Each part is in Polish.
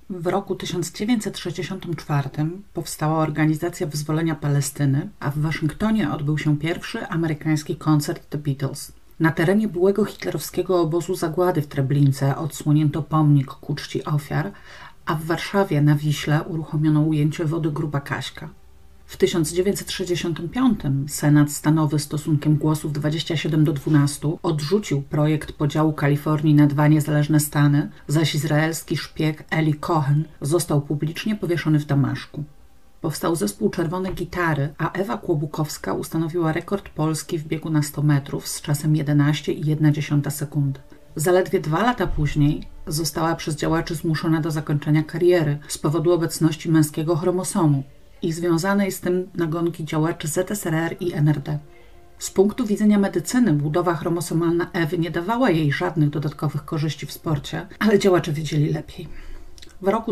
W roku 1964 powstała Organizacja Wyzwolenia Palestyny, a w Waszyngtonie odbył się pierwszy amerykański koncert The Beatles. Na terenie byłego hitlerowskiego obozu zagłady w Treblince odsłonięto pomnik ku czci ofiar, a w Warszawie na Wiśle uruchomiono ujęcie wody Gruba Kaśka. W 1965 Senat stanowy stosunkiem głosów 27-12 odrzucił projekt podziału Kalifornii na dwa niezależne stany, zaś izraelski szpieg Eli Cohen został publicznie powieszony w Damaszku. Powstał zespół Czerwone Gitary, a Ewa Kłobukowska ustanowiła rekord Polski w biegu na 100 metrów z czasem 11,1 sekundy. Zaledwie 2 lata później została przez działaczy zmuszona do zakończenia kariery z powodu obecności męskiego chromosomu i związanej z tym nagonki działaczy ZSRR i NRD. Z punktu widzenia medycyny budowa chromosomalna Ewy nie dawała jej żadnych dodatkowych korzyści w sporcie, ale działacze wiedzieli lepiej. W roku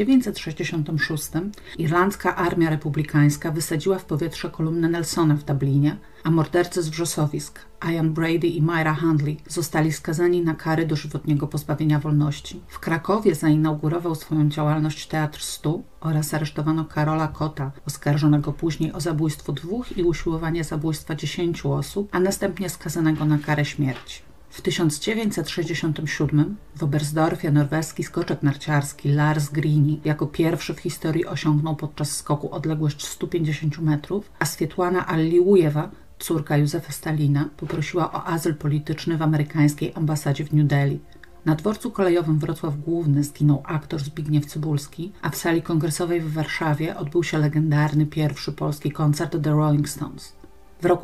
1966 irlandzka armia republikańska wysadziła w powietrze kolumnę Nelsona w Dublinie, a mordercy z wrzosowisk Ian Brady i Myra Handley zostali skazani na kary dożywotniego pozbawienia wolności. W Krakowie zainaugurował swoją działalność Teatr Stu oraz aresztowano Karola Kota, oskarżonego później o zabójstwo 2 i usiłowanie zabójstwa 10 osób, a następnie skazanego na karę śmierci. W 1967 w Oberstdorfie norweski skoczek narciarski Lars Grini jako pierwszy w historii osiągnął podczas skoku odległość 150 metrów, a Swietłana Alliujewa, córka Józefa Stalina, poprosiła o azyl polityczny w amerykańskiej ambasadzie w New Delhi. Na dworcu kolejowym Wrocław Główny zginął aktor Zbigniew Cybulski, a w sali kongresowej w Warszawie odbył się legendarny pierwszy polski koncert The Rolling Stones. W roku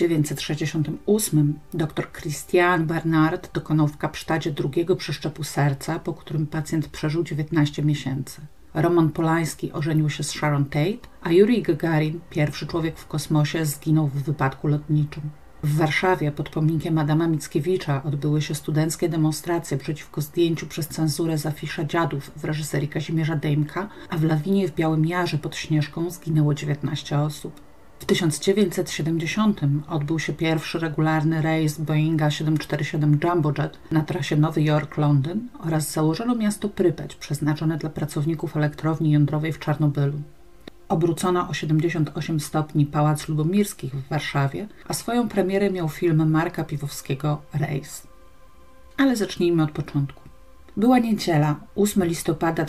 1968 dr Christian Barnard dokonał w Kapsztadzie drugiego przeszczepu serca, po którym pacjent przeżył 19 miesięcy. Roman Polański ożenił się z Sharon Tate, a Jurij Gagarin, pierwszy człowiek w kosmosie, zginął w wypadku lotniczym. W Warszawie pod pomnikiem Adama Mickiewicza odbyły się studenckie demonstracje przeciwko zdjęciu przez cenzurę z afisza Dziadów w reżyserii Kazimierza Dejmka, a w lawinie w Białym Jarze pod Śnieżką zginęło 19 osób. W 1970 odbył się pierwszy regularny rejs Boeinga 747 Jumbo Jet na trasie Nowy Jork-Londyn oraz założono miasto Prypeć, przeznaczone dla pracowników elektrowni jądrowej w Czarnobylu. Obrócono o 78 stopni Pałac Lubomirskich w Warszawie, a swoją premierę miał film Marka Piwowskiego Rejs. Ale zacznijmy od początku. Była niedziela, 8 listopada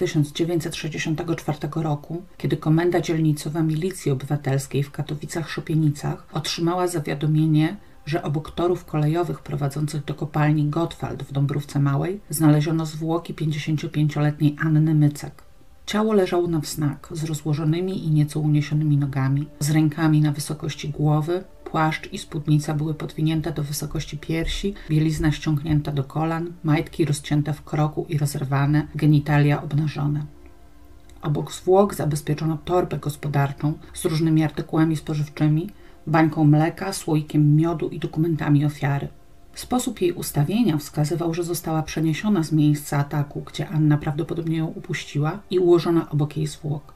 1964 roku, kiedy Komenda Dzielnicowa Milicji Obywatelskiej w Katowicach-Szopienicach otrzymała zawiadomienie, że obok torów kolejowych prowadzących do kopalni Gottwald w Dąbrówce Małej znaleziono zwłoki 55-letniej Anny Mycek. Ciało leżało na wznak, z rozłożonymi i nieco uniesionymi nogami, z rękami na wysokości głowy, płaszcz i spódnica były podwinięte do wysokości piersi, bielizna ściągnięta do kolan, majtki rozcięte w kroku i rozerwane, genitalia obnażone. Obok zwłok zabezpieczono torbę gospodarczą z różnymi artykułami spożywczymi, bańką mleka, słoikiem miodu i dokumentami ofiary. Sposób jej ustawienia wskazywał, że została przeniesiona z miejsca ataku, gdzie Anna prawdopodobnie ją upuściła, i ułożona obok jej zwłok.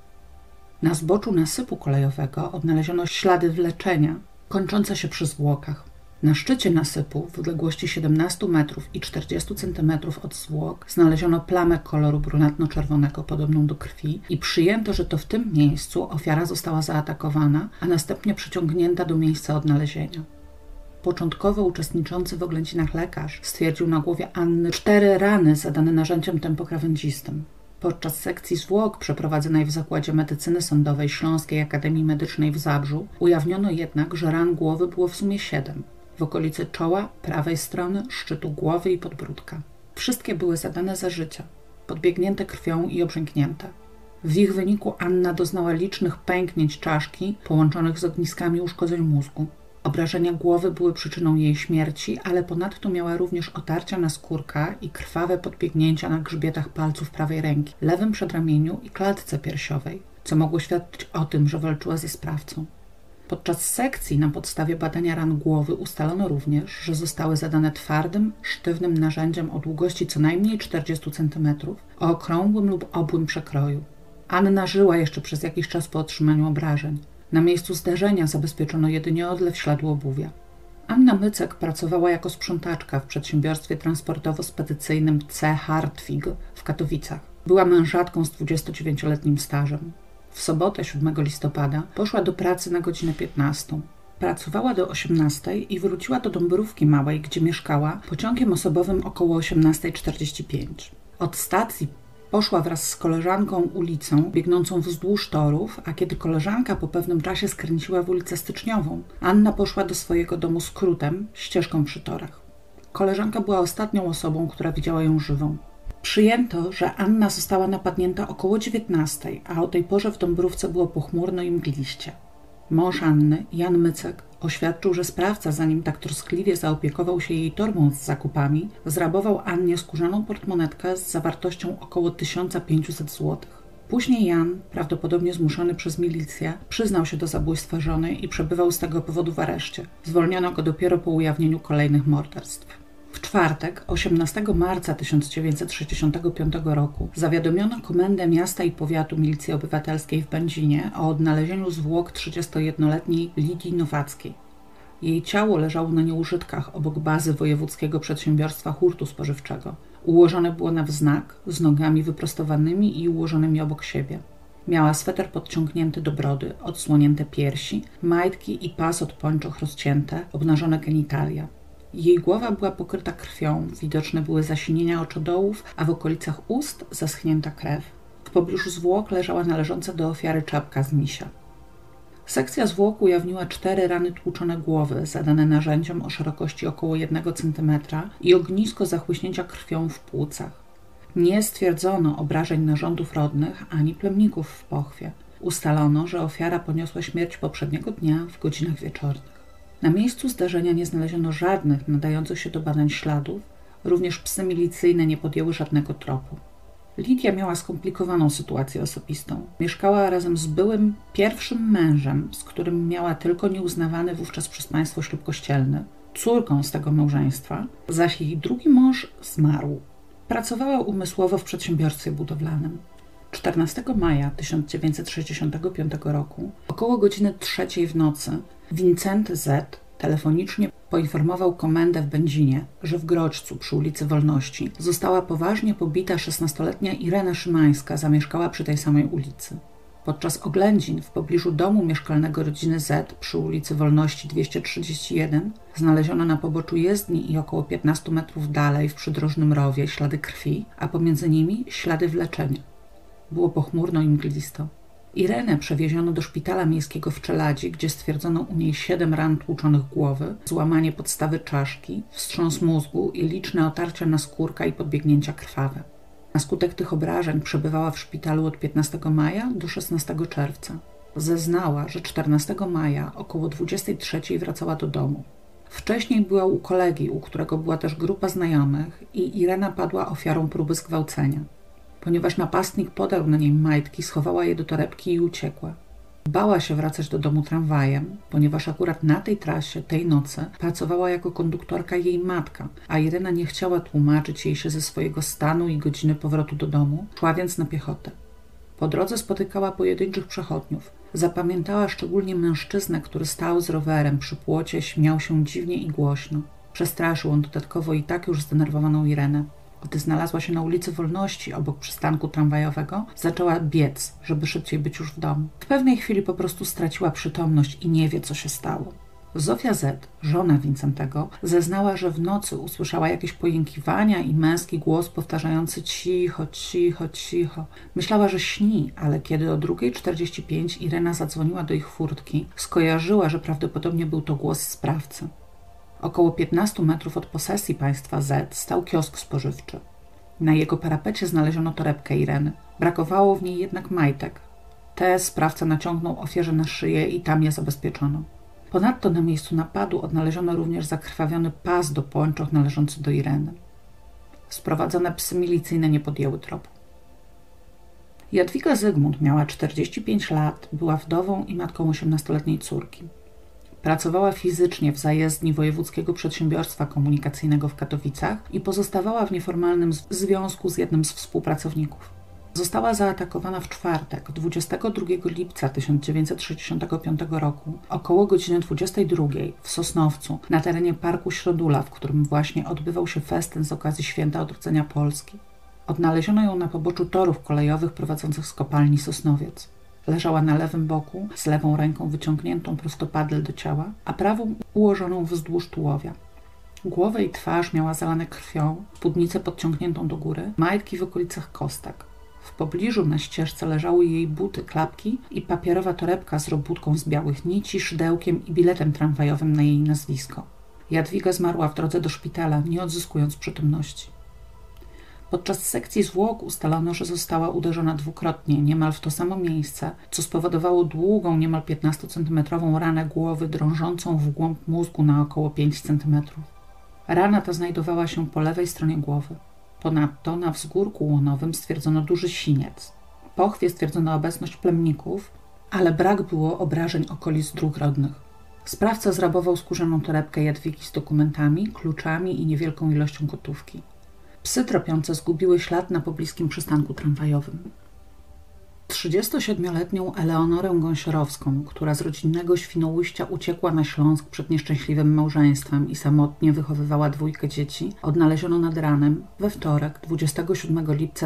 Na zboczu nasypu kolejowego odnaleziono ślady wleczenia, kończące się przy zwłokach. Na szczycie nasypu, w odległości 17 metrów i 40 centymetrów od zwłok, znaleziono plamę koloru brunatno-czerwonego podobną do krwi i przyjęto, że to w tym miejscu ofiara została zaatakowana, a następnie przyciągnięta do miejsca odnalezienia. Początkowo uczestniczący w oględzinach lekarz stwierdził na głowie Anny 4 rany zadane narzędziem tempokrawędzistym. Podczas sekcji zwłok przeprowadzonej w Zakładzie Medycyny Sądowej Śląskiej Akademii Medycznej w Zabrzu ujawniono jednak, że ran głowy było w sumie 7. W okolicy czoła, prawej strony, szczytu głowy i podbródka. Wszystkie były zadane za życia, podbiegnięte krwią i obrzęknięte. W ich wyniku Anna doznała licznych pęknięć czaszki połączonych z ogniskami uszkodzeń mózgu. Obrażenia głowy były przyczyną jej śmierci, ale ponadto miała również otarcia naskórka i krwawe podbiegnięcia na grzbietach palców prawej ręki, lewym przedramieniu i klatce piersiowej, co mogło świadczyć o tym, że walczyła ze sprawcą. Podczas sekcji na podstawie badania ran głowy ustalono również, że zostały zadane twardym, sztywnym narzędziem o długości co najmniej 40 cm, o okrągłym lub obłym przekroju. Anna żyła jeszcze przez jakiś czas po otrzymaniu obrażeń. Na miejscu zdarzenia zabezpieczono jedynie odlew śladu obuwia. Anna Mycek pracowała jako sprzątaczka w przedsiębiorstwie transportowo-spedycyjnym C. Hartwig w Katowicach. Była mężatką z 29-letnim stażem. W sobotę 7 listopada poszła do pracy na godzinę 15. Pracowała do 18 i wróciła do Dąbrówki Małej, gdzie mieszkała, pociągiem osobowym około 18:45. Od stacji poszła wraz z koleżanką ulicą biegnącą wzdłuż torów, a kiedy koleżanka po pewnym czasie skręciła w ulicę Styczniową, Anna poszła do swojego domu skrótem, ścieżką przy torach. Koleżanka była ostatnią osobą, która widziała ją żywą. Przyjęto, że Anna została napadnięta około 19, a o tej porze w Dąbrówce było pochmurno i mgliście. Mąż Anny, Jan Mycek, oświadczył, że sprawca, zanim tak troskliwie zaopiekował się jej torbą z zakupami, zrabował Annie skórzaną portmonetkę z zawartością około 1500 zł. Później Jan, prawdopodobnie zmuszony przez milicję, przyznał się do zabójstwa żony i przebywał z tego powodu w areszcie. Zwolniono go dopiero po ujawnieniu kolejnych morderstw. W czwartek, 18 marca 1965 roku, zawiadomiono Komendę Miasta i Powiatu Milicji Obywatelskiej w Będzinie o odnalezieniu zwłok 31-letniej Lidii Nowackiej. Jej ciało leżało na nieużytkach obok bazy Wojewódzkiego Przedsiębiorstwa Hurtu Spożywczego. Ułożone było na wznak, z nogami wyprostowanymi i ułożonymi obok siebie. Miała sweter podciągnięty do brody, odsłonięte piersi, majtki i pas od pończoch rozcięte, obnażone genitalia. Jej głowa była pokryta krwią, widoczne były zasinienia oczodołów, a w okolicach ust zaschnięta krew. W pobliżu zwłok leżała należąca do ofiary czapka z misia. Sekcja zwłok ujawniła 4 rany tłuczone głowy, zadane narzędziem o szerokości około 1 cm i ognisko zachłyśnięcia krwią w płucach. Nie stwierdzono obrażeń narządów rodnych ani plemników w pochwie. Ustalono, że ofiara poniosła śmierć poprzedniego dnia w godzinach wieczornych. Na miejscu zdarzenia nie znaleziono żadnych nadających się do badań śladów, również psy milicyjne nie podjęły żadnego tropu. Lidia miała skomplikowaną sytuację osobistą. Mieszkała razem z byłym pierwszym mężem, z którym miała tylko nieuznawany wówczas przez państwo ślub kościelny, córką z tego małżeństwa, zaś jej drugi mąż zmarł. Pracowała umysłowo w przedsiębiorstwie budowlanym. 14 maja 1965 roku, około godziny 3 w nocy, Wincenty Z. telefonicznie poinformował komendę w Będzinie, że w Grodźcu przy ulicy Wolności została poważnie pobita 16-letnia Irena Szymańska, zamieszkała przy tej samej ulicy. Podczas oględzin w pobliżu domu mieszkalnego rodziny Z przy ulicy Wolności 231 znaleziono na poboczu jezdni i około 15 metrów dalej w przydrożnym rowie ślady krwi, a pomiędzy nimi ślady wleczenia. Było pochmurno i mglisto. Irenę przewieziono do szpitala miejskiego w Czeladzi, gdzie stwierdzono u niej 7 ran tłuczonych głowy, złamanie podstawy czaszki, wstrząs mózgu i liczne otarcia naskórka i podbiegnięcia krwawe. Na skutek tych obrażeń przebywała w szpitalu od 15 maja do 16 czerwca. Zeznała, że 14 maja około 23 wracała do domu. Wcześniej była u kolegi, u którego była też grupa znajomych i Irena padła ofiarą próby zgwałcenia. Ponieważ napastnik podarł na niej majtki, schowała je do torebki i uciekła. Bała się wracać do domu tramwajem, ponieważ akurat na tej trasie, tej nocy, pracowała jako konduktorka jej matka, a Irena nie chciała tłumaczyć jej się ze swojego stanu i godziny powrotu do domu, szła więc na piechotę. Po drodze spotykała pojedynczych przechodniów. Zapamiętała szczególnie mężczyznę, który stał z rowerem przy płocie, śmiał się dziwnie i głośno. Przestraszył on dodatkowo i tak już zdenerwowaną Irenę. Gdy znalazła się na ulicy Wolności, obok przystanku tramwajowego, zaczęła biec, żeby szybciej być już w domu. W pewnej chwili po prostu straciła przytomność i nie wie, co się stało. Zofia Z., żona Wincentego, zeznała, że w nocy usłyszała jakieś pojękiwania i męski głos powtarzający cicho, cicho, cicho. Myślała, że śni, ale kiedy o 2:45 Irena zadzwoniła do ich furtki, skojarzyła, że prawdopodobnie był to głos sprawcy. Około 15 metrów od posesji państwa Z stał kiosk spożywczy. Na jego parapecie znaleziono torebkę Ireny. Brakowało w niej jednak majtek. Te sprawca naciągnął ofierze na szyję i tam je zabezpieczono. Ponadto na miejscu napadu odnaleziono również zakrwawiony pas do pończoch należący do Ireny. Sprowadzone psy milicyjne nie podjęły tropu. Jadwiga Zygmunt miała 45 lat, była wdową i matką 18-letniej córki. Pracowała fizycznie w zajezdni Wojewódzkiego Przedsiębiorstwa Komunikacyjnego w Katowicach i pozostawała w nieformalnym związku z jednym z współpracowników. Została zaatakowana w czwartek, 22 lipca 1965 roku, około godziny 22 w Sosnowcu, na terenie Parku Środula, w którym właśnie odbywał się festyn z okazji Święta Odrodzenia Polski. Odnaleziono ją na poboczu torów kolejowych prowadzących z kopalni Sosnowiec. Leżała na lewym boku, z lewą ręką wyciągniętą prostopadle do ciała, a prawą ułożoną wzdłuż tułowia. Głowę i twarz miała zalane krwią, spódnicę podciągniętą do góry, majtki w okolicach kostek. W pobliżu na ścieżce leżały jej buty, klapki i papierowa torebka z robótką z białych nici, szydełkiem i biletem tramwajowym na jej nazwisko. Jadwiga zmarła w drodze do szpitala, nie odzyskując przytomności. Podczas sekcji zwłok ustalono, że została uderzona dwukrotnie, niemal w to samo miejsce, co spowodowało długą, niemal 15-centymetrową ranę głowy drążącą w głąb mózgu na około 5 centymetrów. Rana ta znajdowała się po lewej stronie głowy. Ponadto na wzgórku łonowym stwierdzono duży siniec. W pochwie stwierdzono obecność plemników, ale brak było obrażeń okolic dróg rodnych. Sprawca zrabował skórzaną torebkę Jadwigi z dokumentami, kluczami i niewielką ilością gotówki. Psy tropiące zgubiły ślad na pobliskim przystanku tramwajowym. 37-letnią Eleonorę Gąsiorowską, która z rodzinnego Świnoujścia uciekła na Śląsk przed nieszczęśliwym małżeństwem i samotnie wychowywała 2 dzieci, odnaleziono nad ranem we wtorek, 27 lipca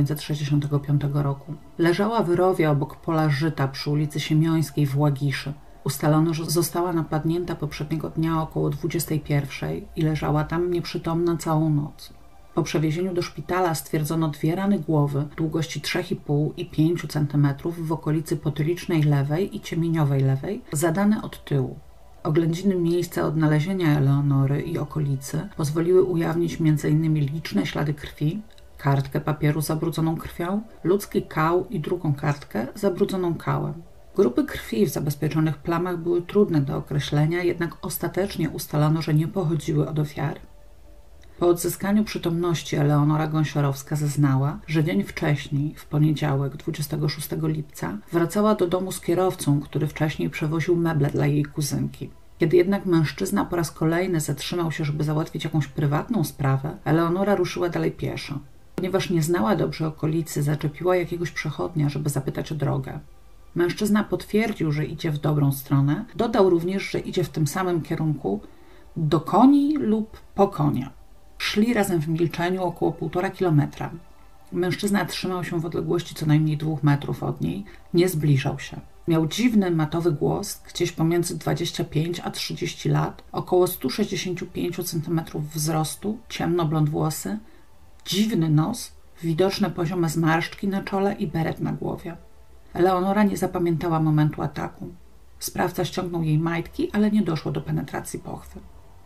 1965 roku. Leżała w rowie obok pola żyta przy ulicy Siemiońskiej w Łagiszy. Ustalono, że została napadnięta poprzedniego dnia około 21 i leżała tam nieprzytomna całą noc. Po przewiezieniu do szpitala stwierdzono 2 rany głowy długości 3,5 i 5 cm w okolicy potylicznej lewej i ciemieniowej lewej, zadane od tyłu. Oględziny miejsca odnalezienia Eleonory i okolicy pozwoliły ujawnić m.in. liczne ślady krwi, kartkę papieru zabrudzoną krwią, ludzki kał i drugą kartkę zabrudzoną kałem. Grupy krwi w zabezpieczonych plamach były trudne do określenia, jednak ostatecznie ustalono, że nie pochodziły od ofiary. Po odzyskaniu przytomności Eleonora Gąsiorowska zeznała, że dzień wcześniej, w poniedziałek 26 lipca, wracała do domu z kierowcą, który wcześniej przewoził meble dla jej kuzynki. Kiedy jednak mężczyzna po raz kolejny zatrzymał się, żeby załatwić jakąś prywatną sprawę, Eleonora ruszyła dalej pieszo. Ponieważ nie znała dobrze okolicy, zaczepiła jakiegoś przechodnia, żeby zapytać o drogę. Mężczyzna potwierdził, że idzie w dobrą stronę, dodał również, że idzie w tym samym kierunku do koni lub po konia. Szli razem w milczeniu około 1,5 kilometra. Mężczyzna trzymał się w odległości co najmniej 2 metrów od niej, nie zbliżał się. Miał dziwny, matowy głos, gdzieś pomiędzy 25 a 30 lat, około 165 cm wzrostu, ciemnoblond włosy, dziwny nos, widoczne poziome zmarszczki na czole i beret na głowie. Eleonora nie zapamiętała momentu ataku. Sprawca ściągnął jej majtki, ale nie doszło do penetracji pochwy.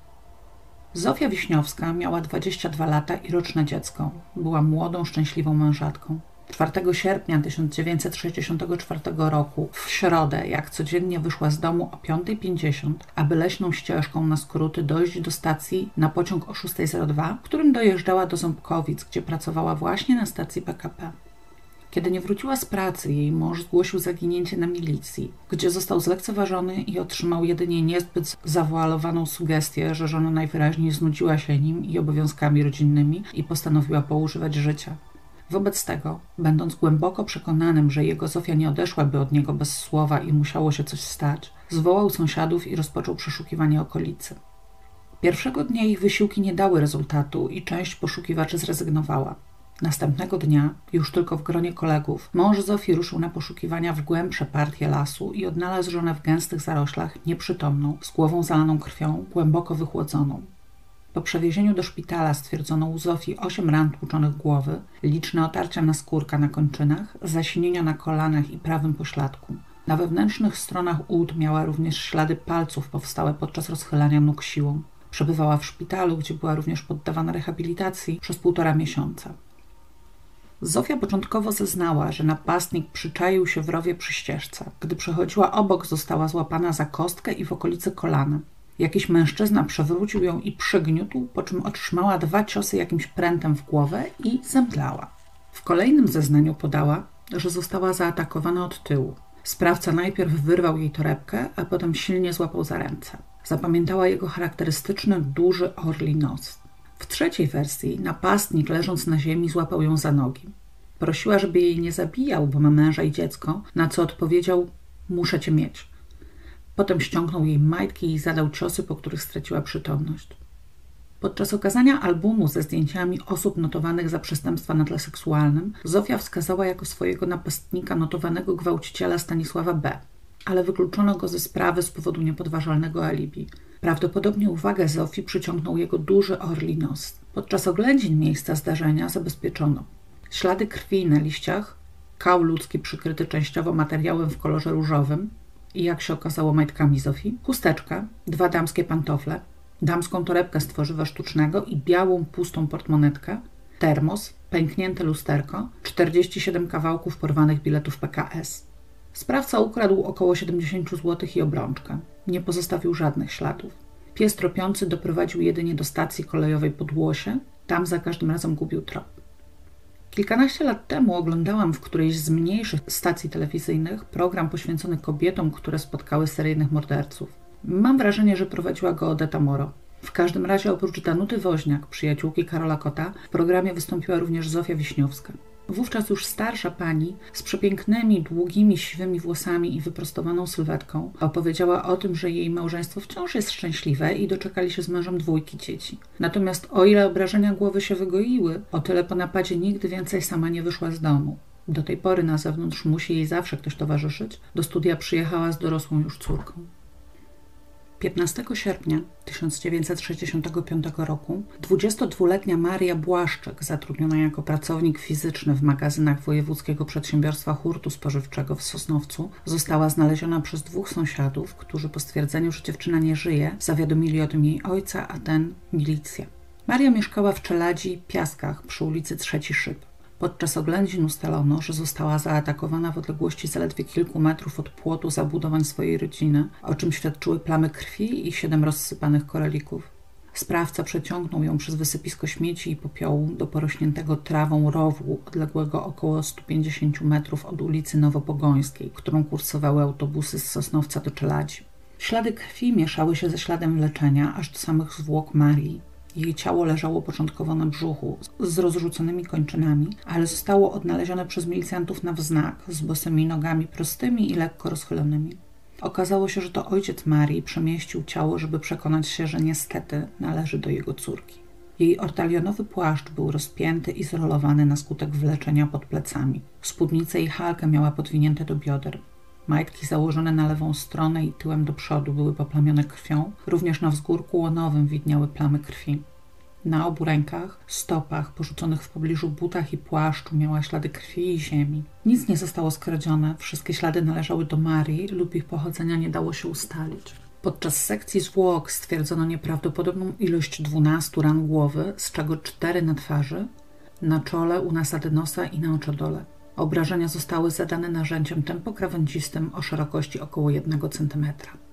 Zofia Wiśniowska miała 22 lata i roczne dziecko. Była młodą, szczęśliwą mężatką. 4 sierpnia 1964 roku, w środę, jak codziennie wyszła z domu o 5:50, aby leśną ścieżką na skróty dojść do stacji na pociąg o 6:02, którym dojeżdżała do Ząbkowic, gdzie pracowała właśnie na stacji PKP. Kiedy nie wróciła z pracy, jej mąż zgłosił zaginięcie na milicji, gdzie został zlekceważony i otrzymał jedynie niezbyt zawoalowaną sugestię, że żona najwyraźniej znudziła się nim i obowiązkami rodzinnymi i postanowiła poużywać życia. Wobec tego, będąc głęboko przekonanym, że jego Zofia nie odeszłaby od niego bez słowa i musiało się coś stać, zwołał sąsiadów i rozpoczął przeszukiwanie okolicy. Pierwszego dnia ich wysiłki nie dały rezultatu i część poszukiwaczy zrezygnowała. Następnego dnia, już tylko w gronie kolegów, mąż Zofii ruszył na poszukiwania w głębsze partie lasu i odnalazł żonę w gęstych zaroślach, nieprzytomną, z głową zalaną krwią, głęboko wychłodzoną. Po przewiezieniu do szpitala stwierdzono u Zofii 8 ran tłuczonych głowy, liczne otarcia naskórka na kończynach, zasinienia na kolanach i prawym pośladku. Na wewnętrznych stronach ud miała również ślady palców powstałe podczas rozchylania nóg siłą. Przebywała w szpitalu, gdzie była również poddawana rehabilitacji przez 1,5 miesiąca. Zofia początkowo zeznała, że napastnik przyczaił się w rowie przy ścieżce. Gdy przechodziła obok, została złapana za kostkę i w okolicy kolana. Jakiś mężczyzna przewrócił ją i przygniótł, po czym otrzymała 2 ciosy jakimś prętem w głowę i zemdlała. W kolejnym zeznaniu podała, że została zaatakowana od tyłu. Sprawca najpierw wyrwał jej torebkę, a potem silnie złapał za ręce. Zapamiętała jego charakterystyczny, duży orli nos. W trzeciej wersji napastnik, leżąc na ziemi, złapał ją za nogi. Prosiła, żeby jej nie zabijał, bo ma męża i dziecko, na co odpowiedział: muszę cię mieć. Potem ściągnął jej majtki i zadał ciosy, po których straciła przytomność. Podczas okazania albumu ze zdjęciami osób notowanych za przestępstwa na tle seksualnym, Zofia wskazała jako swojego napastnika notowanego gwałciciela Stanisława B., ale wykluczono go ze sprawy z powodu niepodważalnego alibi. Prawdopodobnie uwagę Zofii przyciągnął jego duży orli nos. Podczas oględzin miejsca zdarzenia zabezpieczono ślady krwi na liściach, kał ludzki przykryty częściowo materiałem w kolorze różowym i, jak się okazało, majtkami Zofii, chusteczkę, 2 damskie pantofle, damską torebkę z tworzywa sztucznego i białą, pustą portmonetkę, termos, pęknięte lusterko, 47 kawałków porwanych biletów PKS. Sprawca ukradł około 70 zł i obrączkę. Nie pozostawił żadnych śladów. Pies tropiący doprowadził jedynie do stacji kolejowej Podłosie. Tam za każdym razem gubił trop. Kilkanaście lat temu oglądałam w którejś z mniejszych stacji telewizyjnych program poświęcony kobietom, które spotkały seryjnych morderców. Mam wrażenie, że prowadziła go Odeta Moro. W każdym razie oprócz Danuty Woźniak, przyjaciółki Karola Kota, w programie wystąpiła również Zofia Wiśniowska. Wówczas już starsza pani z przepięknymi, długimi, siwymi włosami i wyprostowaną sylwetką opowiedziała o tym, że jej małżeństwo wciąż jest szczęśliwe i doczekali się z mężem 2 dzieci. Natomiast o ile obrażenia głowy się wygoiły, o tyle po napadzie nigdy więcej sama nie wyszła z domu. Do tej pory na zewnątrz musi jej zawsze ktoś towarzyszyć. Do studia przyjechała z dorosłą już córką. 15 sierpnia 1965 roku 22-letnia Maria Błaszczyk, zatrudniona jako pracownik fizyczny w magazynach Wojewódzkiego Przedsiębiorstwa Hurtu Spożywczego w Sosnowcu, została znaleziona przez 2 sąsiadów, którzy po stwierdzeniu, że dziewczyna nie żyje, zawiadomili o tym jej ojca, a ten milicję. Maria mieszkała w Czeladzi Piaskach przy ulicy Trzeci Szyb. Podczas oględzin ustalono, że została zaatakowana w odległości zaledwie kilku metrów od płotu zabudowań swojej rodziny, o czym świadczyły plamy krwi i 7 rozsypanych koralików. Sprawca przeciągnął ją przez wysypisko śmieci i popiołu do porośniętego trawą rowu odległego około 150 metrów od ulicy Nowopogońskiej, którą kursowały autobusy z Sosnowca do Czeladzi. Ślady krwi mieszały się ze śladem leczenia aż do samych zwłok Marii. Jej ciało leżało początkowo na brzuchu, z rozrzuconymi kończynami, ale zostało odnalezione przez milicjantów na wznak, z bosymi nogami prostymi i lekko rozchylonymi. Okazało się, że to ojciec Marii przemieścił ciało, żeby przekonać się, że niestety należy do jego córki. Jej ortalionowy płaszcz był rozpięty i zrolowany na skutek wleczenia pod plecami. Spódnicę i halkę miała podwinięte do bioder. Majtki założone na lewą stronę i tyłem do przodu były poplamione krwią. Również na wzgórku łonowym widniały plamy krwi. Na obu rękach, stopach, porzuconych w pobliżu butach i płaszczu miała ślady krwi i ziemi. Nic nie zostało skradzione, wszystkie ślady należały do Marii lub ich pochodzenia nie dało się ustalić. Podczas sekcji zwłok stwierdzono nieprawdopodobną ilość 12 ran głowy, z czego 4 na twarzy, na czole, u nasady nosa i na oczodole. Obrażenia zostały zadane narzędziem tempokrawędzistym o szerokości około 1 cm.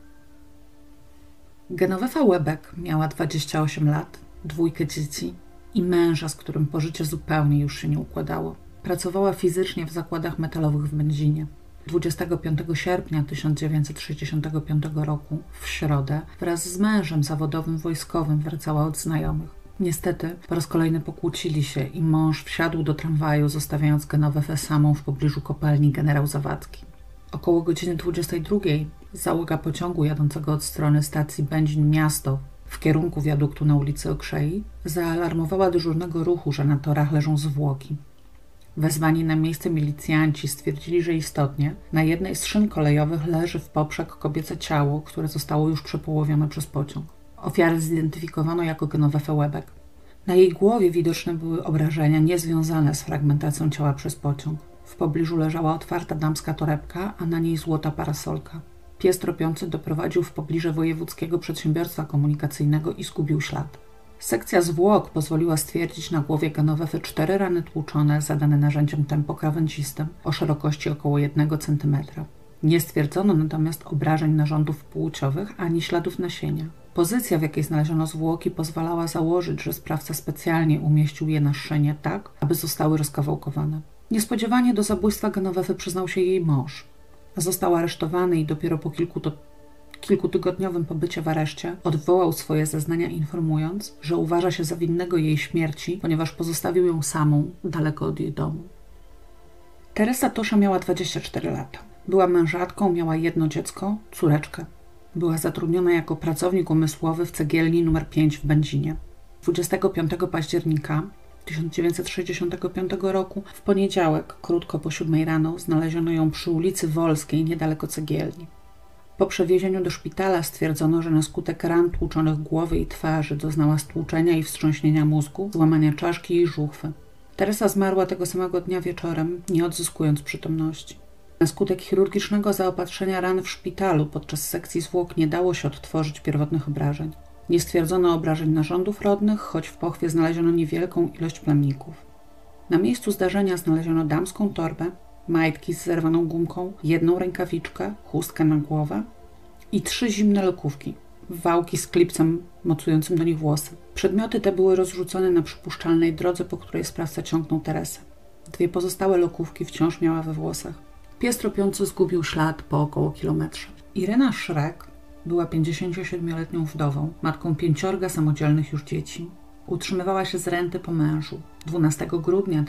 Genovefa Łebek miała 28 lat, 2 dzieci i męża, z którym pożycie zupełnie już się nie układało. Pracowała fizycznie w zakładach metalowych w Będzinie. 25 sierpnia 1965 roku, w środę, wraz z mężem zawodowym wojskowym wracała od znajomych. Niestety, po raz kolejny pokłócili się i mąż wsiadł do tramwaju, zostawiając Genowefę samą w pobliżu kopalni Generał Zawadzki. Około godziny 22 załoga pociągu jadącego od strony stacji Będzin-Miasto w kierunku wiaduktu na ulicy Okrzei zaalarmowała dyżurnego ruchu, że na torach leżą zwłoki. Wezwani na miejsce milicjanci stwierdzili, że istotnie na jednej z szyn kolejowych leży w poprzek kobiece ciało, które zostało już przepołowione przez pociąg. Ofiarę zidentyfikowano jako Genowefę Łebek. Na jej głowie widoczne były obrażenia niezwiązane z fragmentacją ciała przez pociąg. W pobliżu leżała otwarta damska torebka, a na niej złota parasolka. Pies tropiący doprowadził w pobliże Wojewódzkiego Przedsiębiorstwa Komunikacyjnego i zgubił ślad. Sekcja zwłok pozwoliła stwierdzić na głowie Genowefy 4 rany tłuczone zadane narzędziem tempokrawędzistym o szerokości około 1 cm. Nie stwierdzono natomiast obrażeń narządów płciowych ani śladów nasienia. Pozycja, w jakiej znaleziono zwłoki, pozwalała założyć, że sprawca specjalnie umieścił je na szynie tak, aby zostały rozkawałkowane. Niespodziewanie do zabójstwa Genowefy przyznał się jej mąż. Został aresztowany i dopiero po kilkutygodniowym pobycie w areszcie odwołał swoje zeznania, informując, że uważa się za winnego jej śmierci, ponieważ pozostawił ją samą, daleko od jej domu. Teresa Tosza miała 24 lata. Była mężatką, miała 1 dziecko, córeczkę. Była zatrudniona jako pracownik umysłowy w cegielni nr 5 w Będzinie. 25 października 1965 roku w poniedziałek, krótko po 7 rano, znaleziono ją przy ulicy Wolskiej, niedaleko Cegielni. Po przewiezieniu do szpitala stwierdzono, że na skutek ran tłuczonych głowy i twarzy doznała stłuczenia i wstrząśnienia mózgu, złamania czaszki i żuchwy. Teresa zmarła tego samego dnia wieczorem, nie odzyskując przytomności. Na skutek chirurgicznego zaopatrzenia ran w szpitalu podczas sekcji zwłok nie dało się odtworzyć pierwotnych obrażeń. Nie stwierdzono obrażeń narządów rodnych, choć w pochwie znaleziono niewielką ilość plemników. Na miejscu zdarzenia znaleziono damską torbę, majtki z zerwaną gumką, jedną rękawiczkę, chustkę na głowę i 3 zimne lokówki, wałki z klipsem mocującym do nich włosy. Przedmioty te były rozrzucone na przypuszczalnej drodze, po której sprawca ciągnął Teresę. 2 pozostałe lokówki wciąż miała we włosach. Pies tropiący zgubił ślad po około kilometrze. Irena Szrek była 57-letnią wdową, matką 5 samodzielnych już dzieci. Utrzymywała się z renty po mężu. 12 grudnia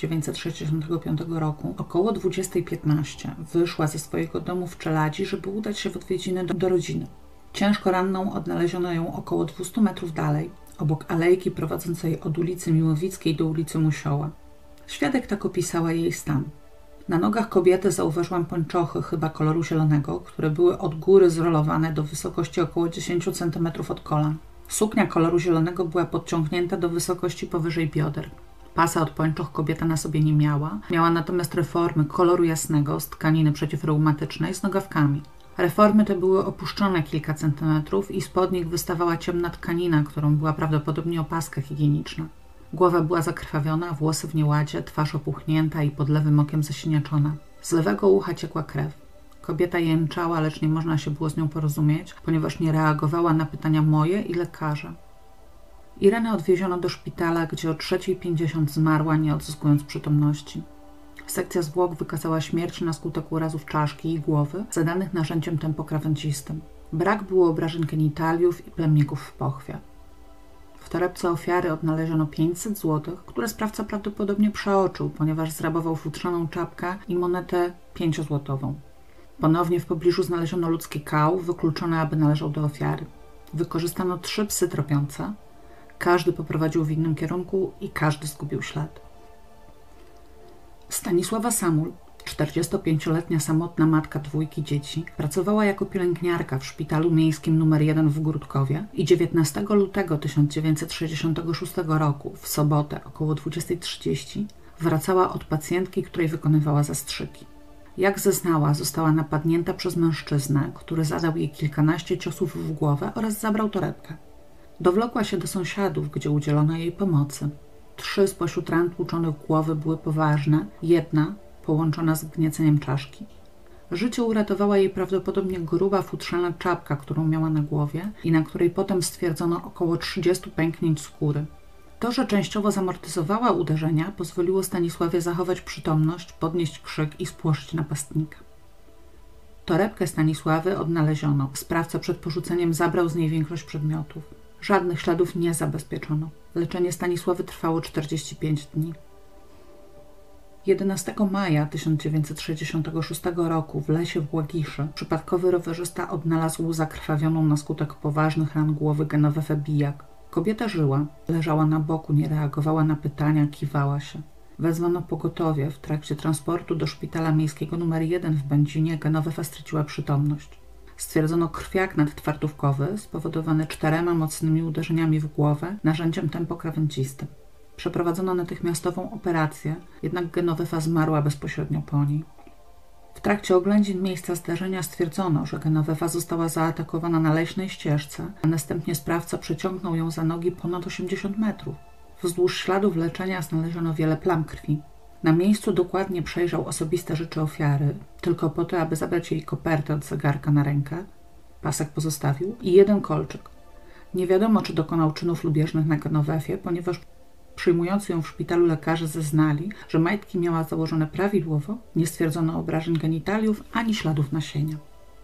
1965 roku około 20:15 wyszła ze swojego domu w Czeladzi, żeby udać się w odwiedziny do rodziny. Ciężko ranną odnaleziono ją około 200 metrów dalej, obok alejki prowadzącej od ulicy Miłowickiej do ulicy Musioła. Świadek tak opisała jej stan. Na nogach kobiety zauważyłam pończochy, chyba koloru zielonego, które były od góry zrolowane do wysokości około 10 cm od kolan. Suknia koloru zielonego była podciągnięta do wysokości powyżej bioder. Pasa od pończoch kobieta na sobie nie miała, miała natomiast reformy koloru jasnego z tkaniny przeciwreumatycznej z nogawkami. Reformy te były opuszczone kilka centymetrów i spod nich wystawała ciemna tkanina, którą była prawdopodobnie opaska higieniczna. Głowa była zakrwawiona, włosy w nieładzie, twarz opuchnięta i pod lewym okiem zasiniaczona. Z lewego ucha ciekła krew. Kobieta jęczała, lecz nie można się było z nią porozumieć, ponieważ nie reagowała na pytania moje i lekarza. Irenę odwieziono do szpitala, gdzie o 3:50 zmarła, nie odzyskując przytomności. Sekcja zwłok wykazała śmierć na skutek urazów czaszki i głowy zadanych narzędziem tempokrawędzistym. Brak było obrażeń genitaliów i plemników w pochwie. W torebce ofiary odnaleziono 500 zł, które sprawca prawdopodobnie przeoczył, ponieważ zrabował futrzaną czapkę i monetę 5-złotową. Ponownie w pobliżu znaleziono ludzki kał, wykluczony, aby należał do ofiary. Wykorzystano 3 psy tropiące. Każdy poprowadził w innym kierunku i każdy zgubił ślad. Stanisława Samul, 45-letnia samotna matka 2 dzieci, pracowała jako pielęgniarka w szpitalu miejskim nr 1 w Gródkowie i 19 lutego 1966 roku, w sobotę około 20:30, wracała od pacjentki, której wykonywała zastrzyki. Jak zeznała, została napadnięta przez mężczyznę, który zadał jej kilkanaście ciosów w głowę oraz zabrał torebkę. Dowlokła się do sąsiadów, gdzie udzielono jej pomocy. 3 spośród ran tłuczonych głowy były poważne, 1 połączona z wgnieceniem czaszki. Życie uratowała jej prawdopodobnie gruba futrzana czapka, którą miała na głowie i na której potem stwierdzono około 30 pęknięć skóry. To, że częściowo zamortyzowała uderzenia, pozwoliło Stanisławie zachować przytomność, podnieść krzyk i spłoszyć napastnika. Torebkę Stanisławy odnaleziono. Sprawca przed porzuceniem zabrał z niej większość przedmiotów. Żadnych śladów nie zabezpieczono. Leczenie Stanisławy trwało 45 dni. 11 maja 1966 roku w lesie w Łagiszy przypadkowy rowerzysta odnalazł zakrwawioną na skutek poważnych ran głowy Genowefę Bijak. Kobieta żyła, leżała na boku, nie reagowała na pytania, kiwała się. Wezwano pogotowie. W trakcie transportu do szpitala miejskiego nr 1 w Będzinie Genowefa straciła przytomność. Stwierdzono krwiak nadtwartówkowy spowodowany 4 mocnymi uderzeniami w głowę narzędziem tempokrawędzistym. Przeprowadzono natychmiastową operację, jednak Genowefa zmarła bezpośrednio po niej. W trakcie oględzin miejsca zdarzenia stwierdzono, że Genowefa została zaatakowana na leśnej ścieżce, a następnie sprawca przeciągnął ją za nogi ponad 80 metrów. Wzdłuż śladów leczenia znaleziono wiele plam krwi. Na miejscu dokładnie przejrzał osobiste rzeczy ofiary, tylko po to, aby zabrać jej kopertę od zegarka na rękę, pasek pozostawił i 1 kolczyk. Nie wiadomo, czy dokonał czynów lubieżnych na Genowefie, ponieważ przyjmujący ją w szpitalu lekarze zeznali, że majtki miała założone prawidłowo, nie stwierdzono obrażeń genitaliów ani śladów nasienia.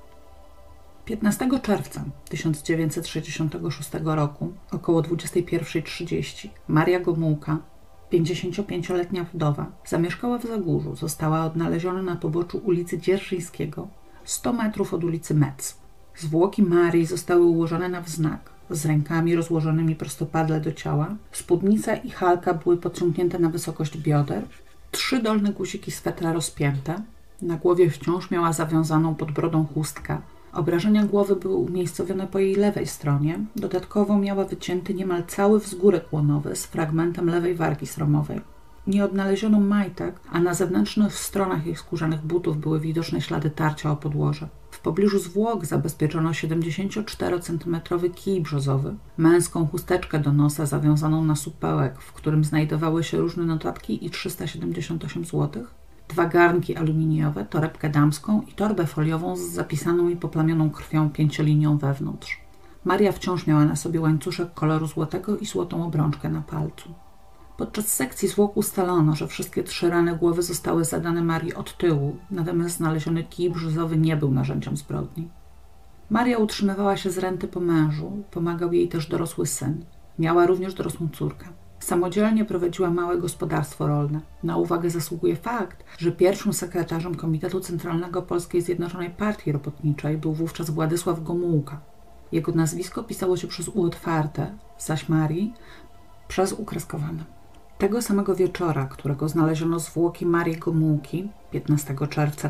15 czerwca 1966 roku, około 21:30, Maria Gomułka, 55-letnia wdowa, zamieszkała w Zagórzu. Została odnaleziona na poboczu ulicy Dzierżyńskiego, 100 metrów od ulicy Metz. Zwłoki Marii zostały ułożone na wznak. z rękami rozłożonymi prostopadle do ciała. Spódnica i halka były podciągnięte na wysokość bioder. 3 dolne guziki swetra rozpięte. Na głowie wciąż miała zawiązaną pod brodą chustkę. Obrażenia głowy były umiejscowione po jej lewej stronie. Dodatkowo miała wycięty niemal cały wzgórek łonowy z fragmentem lewej wargi sromowej. Nie odnaleziono majtek, a na zewnętrznych stronach jej skórzanych butów były widoczne ślady tarcia o podłoże. W pobliżu zwłok zabezpieczono 74-centymetrowy kij brzozowy, męską chusteczkę do nosa zawiązaną na supełek, w którym znajdowały się różne notatki i 378 zł, 2 garnki aluminiowe, torebkę damską i torbę foliową z zapisaną i poplamioną krwią 5-linią wewnątrz. Maria wciąż miała na sobie łańcuszek koloru złotego i złotą obrączkę na palcu. Podczas sekcji zwłok ustalono, że wszystkie 3 rany głowy zostały zadane Marii od tyłu, natomiast znaleziony kij brzozowy nie był narzędziem zbrodni. Maria utrzymywała się z renty po mężu, pomagał jej też dorosły syn. Miała również dorosłą córkę. Samodzielnie prowadziła małe gospodarstwo rolne. Na uwagę zasługuje fakt, że pierwszym sekretarzem Komitetu Centralnego Polskiej Zjednoczonej Partii Robotniczej był wówczas Władysław Gomułka. Jego nazwisko pisało się przez U otwarte, zaś Marii przez ukreskowane. Tego samego wieczora, którego znaleziono zwłoki Marii Gomułki, 15 czerwca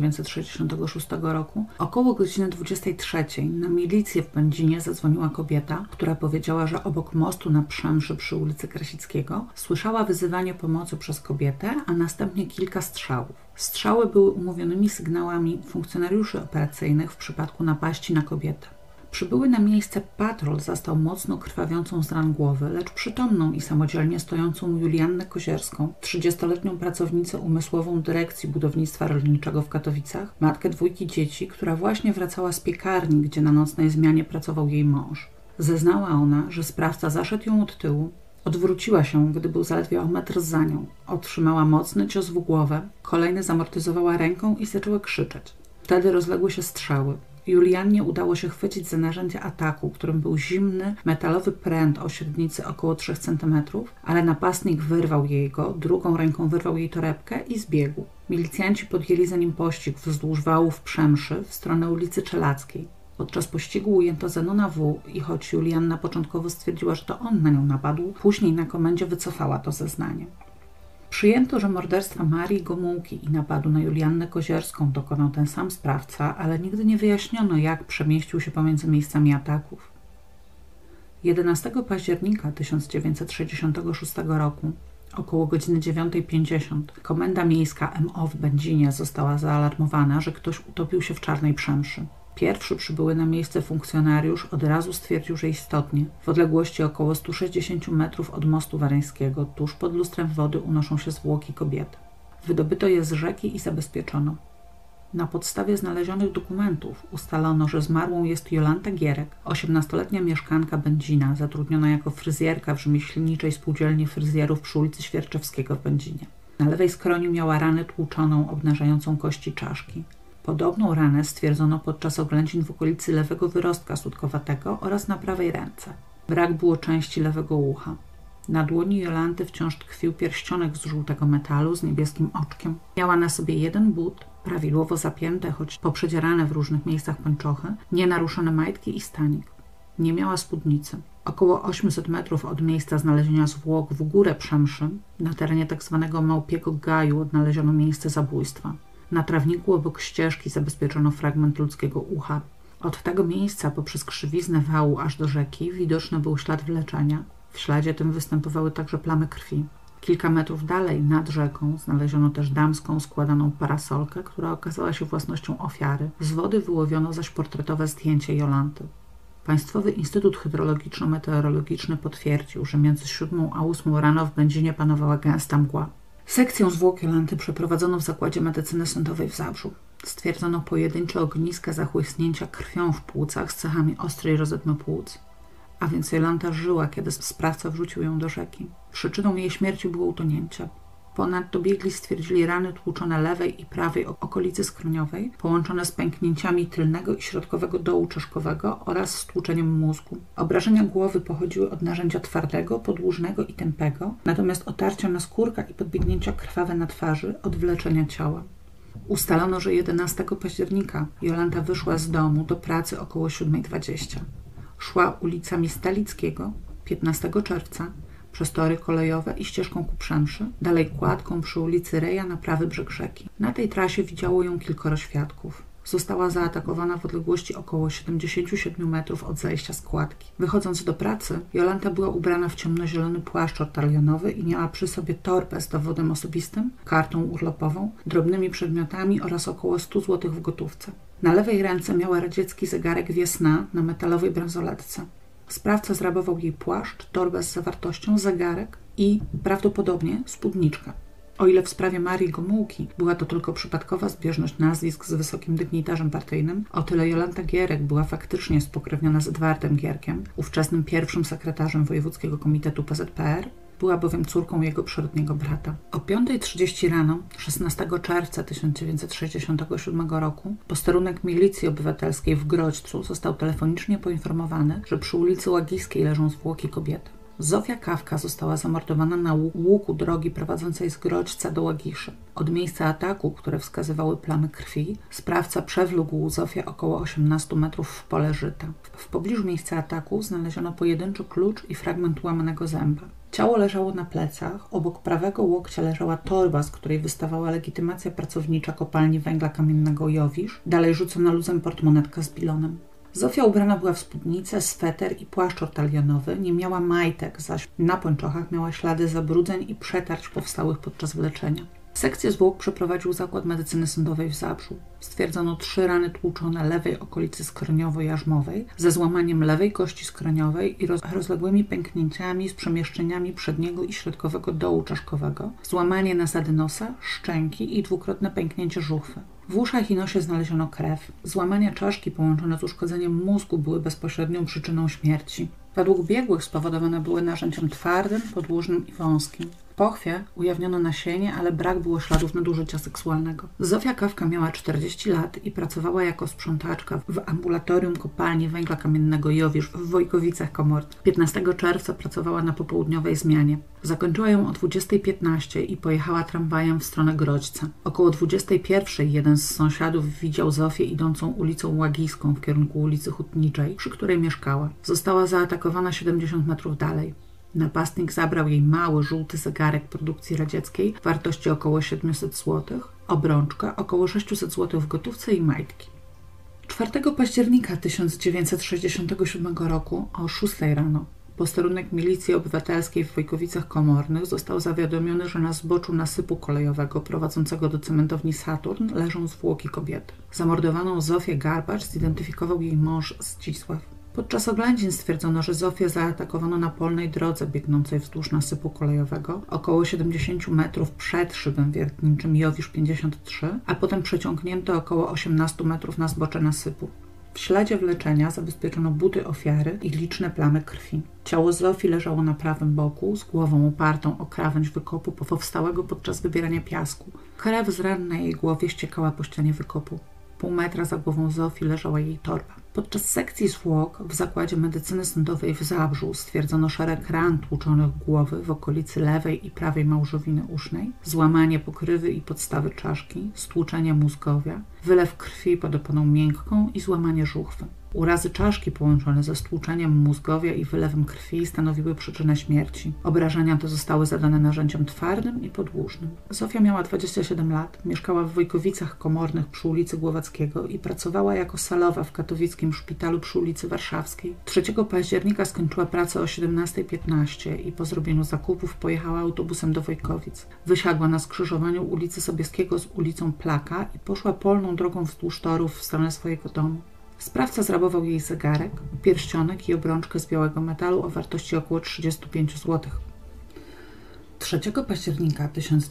1966 roku, około godziny 23 na milicję w Będzinie zadzwoniła kobieta, która powiedziała, że obok mostu na Przemszy przy ulicy Krasickiego słyszała wyzywanie pomocy przez kobietę, a następnie kilka strzałów. Strzały były umówionymi sygnałami funkcjonariuszy operacyjnych w przypadku napaści na kobietę. Przybyły na miejsce patrol zastał mocno krwawiącą z ran głowy, lecz przytomną i samodzielnie stojącą Juliannę Kozierską, 30-letnią pracownicę umysłową Dyrekcji Budownictwa Rolniczego w Katowicach, matkę 2 dzieci, która właśnie wracała z piekarni, gdzie na nocnej zmianie pracował jej mąż. Zeznała ona, że sprawca zaszedł ją od tyłu, odwróciła się, gdy był zaledwie o metr za nią, otrzymała mocny cios w głowę, kolejny zamortyzowała ręką i zaczęła krzyczeć. Wtedy rozległy się strzały. Juliannie udało się chwycić za narzędzie ataku, którym był zimny, metalowy pręt o średnicy około 3 cm, ale napastnik wyrwał jej go, drugą ręką wyrwał jej torebkę i zbiegł. Milicjanci podjęli za nim pościg wzdłuż wałów Przemszy w stronę ulicy Czelackiej. Podczas pościgu ujęto Zenona W. i choć Julianna początkowo stwierdziła, że to on na nią napadł, później na komendzie wycofała to zeznanie. Przyjęto, że morderstwa Marii Gomułki i napadu na Juliannę Kozierską dokonał ten sam sprawca, ale nigdy nie wyjaśniono, jak przemieścił się pomiędzy miejscami ataków. 11 października 1966 roku, około godziny 9:50, komenda miejska MO w Będzinie została zaalarmowana, że ktoś utopił się w Czarnej Przemszy. Pierwszy przybyły na miejsce funkcjonariusz od razu stwierdził, że istotnie, w odległości około 160 metrów od mostu wareńskiego, tuż pod lustrem wody unoszą się zwłoki kobiety. Wydobyto je z rzeki i zabezpieczono. Na podstawie znalezionych dokumentów ustalono, że zmarłą jest Jolanta Gierek, 18-letnia mieszkanka Będzina, zatrudniona jako fryzjerka w rzemieślniczej spółdzielni fryzjerów przy ulicy Świerczewskiego w Będzinie. Na lewej skroni miała ranę tłuczoną obnażającą kości czaszki. Podobną ranę stwierdzono podczas oględzin w okolicy lewego wyrostka sutkowatego oraz na prawej ręce. Brak było części lewego ucha. Na dłoni Jolanty wciąż tkwił pierścionek z żółtego metalu z niebieskim oczkiem. Miała na sobie 1 but, prawidłowo zapięte, choć poprzedzierane w różnych miejscach pończochy, nienaruszone majtki i stanik. Nie miała spódnicy. Około 800 metrów od miejsca znalezienia zwłok w górę Przemszy, na terenie tzw. Małpiego Gaju, odnaleziono miejsce zabójstwa. Na trawniku obok ścieżki zabezpieczono fragment ludzkiego ucha. Od tego miejsca poprzez krzywiznę wału aż do rzeki widoczny był ślad wleczenia. W śladzie tym występowały także plamy krwi. Kilka metrów dalej, nad rzeką, znaleziono też damską składaną parasolkę, która okazała się własnością ofiary. Z wody wyłowiono zaś portretowe zdjęcie Jolanty. Państwowy Instytut Hydrologiczno-Meteorologiczny potwierdził, że między 7 a 8 rano w Będzinie panowała gęsta mgła. Sekcję zwłok Jolanty przeprowadzono w Zakładzie Medycyny Sądowej w Zabrzu. Stwierdzono pojedyncze ogniska zachłysnięcia krwią w płucach z cechami ostrej rozedmy płuc. A więc Jolanta żyła, kiedy sprawca wrzucił ją do rzeki. Przyczyną jej śmierci było utonięcie. Ponadto biegli stwierdzili rany tłuczone lewej i prawej okolicy skroniowej, połączone z pęknięciami tylnego i środkowego dołu czaszkowego oraz stłuczeniem mózgu. Obrażenia głowy pochodziły od narzędzia twardego, podłużnego i tępego, natomiast otarcia naskórka i podbiegnięcia krwawe na twarzy od wleczenia ciała. Ustalono, że 11 października Jolanta wyszła z domu do pracy około 7:20. Szła ulicami Stalickiego 15 czerwca, przez tory kolejowe i ścieżką ku Przemszy, dalej kładką przy ulicy Reja na prawy brzeg rzeki. Na tej trasie widziało ją kilkoro świadków. Została zaatakowana w odległości około 77 metrów od zajścia z kładki. Wychodząc do pracy, Jolanta była ubrana w ciemnozielony płaszcz ortalionowy i miała przy sobie torbę z dowodem osobistym, kartą urlopową, drobnymi przedmiotami oraz około 100 zł w gotówce. Na lewej ręce miała radziecki zegarek Wiesna na metalowej bransoletce. Sprawca zrabował jej płaszcz, torbę z zawartością, zegarek i prawdopodobnie spódniczkę. O ile w sprawie Marii Gomułki była to tylko przypadkowa zbieżność nazwisk z wysokim dygnitarzem partyjnym, o tyle Jolanta Gierek była faktycznie spokrewniona z Edwardem Gierkiem, ówczesnym pierwszym sekretarzem Wojewódzkiego Komitetu PZPR, była bowiem córką jego przyrodniego brata. O 5:30 rano 16 czerwca 1967 roku posterunek Milicji Obywatelskiej w Grodźcu został telefonicznie poinformowany, że przy ulicy Łagiskiej leżą zwłoki kobiety. Zofia Kawka została zamordowana na łuku drogi prowadzącej z Grodźca do Łagiszy. Od miejsca ataku, które wskazywały plamy krwi, sprawca przewlógł Zofię około 18 metrów w pole żyta. W pobliżu miejsca ataku znaleziono pojedynczy klucz i fragment łamanego zęba. Ciało leżało na plecach, obok prawego łokcia leżała torba, z której wystawała legitymacja pracownicza kopalni węgla kamiennego Jowisz, dalej rzucona luzem portmonetka z bilonem. Zofia ubrana była w spódnicę, sweter i płaszcz ortalionowy, nie miała majtek, zaś na pończochach miała ślady zabrudzeń i przetarć powstałych podczas wleczenia. Sekcję zwłok przeprowadził Zakład Medycyny Sądowej w Zabrzu. Stwierdzono 3 rany tłuczone lewej okolicy skroniowo-jarzmowej ze złamaniem lewej kości skroniowej i rozległymi pęknięciami z przemieszczeniami przedniego i środkowego dołu czaszkowego, złamanie nasady nosa, szczęki i dwukrotne pęknięcie żuchwy. W uszach i nosie znaleziono krew. Złamania czaszki połączone z uszkodzeniem mózgu były bezpośrednią przyczyną śmierci. Według biegłych spowodowane były narzędziem twardym, podłużnym i wąskim. W pochwie ujawniono nasienie, ale brak było śladów nadużycia seksualnego. Zofia Kawka miała 40 lat i pracowała jako sprzątaczka w ambulatorium kopalni węgla kamiennego Jowisz w Wojkowicach Komornych. 15 czerwca pracowała na popołudniowej zmianie. Zakończyła ją o 20:15 i pojechała tramwajem w stronę Grodźca. Około 21:00 jeden z sąsiadów widział Zofię idącą ulicą Łagijską w kierunku ulicy Hutniczej, przy której mieszkała. Została zaatakowana 70 metrów dalej. Napastnik zabrał jej mały, żółty zegarek produkcji radzieckiej wartości około 700 zł, obrączkę, około 600 zł w gotówce i majtki. 4 października 1967 roku o 6:00 rano posterunek Milicji Obywatelskiej w Wojkowicach Komornych został zawiadomiony, że na zboczu nasypu kolejowego prowadzącego do cementowni Saturn leżą zwłoki kobiety. Zamordowaną Zofię Garbacz zidentyfikował jej mąż Zdzisław. Podczas oględzin stwierdzono, że Zofię zaatakowano na polnej drodze biegnącej wzdłuż nasypu kolejowego około 70 metrów przed szybem wiertniczym Jowisz 53, a potem przeciągnięto około 18 metrów na zbocze nasypu. W śladzie wleczenia zabezpieczono buty ofiary i liczne plamy krwi. Ciało Zofii leżało na prawym boku, z głową opartą o krawędź wykopu powstałego podczas wybierania piasku. Krew z ran na jej głowie ściekała po ścianie wykopu. Pół metra za głową Zofii leżała jej torba. Podczas sekcji zwłok w Zakładzie Medycyny Sądowej w Zabrzu stwierdzono szereg ran tłuczonych głowy w okolicy lewej i prawej małżowiny usznej, złamanie pokrywy i podstawy czaszki, stłuczenie mózgowia, wylew krwi pod oponą miękką i złamanie żuchwy. Urazy czaszki połączone ze stłuczeniem mózgowia i wylewem krwi stanowiły przyczynę śmierci. Obrażenia te zostały zadane narzędziem twardym i podłużnym. Zofia miała 27 lat, mieszkała w Wojkowicach Komornych przy ulicy Głowackiego i pracowała jako salowa w katowickim szpitalu przy ulicy Warszawskiej. 3 października skończyła pracę o 17:15 i po zrobieniu zakupów pojechała autobusem do Wojkowic. Wysiadła na skrzyżowaniu ulicy Sobieskiego z ulicą Plaka i poszła polną drogą wzdłuż torów w stronę swojego domu. Sprawca zrabował jej zegarek, pierścionek i obrączkę z białego metalu o wartości około 35 zł. 3 października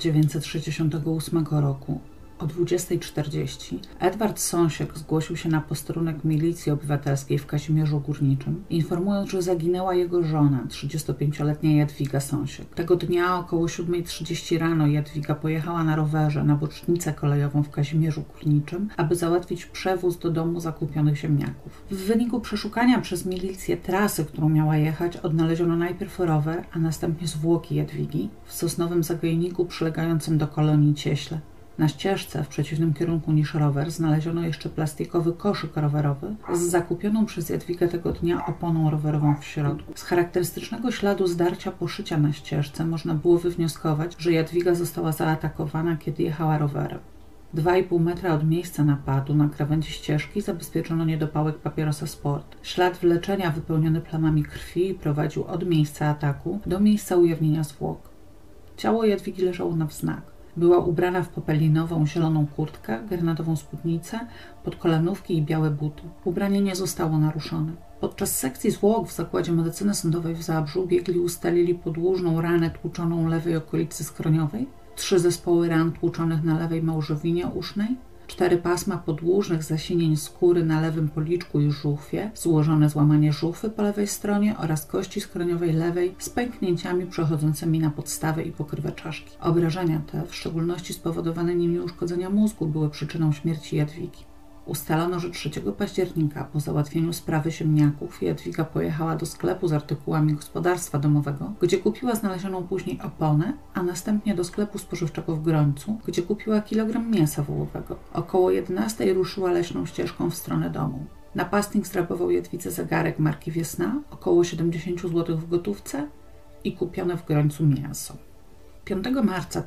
1968 roku o 20:40 Edward Sąsiek zgłosił się na posterunek Milicji Obywatelskiej w Kazimierzu Górniczym, informując, że zaginęła jego żona, 35-letnia Jadwiga Sąsiek. Tego dnia około 7:30 rano Jadwiga pojechała na rowerze na bocznicę kolejową w Kazimierzu Górniczym, aby załatwić przewóz do domu zakupionych ziemniaków. W wyniku przeszukania przez milicję trasy, którą miała jechać, odnaleziono najpierw rower, a następnie zwłoki Jadwigi w sosnowym zagajniku przylegającym do kolonii Cieśle. Na ścieżce, w przeciwnym kierunku niż rower, znaleziono jeszcze plastikowy koszyk rowerowy z zakupioną przez Jadwigę tego dnia oponą rowerową w środku. Z charakterystycznego śladu zdarcia poszycia na ścieżce można było wywnioskować, że Jadwiga została zaatakowana, kiedy jechała rowerem. 2,5 metra od miejsca napadu na krawędzi ścieżki zabezpieczono niedopałek papierosa Sport. Ślad wleczenia wypełniony plamami krwi prowadził od miejsca ataku do miejsca ujawnienia zwłok. Ciało Jadwigi leżało na wznak. Była ubrana w popelinową, zieloną kurtkę, granatową spódnicę, podkolanówki i białe buty. Ubranie nie zostało naruszone. Podczas sekcji zwłok w Zakładzie Medycyny Sądowej w Zabrzu biegli ustalili podłużną ranę tłuczoną lewej okolicy skroniowej, 3 zespoły ran tłuczonych na lewej małżowinie usznej, 4 pasma podłużnych zasinień skóry na lewym policzku i żuchwie, złożone złamanie żuchwy po lewej stronie oraz kości skroniowej lewej z pęknięciami przechodzącymi na podstawę i pokrywę czaszki. Obrażenia te, w szczególności spowodowane nimi uszkodzenia mózgu, były przyczyną śmierci Jadwigi. Ustalono, że 3 października po załatwieniu sprawy ziemniaków Jadwiga pojechała do sklepu z artykułami gospodarstwa domowego, gdzie kupiła znalezioną później oponę, a następnie do sklepu spożywczego w Grońcu, gdzie kupiła kilogram mięsa wołowego. Około 11 ruszyła leśną ścieżką w stronę domu. Napastnik zrabował Jadwidze zegarek marki Wiesna, około 70 zł w gotówce i kupione w Grońcu mięso. 5 marca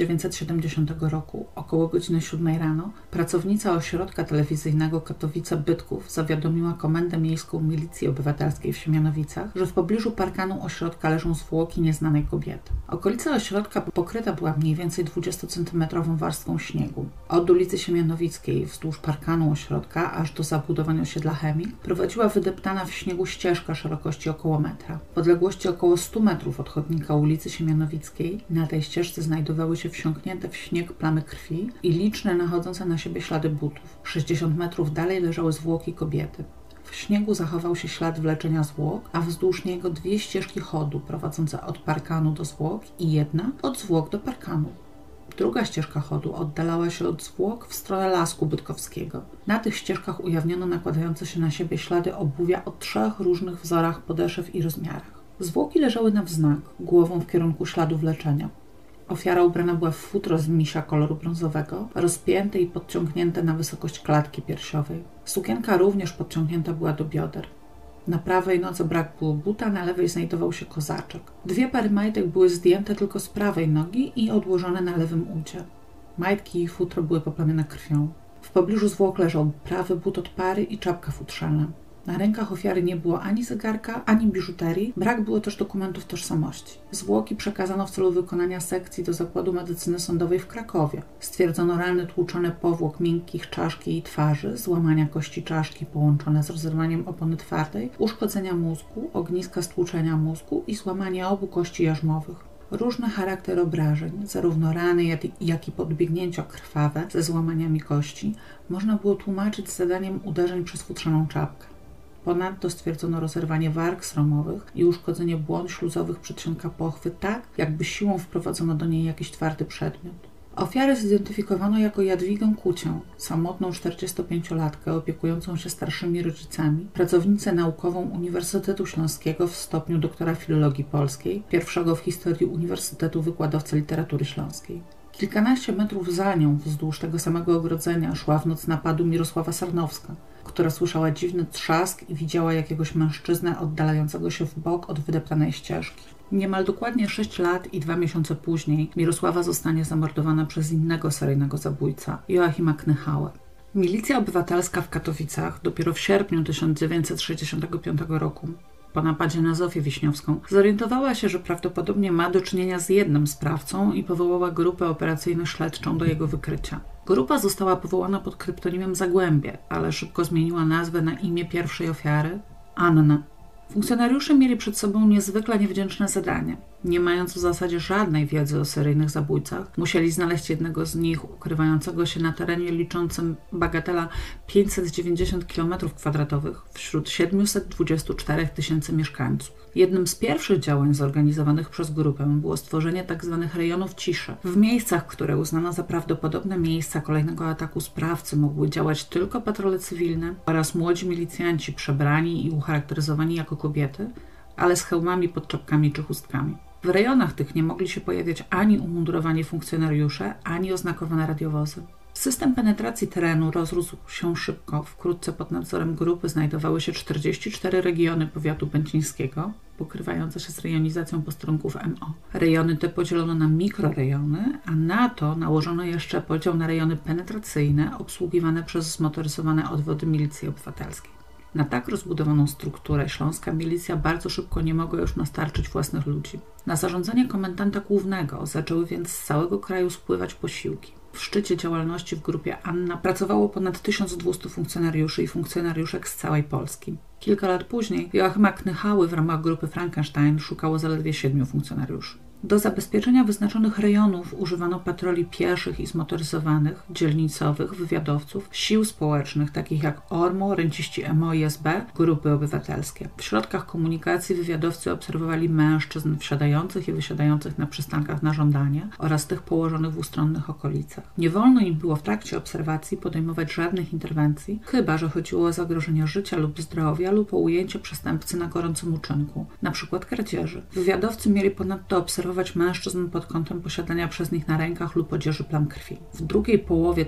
1970 roku, około godziny 7 rano, pracownica ośrodka telewizyjnego Katowice-Bytków zawiadomiła Komendę Miejską Milicji Obywatelskiej w Siemianowicach, że w pobliżu parkanu ośrodka leżą zwłoki nieznanej kobiety. Okolica ośrodka pokryta była mniej więcej 20-centymetrową warstwą śniegu. Od ulicy Siemianowickiej wzdłuż parkanu ośrodka aż do zabudowań osiedla Chemik prowadziła wydeptana w śniegu ścieżka szerokości około metra. W odległości około 100 metrów od chodnika ulicy Siemianowickiej na tej ścieżce znajdowały się wsiąknięte w śnieg plamy krwi i liczne nachodzące na siebie ślady butów. 60 metrów dalej leżały zwłoki kobiety. W śniegu zachował się ślad wleczenia zwłok, a wzdłuż niego 2 ścieżki chodu prowadzące od parkanu do zwłok i jedna od zwłok do parkanu. Druga ścieżka chodu oddalała się od zwłok w stronę Lasku Bytkowskiego. Na tych ścieżkach ujawniono nakładające się na siebie ślady obuwia o 3 różnych wzorach podeszew i rozmiarach. Zwłoki leżały na wznak, głową w kierunku śladu wleczenia. Ofiara ubrana była w futro z misia koloru brązowego, rozpięte i podciągnięte na wysokość klatki piersiowej. Sukienka również podciągnięta była do bioder. Na prawej nodze brak było buta, na lewej znajdował się kozaczek. 2 pary majtek były zdjęte tylko z prawej nogi i odłożone na lewym udzie. Majtki i futro były poplamione krwią. W pobliżu zwłok leżał prawy but od pary i czapka futrzana. Na rękach ofiary nie było ani zegarka, ani biżuterii, brak było też dokumentów tożsamości. Zwłoki przekazano w celu wykonania sekcji do Zakładu Medycyny Sądowej w Krakowie. Stwierdzono rany tłuczone powłok miękkich czaszki i twarzy, złamania kości czaszki połączone z rozerwaniem opony twardej, uszkodzenia mózgu, ogniska stłuczenia mózgu i złamanie obu kości jarzmowych. Różny charakter obrażeń, zarówno rany, jak i podbiegnięcia krwawe ze złamaniami kości, można było tłumaczyć zadaniem uderzeń przez futrzaną czapkę. Ponadto stwierdzono rozerwanie warg sromowych i uszkodzenie błon śluzowych przedsionka pochwy tak, jakby siłą wprowadzono do niej jakiś twardy przedmiot. Ofiarę zidentyfikowano jako Jadwigę Kucię, samotną 45-latkę opiekującą się starszymi rodzicami, pracownicę naukową Uniwersytetu Śląskiego w stopniu doktora filologii polskiej, pierwszego w historii Uniwersytetu wykładowcę literatury śląskiej. Kilkanaście metrów za nią, wzdłuż tego samego ogrodzenia, szła w noc napadu Mirosława Sarnowska, która słyszała dziwny trzask i widziała jakiegoś mężczyznę oddalającego się w bok od wydeptanej ścieżki. Niemal dokładnie 6 lat i 2 miesiące później Mirosława zostanie zamordowana przez innego seryjnego zabójca, Joachima Knychałę. Milicja obywatelska w Katowicach dopiero w sierpniu 1965 roku, po napadzie na Zofię Wiśniowską, zorientowała się, że prawdopodobnie ma do czynienia z jednym sprawcą i powołała grupę operacyjno-śledczą do jego wykrycia. Grupa została powołana pod kryptonimem Zagłębie, ale szybko zmieniła nazwę na imię pierwszej ofiary – Anna. Funkcjonariusze mieli przed sobą niezwykle niewdzięczne zadanie. Nie mając w zasadzie żadnej wiedzy o seryjnych zabójcach, musieli znaleźć jednego z nich ukrywającego się na terenie liczącym bagatela 590 km² wśród 724 000 mieszkańców. Jednym z pierwszych działań zorganizowanych przez grupę było stworzenie tzw. rejonów ciszy. W miejscach, które uznano za prawdopodobne miejsca kolejnego ataku sprawcy, mogły działać tylko patrole cywilne oraz młodzi milicjanci przebrani i ucharakteryzowani jako kobiety, ale z hełmami pod czapkami czy chustkami. W rejonach tych nie mogli się pojawiać ani umundurowani funkcjonariusze, ani oznakowane radiowozy. System penetracji terenu rozrósł się szybko. Wkrótce pod nadzorem grupy znajdowały się 44 regiony powiatu będzińskiego, pokrywające się z rejonizacją posterunków MO. Rejony te podzielono na mikrorejony, a na to nałożono jeszcze podział na rejony penetracyjne obsługiwane przez zmotoryzowane odwody milicji obywatelskiej. Na tak rozbudowaną strukturę śląska milicja bardzo szybko nie mogła już nastarczyć własnych ludzi. Na zarządzanie komendanta głównego zaczęły więc z całego kraju spływać posiłki. W szczycie działalności w grupie Anna pracowało ponad 1200 funkcjonariuszy i funkcjonariuszek z całej Polski. Kilka lat później Joachima Knychały w ramach grupy Frankenstein szukało zaledwie 7 funkcjonariuszy. Do zabezpieczenia wyznaczonych rejonów używano patroli pieszych i zmotoryzowanych, dzielnicowych, wywiadowców, sił społecznych takich jak ORMO, renciści MO i SB, grupy obywatelskie. W środkach komunikacji wywiadowcy obserwowali mężczyzn wsiadających i wysiadających na przystankach na żądanie oraz tych położonych w ustronnych okolicach. Nie wolno im było w trakcie obserwacji podejmować żadnych interwencji, chyba że chodziło o zagrożenie życia lub zdrowia lub o ujęcie przestępcy na gorącym uczynku, np. kradzieży. Wywiadowcy mieli ponadto obserwować mężczyzn pod kątem posiadania przez nich na rękach lub odzieży plam krwi. W drugiej połowie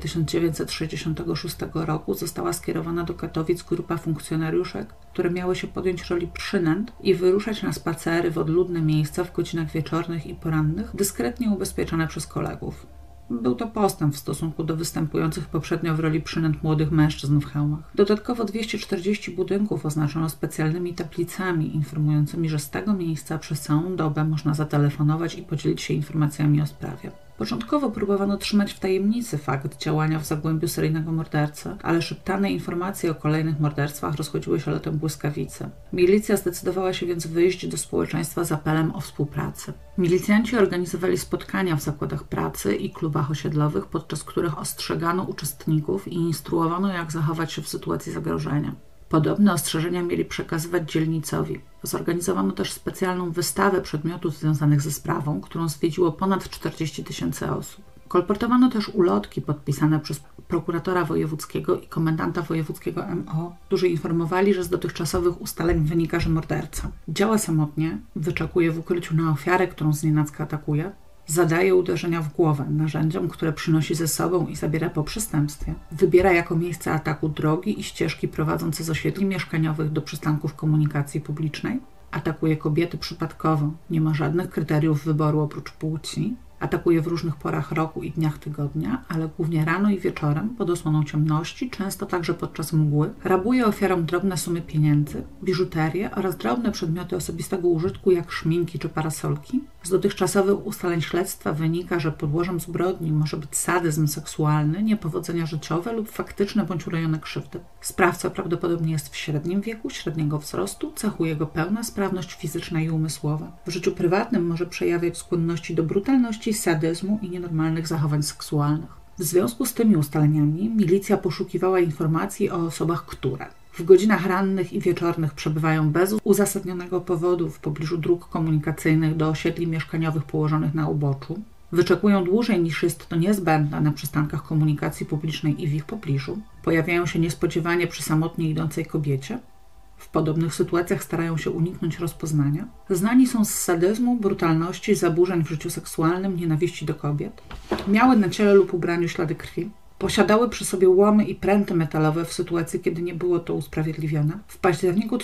1966 roku została skierowana do Katowic grupa funkcjonariuszek, które miały się podjąć roli przynęt i wyruszać na spacery w odludne miejsca w godzinach wieczornych i porannych, dyskretnie ubezpieczone przez kolegów. Był to postęp w stosunku do występujących poprzednio w roli przynęt młodych mężczyzn w hełmach. Dodatkowo 240 budynków oznaczono specjalnymi tablicami informującymi, że z tego miejsca przez całą dobę można zatelefonować i podzielić się informacjami o sprawie. Początkowo próbowano trzymać w tajemnicy fakt działania w zagłębiu seryjnego mordercy, ale szeptane informacje o kolejnych morderstwach rozchodziły się lotem błyskawicy. Milicja zdecydowała się więc wyjść do społeczeństwa z apelem o współpracę. Milicjanci organizowali spotkania w zakładach pracy i klubach osiedlowych, podczas których ostrzegano uczestników i instruowano, jak zachować się w sytuacji zagrożenia. Podobne ostrzeżenia mieli przekazywać dzielnicowi. Zorganizowano też specjalną wystawę przedmiotów związanych ze sprawą, którą zwiedziło ponad 40 000 osób. Kolportowano też ulotki podpisane przez prokuratora wojewódzkiego i komendanta wojewódzkiego MO, którzy informowali, że z dotychczasowych ustaleń wynika, że morderca działa samotnie, wyczekuje w ukryciu na ofiarę, którą znienacka atakuje, zadaje uderzenia w głowę narzędziom, które przynosi ze sobą i zabiera po przestępstwie. Wybiera jako miejsce ataku drogi i ścieżki prowadzące z osiedli mieszkaniowych do przystanków komunikacji publicznej. Atakuje kobiety przypadkowo, nie ma żadnych kryteriów wyboru oprócz płci. Atakuje w różnych porach roku i dniach tygodnia, ale głównie rano i wieczorem pod osłoną ciemności, często także podczas mgły. Rabuje ofiarom drobne sumy pieniędzy, biżuterię oraz drobne przedmioty osobistego użytku jak szminki czy parasolki. Z dotychczasowych ustaleń śledztwa wynika, że podłożem zbrodni może być sadyzm seksualny, niepowodzenia życiowe lub faktyczne bądź urojone krzywdy. Sprawca prawdopodobnie jest w średnim wieku, średniego wzrostu, cechuje go pełna sprawność fizyczna i umysłowa. W życiu prywatnym może przejawiać skłonności do brutalności, sadyzmu i nienormalnych zachowań seksualnych. W związku z tymi ustaleniami milicja poszukiwała informacji o osobach, które w godzinach rannych i wieczornych przebywają bez uzasadnionego powodu w pobliżu dróg komunikacyjnych do osiedli mieszkaniowych położonych na uboczu, wyczekują dłużej niż jest to niezbędne na przystankach komunikacji publicznej i w ich pobliżu, pojawiają się niespodziewanie przy samotnie idącej kobiecie, w podobnych sytuacjach starają się uniknąć rozpoznania, znani są z sadyzmu, brutalności, zaburzeń w życiu seksualnym, nienawiści do kobiet, miały na ciele lub ubraniu ślady krwi, posiadały przy sobie łomy i pręty metalowe w sytuacji, kiedy nie było to usprawiedliwione. W październiku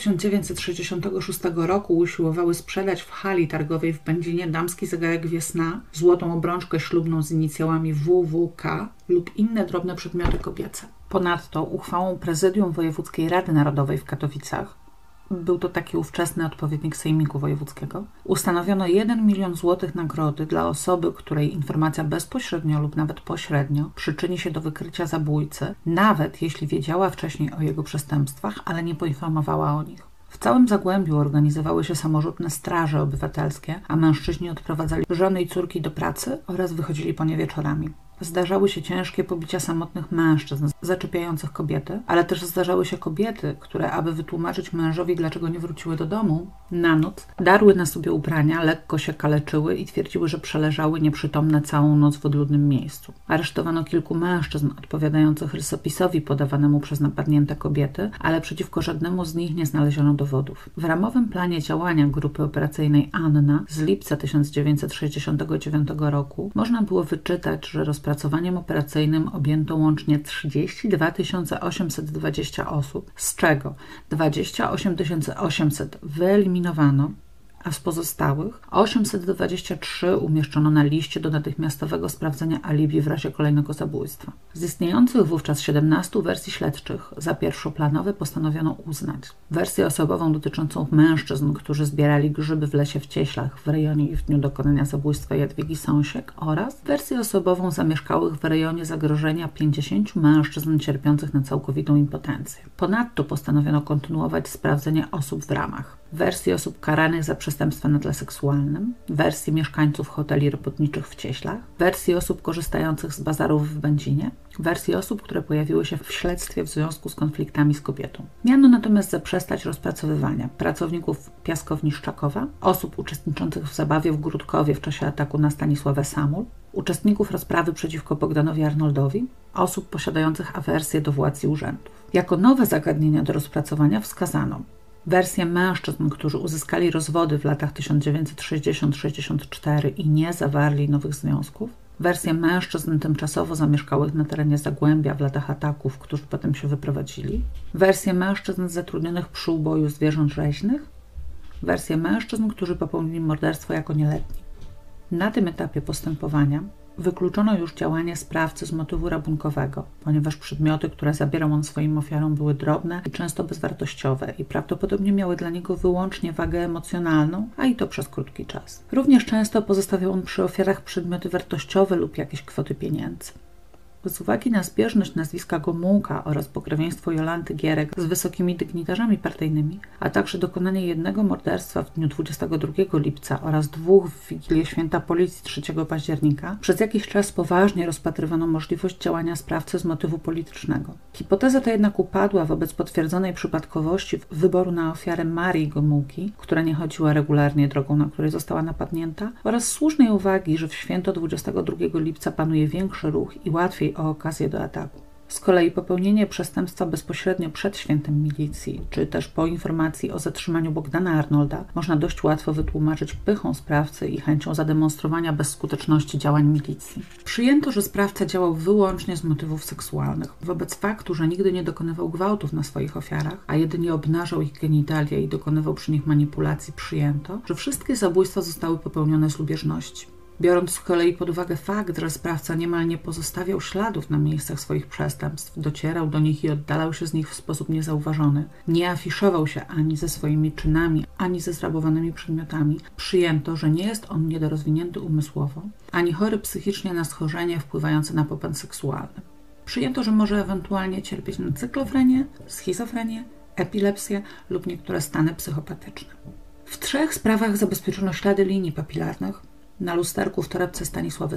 1966 roku usiłowały sprzedać w hali targowej w Będzinie damski zegarek Wiesna, złotą obrączkę ślubną z inicjałami WWK lub inne drobne przedmioty kobiece. Ponadto uchwałą Prezydium Wojewódzkiej Rady Narodowej w Katowicach, był to taki ówczesny odpowiednik Sejmiku Wojewódzkiego, ustanowiono 1 milion złotych nagrody dla osoby, której informacja bezpośrednio lub nawet pośrednio przyczyni się do wykrycia zabójcy, nawet jeśli wiedziała wcześniej o jego przestępstwach, ale nie poinformowała o nich. W całym Zagłębiu organizowały się samorzutne straże obywatelskie, a mężczyźni odprowadzali żony i córki do pracy oraz wychodzili po nie wieczorami. Zdarzały się ciężkie pobicia samotnych mężczyzn zaczepiających kobiety, ale też zdarzały się kobiety, które, aby wytłumaczyć mężowi, dlaczego nie wróciły do domu, Na noc darły na sobie ubrania, lekko się kaleczyły i twierdziły, że przeleżały nieprzytomne całą noc w odludnym miejscu. Aresztowano kilku mężczyzn odpowiadających rysopisowi podawanemu przez napadnięte kobiety, ale przeciwko żadnemu z nich nie znaleziono dowodów. W ramowym planie działania grupy operacyjnej Anna z lipca 1969 roku można było wyczytać, że rozpracowaniem operacyjnym objęto łącznie 32 820 osób, z czego 28 800 wyeliminowano, a z pozostałych 823 umieszczono na liście do natychmiastowego sprawdzenia alibi w razie kolejnego zabójstwa. Z istniejących wówczas 17 wersji śledczych za pierwszoplanowe postanowiono uznać wersję osobową dotyczącą mężczyzn, którzy zbierali grzyby w lesie w Cieślach w rejonie i w dniu dokonania zabójstwa Jadwigi Sąsiek oraz wersję osobową zamieszkałych w rejonie zagrożenia 50 mężczyzn cierpiących na całkowitą impotencję. Ponadto postanowiono kontynuować sprawdzenie osób w ramach wersji osób karanych za przestępstwa na tle seksualnym, wersji mieszkańców hoteli robotniczych w Cieślach, wersji osób korzystających z bazarów w Będzinie, wersji osób, które pojawiły się w śledztwie w związku z konfliktami z kobietą. Miano natomiast zaprzestać rozpracowywania pracowników piaskowni Szczakowa, osób uczestniczących w zabawie w Gródkowie w czasie ataku na Stanisławę Samul, uczestników rozprawy przeciwko Bogdanowi Arnoldowi, osób posiadających awersję do władz i urzędów. Jako nowe zagadnienia do rozpracowania wskazano wersję mężczyzn, którzy uzyskali rozwody w latach 1960-64 i nie zawarli nowych związków, wersję mężczyzn tymczasowo zamieszkałych na terenie Zagłębia w latach ataków, którzy potem się wyprowadzili, wersję mężczyzn zatrudnionych przy uboju zwierząt rzeźnych, wersję mężczyzn, którzy popełnili morderstwo jako nieletni. Na tym etapie postępowania wykluczono już działanie sprawcy z motywu rabunkowego, ponieważ przedmioty, które zabierał on swoim ofiarom, były drobne i często bezwartościowe i prawdopodobnie miały dla niego wyłącznie wagę emocjonalną, a i to przez krótki czas. Również często pozostawiał on przy ofiarach przedmioty wartościowe lub jakieś kwoty pieniędzy. Z uwagi na zbieżność nazwiska Gomułka oraz pokrewieństwo Jolanty Gierek z wysokimi dygnitarzami partyjnymi, a także dokonanie jednego morderstwa w dniu 22 lipca oraz 2 w Wigilię Święta Policji 3 października, przez jakiś czas poważnie rozpatrywano możliwość działania sprawcy z motywu politycznego. Hipoteza ta jednak upadła wobec potwierdzonej przypadkowości wyboru na ofiarę Marii Gomułki, która nie chodziła regularnie drogą, na której została napadnięta, oraz słusznej uwagi, że w święto 22 lipca panuje większy ruch i łatwiej o okazję do ataku. Z kolei popełnienie przestępstwa bezpośrednio przed świętem milicji, czy też po informacji o zatrzymaniu Bogdana Arnolda, można dość łatwo wytłumaczyć pychą sprawcy i chęcią zademonstrowania bezskuteczności działań milicji. Przyjęto, że sprawca działał wyłącznie z motywów seksualnych. Wobec faktu, że nigdy nie dokonywał gwałtów na swoich ofiarach, a jedynie obnażał ich genitalia i dokonywał przy nich manipulacji, przyjęto, że wszystkie zabójstwa zostały popełnione z lubieżności. Biorąc z kolei pod uwagę fakt, że sprawca niemal nie pozostawiał śladów na miejscach swoich przestępstw, docierał do nich i oddalał się z nich w sposób niezauważony, nie afiszował się ani ze swoimi czynami, ani ze zrabowanymi przedmiotami, przyjęto, że nie jest on niedorozwinięty umysłowo, ani chory psychicznie na schorzenie wpływające na popęd seksualny. Przyjęto, że może ewentualnie cierpieć na cyklofrenię, schizofrenię, epilepsję lub niektóre stany psychopatyczne. W 3 sprawach zabezpieczono ślady linii papilarnych, na lusterku w torebce Stanisławy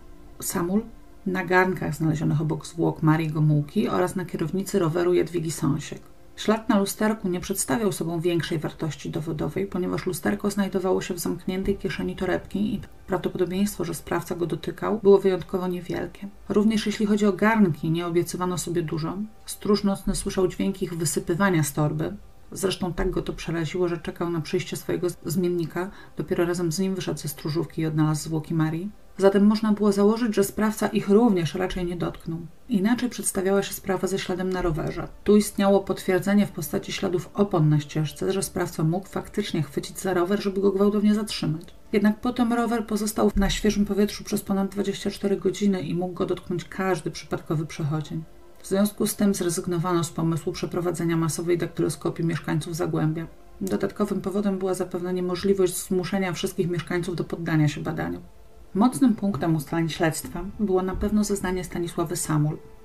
Samul, na garnkach znalezionych obok zwłok Marii Gomułki oraz na kierownicy roweru Jadwigi Sąsiek. Ślad na lusterku nie przedstawiał sobą większej wartości dowodowej, ponieważ lusterko znajdowało się w zamkniętej kieszeni torebki i prawdopodobieństwo, że sprawca go dotykał, było wyjątkowo niewielkie. Również jeśli chodzi o garnki, nie obiecywano sobie dużo. Stróż nocny słyszał dźwięk ich wysypywania z torby. Zresztą tak go to przeraziło, że czekał na przyjście swojego zmiennika. Dopiero razem z nim wyszedł ze stróżówki i odnalazł zwłoki Marii. Zatem można było założyć, że sprawca ich również raczej nie dotknął. Inaczej przedstawiała się sprawa ze śladem na rowerze. Tu istniało potwierdzenie w postaci śladów opon na ścieżce, że sprawca mógł faktycznie chwycić za rower, żeby go gwałtownie zatrzymać. Jednak potem rower pozostał na świeżym powietrzu przez ponad 24 godziny i mógł go dotknąć każdy przypadkowy przechodzień. W związku z tym zrezygnowano z pomysłu przeprowadzenia masowej daktyloskopii mieszkańców Zagłębia. Dodatkowym powodem była zapewne niemożliwość zmuszenia wszystkich mieszkańców do poddania się badaniu. Mocnym punktem ustaleń śledztwa było na pewno zeznanie Stanisławy Samul.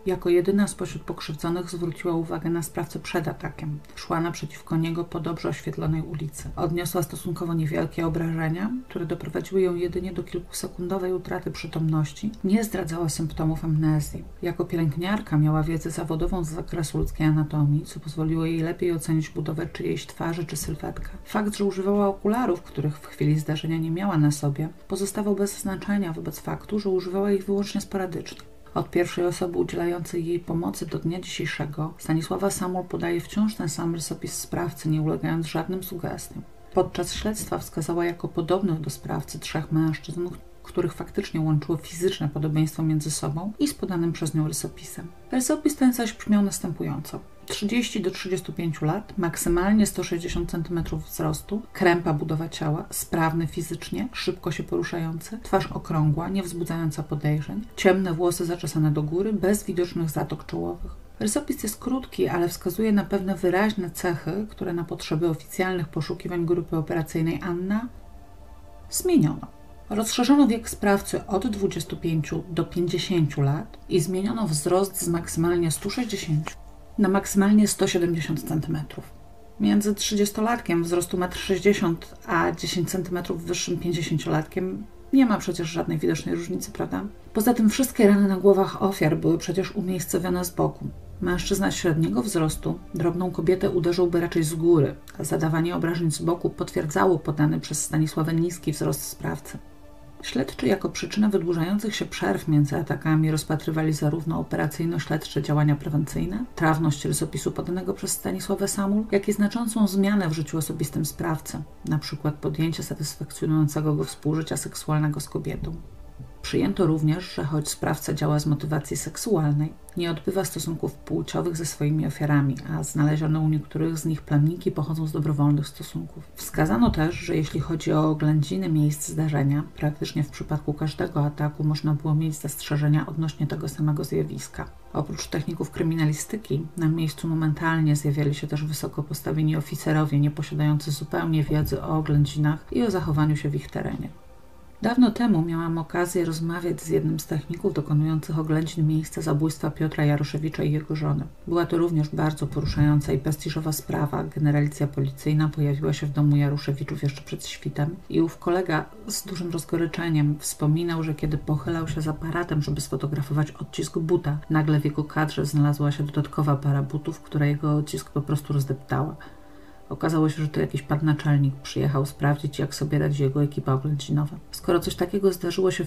Jako jedyna spośród pokrzywdzonych zwróciła uwagę na sprawcę przed atakiem. Szła naprzeciwko niego po dobrze oświetlonej ulicy. Odniosła stosunkowo niewielkie obrażenia, które doprowadziły ją jedynie do kilkusekundowej utraty przytomności. Nie zdradzała symptomów amnezji. Jako pielęgniarka miała wiedzę zawodową z zakresu ludzkiej anatomii, co pozwoliło jej lepiej ocenić budowę czyjejś twarzy czy sylwetkę. Fakt, że używała okularów, których w chwili zdarzenia nie miała na sobie, pozostawał bez znaczenia wobec faktu, że używała ich wyłącznie sporadycznie. Od pierwszej osoby udzielającej jej pomocy do dnia dzisiejszego Stanisława Samuel podaje wciąż ten sam rysopis sprawcy, nie ulegając żadnym sugestiom. Podczas śledztwa wskazała jako podobnych do sprawcy 3 mężczyzn, których faktycznie łączyło fizyczne podobieństwo między sobą i z podanym przez nią rysopisem. Rysopis ten zaś brzmiał następująco. 30 do 35 lat, maksymalnie 160 cm wzrostu, krępa budowa ciała, sprawny fizycznie, szybko się poruszający, twarz okrągła, nie wzbudzająca podejrzeń, ciemne włosy zaczesane do góry, bez widocznych zatok czołowych. Rysopis jest krótki, ale wskazuje na pewne wyraźne cechy, które na potrzeby oficjalnych poszukiwań grupy operacyjnej Anna zmieniono. Rozszerzono wiek sprawcy od 25 do 50 lat i zmieniono wzrost z maksymalnie 160 na maksymalnie 170 cm. Między 30-latkiem wzrostu 1,60 m a 10 cm wyższym 50-latkiem nie ma przecież żadnej widocznej różnicy, prawda? Poza tym wszystkie rany na głowach ofiar były przecież umiejscowione z boku. Mężczyzna średniego wzrostu drobną kobietę uderzyłby raczej z góry, a zadawanie obrażeń z boku potwierdzało podany przez Stanisławę niski wzrost sprawcy. Śledczy jako przyczynę wydłużających się przerw między atakami rozpatrywali zarówno operacyjno-śledcze działania prewencyjne, trawność rysopisu podanego przez Stanisławę Samuel, jak i znaczącą zmianę w życiu osobistym sprawcy, np. podjęcie satysfakcjonującego go współżycia seksualnego z kobietą. Przyjęto również, że choć sprawca działa z motywacji seksualnej, nie odbywa stosunków płciowych ze swoimi ofiarami, a znaleziono u niektórych z nich plemniki pochodzą z dobrowolnych stosunków. Wskazano też, że jeśli chodzi o oględziny miejsc zdarzenia, praktycznie w przypadku każdego ataku można było mieć zastrzeżenia odnośnie tego samego zjawiska. Oprócz techników kryminalistyki, na miejscu momentalnie zjawiali się też wysoko postawieni oficerowie, nie posiadający zupełnie wiedzy o oględzinach i o zachowaniu się w ich terenie. Dawno temu miałam okazję rozmawiać z jednym z techników dokonujących oględzin miejsca zabójstwa Piotra Jaroszewicza i jego żony. Była to również bardzo poruszająca i prestiżowa sprawa. Generalicja policyjna pojawiła się w domu Jaroszewiczów jeszcze przed świtem i ów kolega z dużym rozgoryczeniem wspominał, że kiedy pochylał się z aparatem, żeby sfotografować odcisk buta, nagle w jego kadrze znalazła się dodatkowa para butów, która jego odcisk po prostu rozdeptała. Okazało się, że to jakiś pan naczelnik przyjechał sprawdzić, jak sobie radzi jego ekipa oględzinowa. Skoro coś takiego zdarzyło się w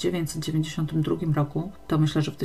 1992 roku, to myślę, że w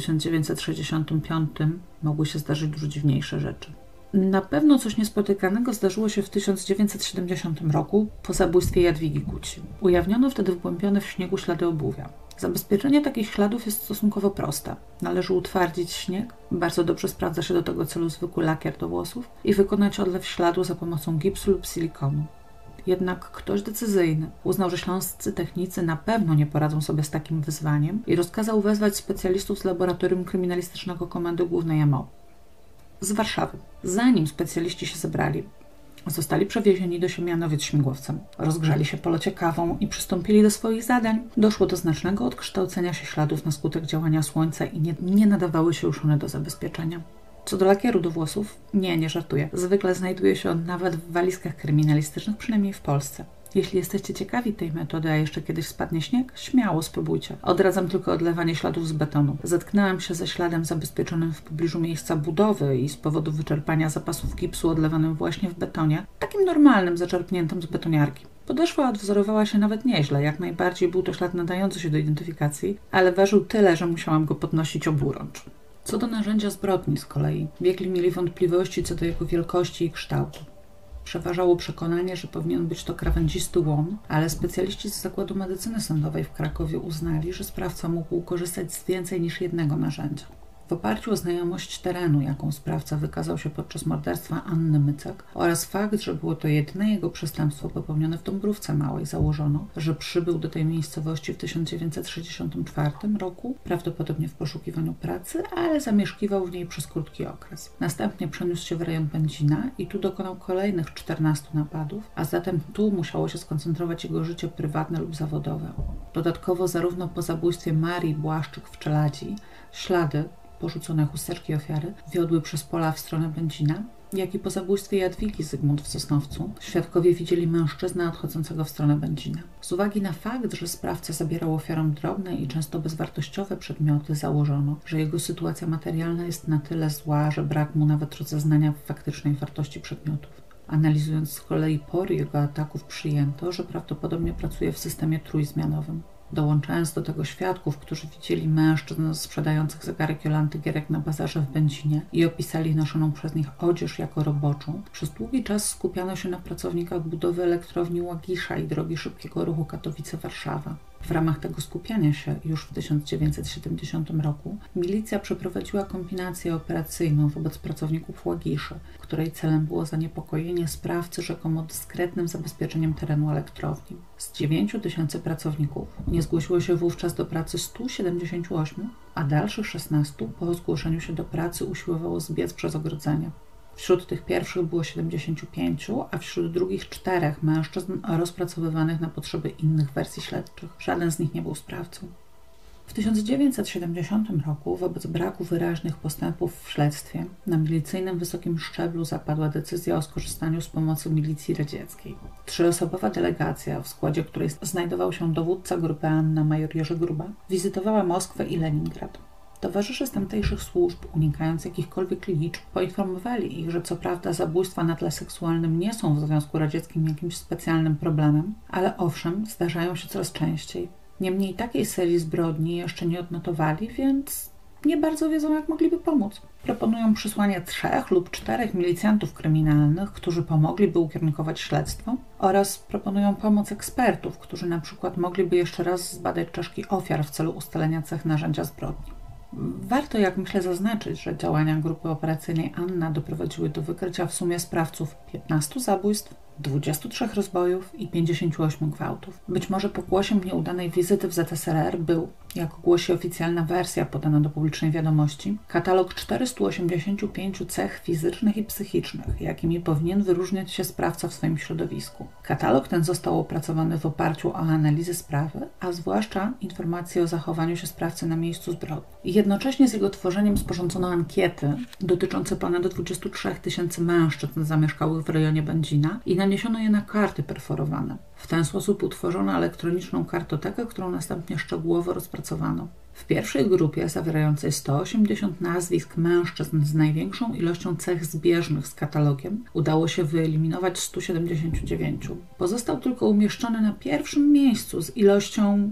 1965 mogły się zdarzyć dużo dziwniejsze rzeczy. Na pewno coś niespotykanego zdarzyło się w 1970 roku po zabójstwie Jadwigi Guci. Ujawniono wtedy wgłębione w śniegu ślady obuwia. Zabezpieczenie takich śladów jest stosunkowo proste. Należy utwardzić śnieg, bardzo dobrze sprawdza się do tego celu zwykły lakier do włosów i wykonać odlew śladu za pomocą gipsu lub silikonu. Jednak ktoś decyzyjny uznał, że śląscy technicy na pewno nie poradzą sobie z takim wyzwaniem i rozkazał wezwać specjalistów z Laboratorium Kryminalistycznego Komendy Głównej MO z Warszawy. Zanim specjaliści się zebrali, zostali przewiezieni do Siemianowic śmigłowcem, rozgrzali się po locie kawą i przystąpili do swoich zadań. Doszło do znacznego odkształcenia się śladów na skutek działania słońca i nie nadawały się już one do zabezpieczenia. Co do lakieru do włosów, nie żartuję. Zwykle znajduje się on nawet w walizkach kryminalistycznych, przynajmniej w Polsce. Jeśli jesteście ciekawi tej metody, a jeszcze kiedyś spadnie śnieg, śmiało spróbujcie. Odradzam tylko odlewanie śladów z betonu. Zetknęłam się ze śladem zabezpieczonym w pobliżu miejsca budowy i z powodu wyczerpania zapasów gipsu odlewanym właśnie w betonie, takim normalnym, zaczerpniętym z betoniarki. Podeszwa odwzorowała się nawet nieźle, jak najbardziej był to ślad nadający się do identyfikacji, ale ważył tyle, że musiałam go podnosić oburącz. Co do narzędzia zbrodni z kolei, biegli mieli wątpliwości co do jego wielkości i kształtu. Przeważało przekonanie, że powinien być to krawędzisty łom, ale specjaliści z Zakładu Medycyny Sądowej w Krakowie uznali, że sprawca mógł korzystać z więcej niż jednego narzędzia. W oparciu o znajomość terenu, jaką sprawca wykazał się podczas morderstwa Anny Mycek oraz fakt, że było to jedyne jego przestępstwo popełnione w Dąbrówce Małej, założono, że przybył do tej miejscowości w 1964 roku, prawdopodobnie w poszukiwaniu pracy, ale zamieszkiwał w niej przez krótki okres. Następnie przeniósł się w rejon Pędzina i tu dokonał kolejnych 14 napadów, a zatem tu musiało się skoncentrować jego życie prywatne lub zawodowe. Dodatkowo zarówno po zabójstwie Marii Błaszczyk w Czeladzi ślady porzucone chusteczki ofiary wiodły przez pola w stronę Będzina, jak i po zabójstwie Jadwigi Zygmunt w Sosnowcu świadkowie widzieli mężczyznę odchodzącego w stronę Będzina. Z uwagi na fakt, że sprawca zabierał ofiarom drobne i często bezwartościowe przedmioty, założono, że jego sytuacja materialna jest na tyle zła, że brak mu nawet rozeznania faktycznej wartości przedmiotów. Analizując z kolei pory jego ataków, przyjęto, że prawdopodobnie pracuje w systemie trójzmianowym. Dołączając do tego świadków, którzy widzieli mężczyzn sprzedających zegarek Jolanty Gierek na bazarze w Będzinie i opisali noszoną przez nich odzież jako roboczą, przez długi czas skupiano się na pracownikach budowy elektrowni Łagisza i drogi szybkiego ruchu Katowice-Warszawa. W ramach tego skupiania się już w 1970 roku milicja przeprowadziła kombinację operacyjną wobec pracowników Łagiszy, której celem było zaniepokojenie sprawcy rzekomo dyskretnym zabezpieczeniem terenu elektrowni. Z 9 000 pracowników nie zgłosiło się wówczas do pracy 178, a dalszych 16 po zgłoszeniu się do pracy usiłowało zbiec przez ogrodzenie. Wśród tych pierwszych było 75, a wśród drugich 4 mężczyzn rozpracowywanych na potrzeby innych wersji śledczych. Żaden z nich nie był sprawcą. W 1970 roku wobec braku wyraźnych postępów w śledztwie na milicyjnym wysokim szczeblu zapadła decyzja o skorzystaniu z pomocy milicji radzieckiej. 3-osobowa delegacja, w składzie której znajdował się dowódca grupy Anna major Jerzy Gruba, wizytowała Moskwę i Leningrad. Towarzysze z tamtejszych służb, unikając jakichkolwiek liczb, poinformowali ich, że co prawda zabójstwa na tle seksualnym nie są w Związku Radzieckim jakimś specjalnym problemem, ale owszem, zdarzają się coraz częściej. Niemniej takiej serii zbrodni jeszcze nie odnotowali, więc nie bardzo wiedzą, jak mogliby pomóc. Proponują przysłanie 3 lub 4 milicjantów kryminalnych, którzy pomogliby ukierunkować śledztwo, oraz proponują pomoc ekspertów, którzy na przykład mogliby jeszcze raz zbadać czaszki ofiar w celu ustalenia cech narzędzia zbrodni. Warto, jak myślę, zaznaczyć, że działania grupy operacyjnej Anna doprowadziły do wykrycia w sumie sprawców 15 zabójstw, 23 rozbojów i 58 gwałtów. Być może pokłosiem nieudanej wizyty w ZSRR był, jak głosi oficjalna wersja podana do publicznej wiadomości, katalog 485 cech fizycznych i psychicznych, jakimi powinien wyróżniać się sprawca w swoim środowisku. Katalog ten został opracowany w oparciu o analizę sprawy, a zwłaszcza informacje o zachowaniu się sprawcy na miejscu zbrodni. Jednocześnie z jego tworzeniem sporządzono ankiety dotyczące ponad 23 000 mężczyzn zamieszkałych w rejonie Będzina i naniesiono je na karty perforowane. W ten sposób utworzono elektroniczną kartotekę, którą następnie szczegółowo rozpracowano. W pierwszej grupie, zawierającej 180 nazwisk mężczyzn z największą ilością cech zbieżnych z katalogiem, udało się wyeliminować 179. Pozostał tylko umieszczony na pierwszym miejscu z ilością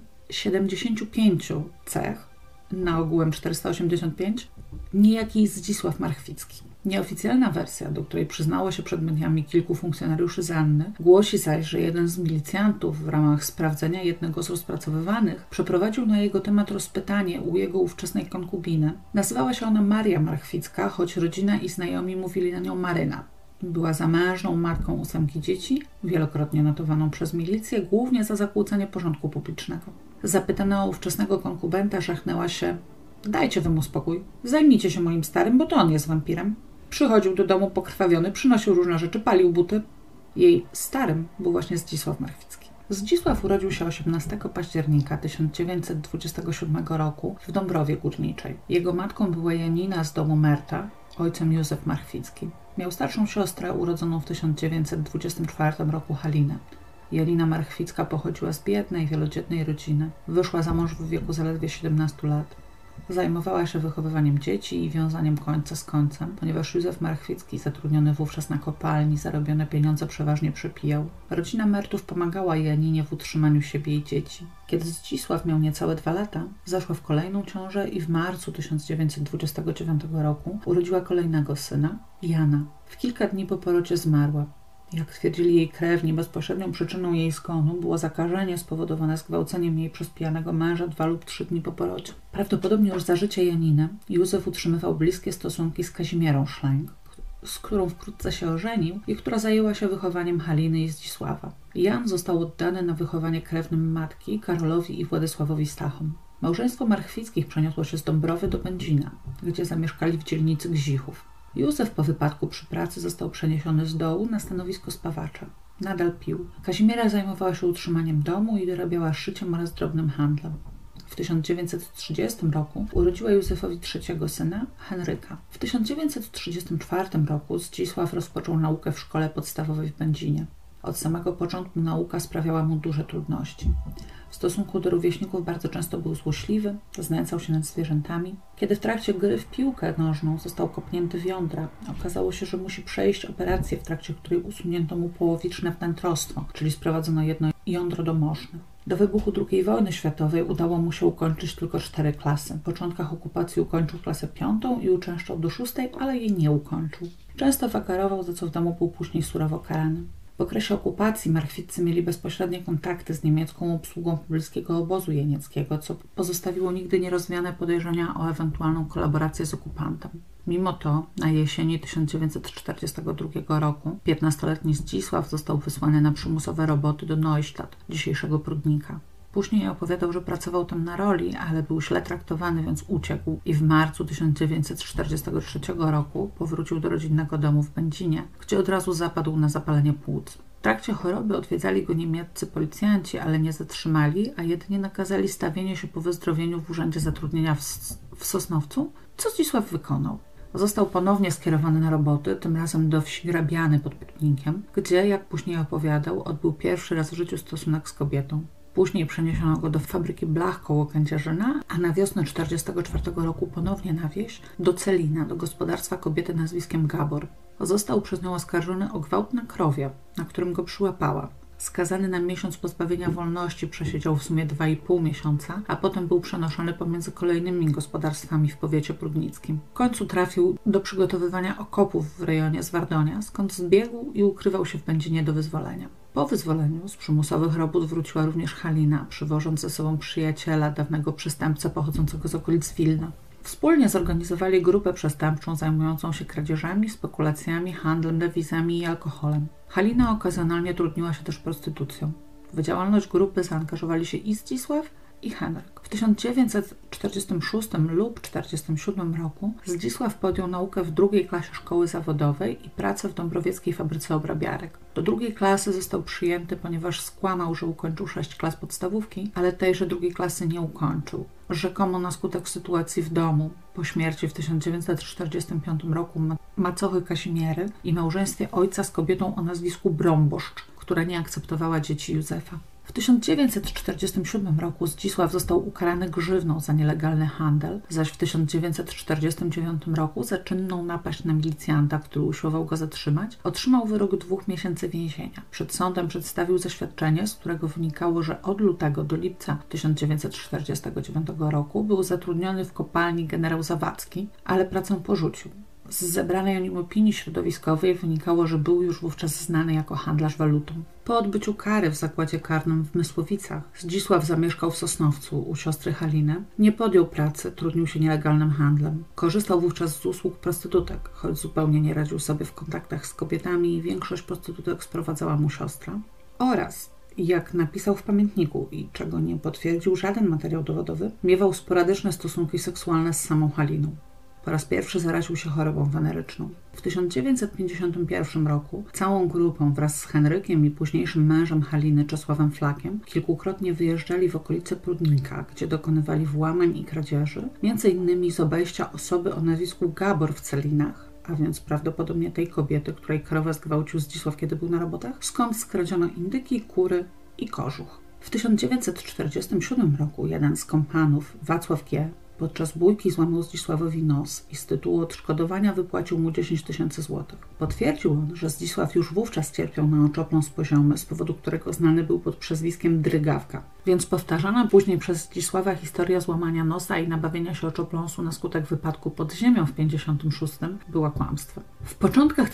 75 cech, na ogółem 485, niejaki Zdzisław Marchwicki. Nieoficjalna wersja, do której przyznało się przed mediami kilku funkcjonariuszy z Anny, głosi zaś, że jeden z milicjantów w ramach sprawdzenia jednego z rozpracowywanych przeprowadził na jego temat rozpytanie u jego ówczesnej konkubiny. Nazywała się ona Maria Marchwicka, choć rodzina i znajomi mówili na nią Maryna. Była zamężną matką 8 dzieci, wielokrotnie notowaną przez milicję, głównie za zakłócenie porządku publicznego. Zapytana o ówczesnego konkubenta żachnęła się: dajcie wy mu spokój, zajmijcie się moim starym, bo to on jest wampirem. Przychodził do domu pokrwawiony, przynosił różne rzeczy, palił buty. Jej starym był właśnie Zdzisław Marchwicki. Zdzisław urodził się 18 października 1927 roku w Dąbrowie Górniczej. Jego matką była Janina z domu Merta, ojcem Józef Marchwicki. Miał starszą siostrę urodzoną w 1924 roku Halinę. Janina Marchwicka pochodziła z biednej, wielodzietnej rodziny. Wyszła za mąż w wieku zaledwie 17 lat. Zajmowała się wychowywaniem dzieci i wiązaniem końca z końcem, ponieważ Józef Marchwicki, zatrudniony wówczas na kopalni, zarobione pieniądze przeważnie przepijał. Rodzina Mertów pomagała Janinie w utrzymaniu siebie i dzieci. Kiedy Zdzisław miał niecałe 2 lata, zaszła w kolejną ciążę i w marcu 1929 roku urodziła kolejnego syna, Jana. W kilka dni po porodzie zmarła. Jak twierdzili jej krewni, bezpośrednią przyczyną jej zgonu było zakażenie spowodowane zgwałceniem jej przez pijanego męża 2 lub 3 dni po porodzie. Prawdopodobnie już za życia Janiny Józef utrzymywał bliskie stosunki z Kazimierą Szlęg, z którą wkrótce się ożenił i która zajęła się wychowaniem Haliny i Zdzisława. Jan został oddany na wychowanie krewnym matki, Karolowi i Władysławowi Stachom. Małżeństwo Marchwickich przeniosło się z Dąbrowy do Będzina, gdzie zamieszkali w dzielnicy Gzichów. Józef po wypadku przy pracy został przeniesiony z dołu na stanowisko spawacza. Nadal pił. Kazimiera zajmowała się utrzymaniem domu i dorabiała szyciem oraz drobnym handlem. W 1930 roku urodziła Józefowi trzeciego syna, Henryka. W 1934 roku Zdzisław rozpoczął naukę w szkole podstawowej w Będzinie. Od samego początku nauka sprawiała mu duże trudności. W stosunku do rówieśników bardzo często był złośliwy, znęcał się nad zwierzętami. Kiedy w trakcie gry w piłkę nożną został kopnięty w jądra, okazało się, że musi przejść operację, w trakcie której usunięto mu połowiczne wnętrostwo, czyli sprowadzono jedno jądro do moszny. Do wybuchu II wojny światowej udało mu się ukończyć tylko 4 klasy. W początkach okupacji ukończył klasę 5 i uczęszczał do 6, ale jej nie ukończył. Często wakarował, za co w domu był później surowo karany. W okresie okupacji marchwiccy mieli bezpośrednie kontakty z niemiecką obsługą pobliskiego obozu jenieckiego, co pozostawiło nigdy nierozwiane podejrzenia o ewentualną kolaborację z okupantem. Mimo to na jesieni 1942 roku 15-letni Zdzisław został wysłany na przymusowe roboty do Neustadt, dzisiejszego Prudnika. Później opowiadał, że pracował tam na roli, ale był źle traktowany, więc uciekł i w marcu 1943 roku powrócił do rodzinnego domu w Będzinie, gdzie od razu zapadł na zapalenie płuc. W trakcie choroby odwiedzali go niemieccy policjanci, ale nie zatrzymali, a jedynie nakazali stawienie się po wyzdrowieniu w urzędzie zatrudnienia w Sosnowcu, co Zdzisław wykonał. Został ponownie skierowany na roboty, tym razem do wsi Grabiany pod Prudnikiem, gdzie, jak później opowiadał, odbył pierwszy raz w życiu stosunek z kobietą. Później przeniesiono go do fabryki blach koło Kędzierzyna, a na wiosnę 1944 roku ponownie na wieś, do Celina, do gospodarstwa kobiety nazwiskiem Gabor. Został przez nią oskarżony o gwałt na krowie, na którym go przyłapała. Skazany na miesiąc pozbawienia wolności, przesiedział w sumie 2,5 miesiąca, a potem był przenoszony pomiędzy kolejnymi gospodarstwami w powiecie prudnickim. W końcu trafił do przygotowywania okopów w rejonie Zwardonia, skąd zbiegł i ukrywał się w Będzinie do wyzwolenia. Po wyzwoleniu z przymusowych robót wróciła również Halina, przywożąc ze sobą przyjaciela, dawnego przestępcę pochodzącego z okolic Wilna. Wspólnie zorganizowali grupę przestępczą zajmującą się kradzieżami, spekulacjami, handlem dewizami i alkoholem. Halina okazjonalnie trudniła się też prostytucją. W działalność grupy zaangażowali się i Zdzisław, i Henryk. W 1946 lub 1947 roku Zdzisław podjął naukę w 2. klasie szkoły zawodowej i pracę w dąbrowieckiej fabryce obrabiarek. Do 2. klasy został przyjęty, ponieważ skłamał, że ukończył 6 klas podstawówki, ale tejże 2. klasy nie ukończył. Rzekomo na skutek sytuacji w domu, po śmierci w 1945 roku macochy Kazimiery i małżeństwie ojca z kobietą o nazwisku Brąboszcz, która nie akceptowała dzieci Józefa. W 1947 roku Zdzisław został ukarany grzywną za nielegalny handel, zaś w 1949 roku za czynną napaść na milicjanta, który usiłował go zatrzymać, otrzymał wyrok 2 miesięcy więzienia. Przed sądem przedstawił zaświadczenie, z którego wynikało, że od lutego do lipca 1949 roku był zatrudniony w kopalni Generał Zawadzki, ale pracę porzucił. Z zebranej o nim opinii środowiskowej wynikało, że był już wówczas znany jako handlarz walutą. Po odbyciu kary w zakładzie karnym w Mysłowicach Zdzisław zamieszkał w Sosnowcu u siostry Haliny. Nie podjął pracy, trudnił się nielegalnym handlem. Korzystał wówczas z usług prostytutek, choć zupełnie nie radził sobie w kontaktach z kobietami i większość prostytutek sprowadzała mu siostra. Oraz, jak napisał w pamiętniku i czego nie potwierdził żaden materiał dowodowy, miewał sporadyczne stosunki seksualne z samą Haliną. Po raz pierwszy zaraził się chorobą weneryczną. W 1951 roku całą grupą wraz z Henrykiem i późniejszym mężem Haliny, Czesławem Flakiem, kilkukrotnie wyjeżdżali w okolice Prudnika, gdzie dokonywali włamań i kradzieży, m.in. z obejścia osoby o nazwisku Gabor w Celinach, a więc prawdopodobnie tej kobiety, której krowę zgwałcił Zdzisław, kiedy był na robotach, skąd skradziono indyki, kury i kożuch. W 1947 roku jeden z kompanów, Wacław G., podczas bójki złamał Zdzisławowi nos i z tytułu odszkodowania wypłacił mu 10 000 złotych. Potwierdził on, że Zdzisław już wówczas cierpiał na oczopląs poziomy, z powodu którego znany był pod przezwiskiem Drygawka. Więc powtarzana później przez Zdzisława historia złamania nosa i nabawienia się oczopląsu na skutek wypadku pod ziemią w 1956 była kłamstwem. W początkach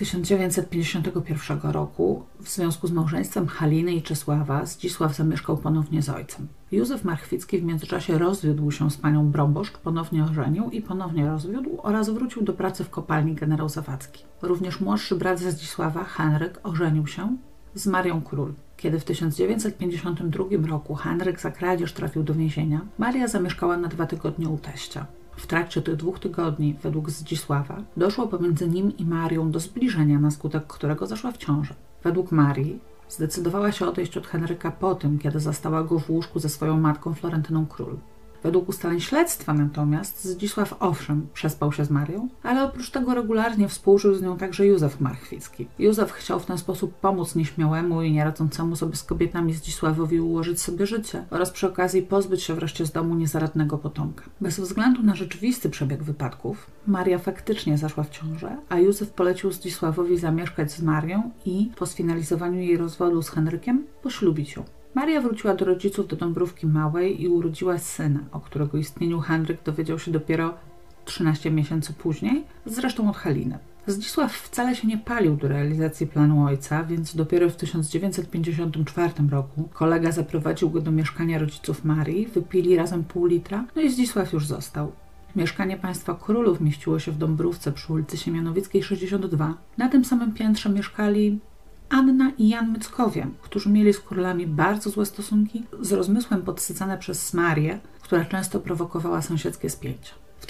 1951 roku w związku z małżeństwem Haliny i Czesława Zdzisław zamieszkał ponownie z ojcem. Józef Marchwicki w międzyczasie rozwiódł się z panią Brąboszcz, ponownie ożenił i ponownie rozwiódł oraz wrócił do pracy w kopalni Generał Zawadzki. Również młodszy brat Zdzisława, Henryk, ożenił się z Marią Król. Kiedy w 1952 roku Henryk za kradzież trafił do więzienia, Maria zamieszkała na 2 tygodnie u teścia. W trakcie tych 2 tygodni, według Zdzisława, doszło pomiędzy nim i Marią do zbliżenia, na skutek którego zaszła w ciążę. Według Marii zdecydowała się odejść od Henryka po tym, kiedy zastała go w łóżku ze swoją matką Florentyną Król. Według ustaleń śledztwa natomiast Zdzisław owszem przespał się z Marią, ale oprócz tego regularnie współżył z nią także Józef Marchwicki. Józef chciał w ten sposób pomóc nieśmiałemu i nieradzącemu sobie z kobietami Zdzisławowi ułożyć sobie życie oraz przy okazji pozbyć się wreszcie z domu niezaradnego potomka. Bez względu na rzeczywisty przebieg wypadków, Maria faktycznie zaszła w ciążę, a Józef polecił Zdzisławowi zamieszkać z Marią i po sfinalizowaniu jej rozwodu z Henrykiem poślubić ją. Maria wróciła do rodziców do Dąbrówki Małej i urodziła syna, o którego istnieniu Henryk dowiedział się dopiero 13 miesięcy później, zresztą od Haliny. Zdzisław wcale się nie palił do realizacji planu ojca, więc dopiero w 1954 roku kolega zaprowadził go do mieszkania rodziców Marii, wypili razem pół litra, no i Zdzisław już został. Mieszkanie państwa Królów mieściło się w Dąbrówce przy ulicy Siemianowickiej 62. Na tym samym piętrze mieszkali Anna i Jan Myckowie, którzy mieli z królami bardzo złe stosunki, z rozmysłem podsycane przez Marię, która często prowokowała sąsiedzkie spięcia. W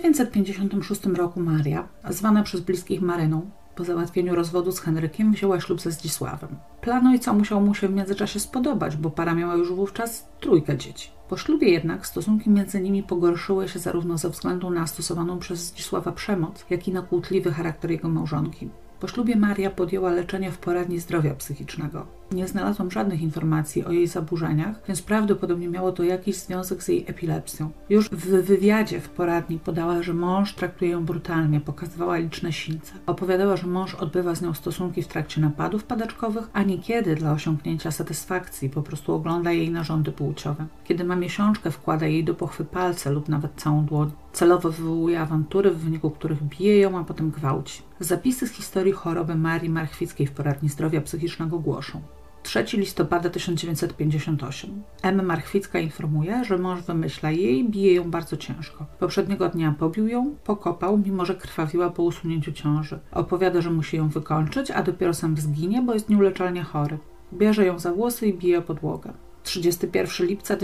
1956 roku Maria, zwana przez bliskich Maryną, po załatwieniu rozwodu z Henrykiem wzięła ślub ze Zdzisławem. Plan ojca musiał mu się w międzyczasie spodobać, bo para miała już wówczas 3 dzieci. Po ślubie jednak stosunki między nimi pogorszyły się zarówno ze względu na stosowaną przez Zdzisława przemoc, jak i na kłótliwy charakter jego małżonki. Po ślubie Maria podjęła leczenie w poradni zdrowia psychicznego. Nie znalazłam żadnych informacji o jej zaburzeniach, więc prawdopodobnie miało to jakiś związek z jej epilepsją. Już w wywiadzie w poradni podała, że mąż traktuje ją brutalnie, pokazywała liczne silce. Opowiadała, że mąż odbywa z nią stosunki w trakcie napadów padaczkowych, a niekiedy dla osiągnięcia satysfakcji po prostu ogląda jej narządy płciowe. Kiedy ma miesiączkę, wkłada jej do pochwy palce lub nawet całą dłoń. Celowo wywołuje awantury, w wyniku których bije ją, a potem gwałci. Zapisy z historii choroby Marii Marchwickiej w poradni zdrowia psychicznego głoszą: 3 listopada 1958. M. Marchwicka informuje, że mąż wymyśla jej, bije ją bardzo ciężko. Poprzedniego dnia pobił ją, pokopał, mimo że krwawiła po usunięciu ciąży. Opowiada, że musi ją wykończyć, a dopiero sam zginie, bo jest nieuleczalnie chory. Bierze ją za włosy i bije o podłogę. 31 lipca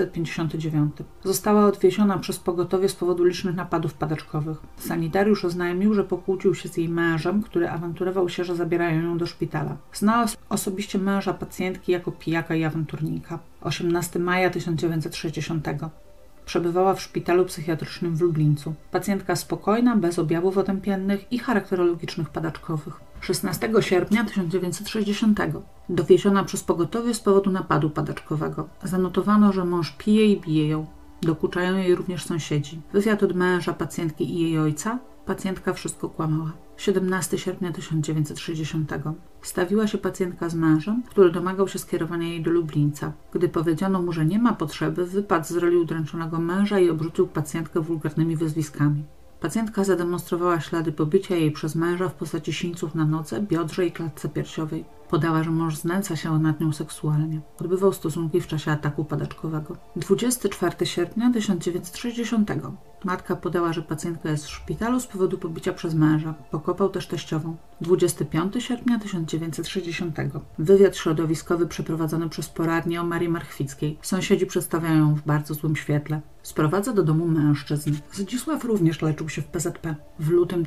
1959. Została odwieziona przez pogotowie z powodu licznych napadów padaczkowych. Sanitariusz oznajmił, że pokłócił się z jej mężem, który awanturował się, że zabierają ją do szpitala. Znała osobiście męża pacjentki jako pijaka i awanturnika. 18 maja 1960. Przebywała w szpitalu psychiatrycznym w Lublińcu. Pacjentka spokojna, bez objawów otępiennych i charakterologicznych padaczkowych. 16 sierpnia 1960. Dowieziona przez pogotowie z powodu napadu padaczkowego. Zanotowano, że mąż pije i bije ją. Dokuczają jej również sąsiedzi. Wywiad od męża pacjentki i jej ojca. Pacjentka wszystko kłamała. 17 sierpnia 1960. Stawiła się pacjentka z mężem, który domagał się skierowania jej do Lublińca. Gdy powiedziano mu, że nie ma potrzeby, wypadł z roli udręczonego męża i obrzucił pacjentkę wulgarnymi wyzwiskami. Pacjentka zademonstrowała ślady pobicia jej przez męża w postaci sińców na nodze, biodrze i klatce piersiowej. Podała, że mąż znęca się nad nią seksualnie. Odbywał stosunki w czasie ataku padaczkowego. 24 sierpnia 1960. Matka podała, że pacjentka jest w szpitalu z powodu pobicia przez męża. Pokopał też teściową. 25 sierpnia 1960. Wywiad środowiskowy przeprowadzony przez poradnię o Marii Marchwickiej. Sąsiedzi przedstawiają ją w bardzo złym świetle. Sprowadza do domu mężczyzn. Zdzisław również leczył się w PZP. W lutym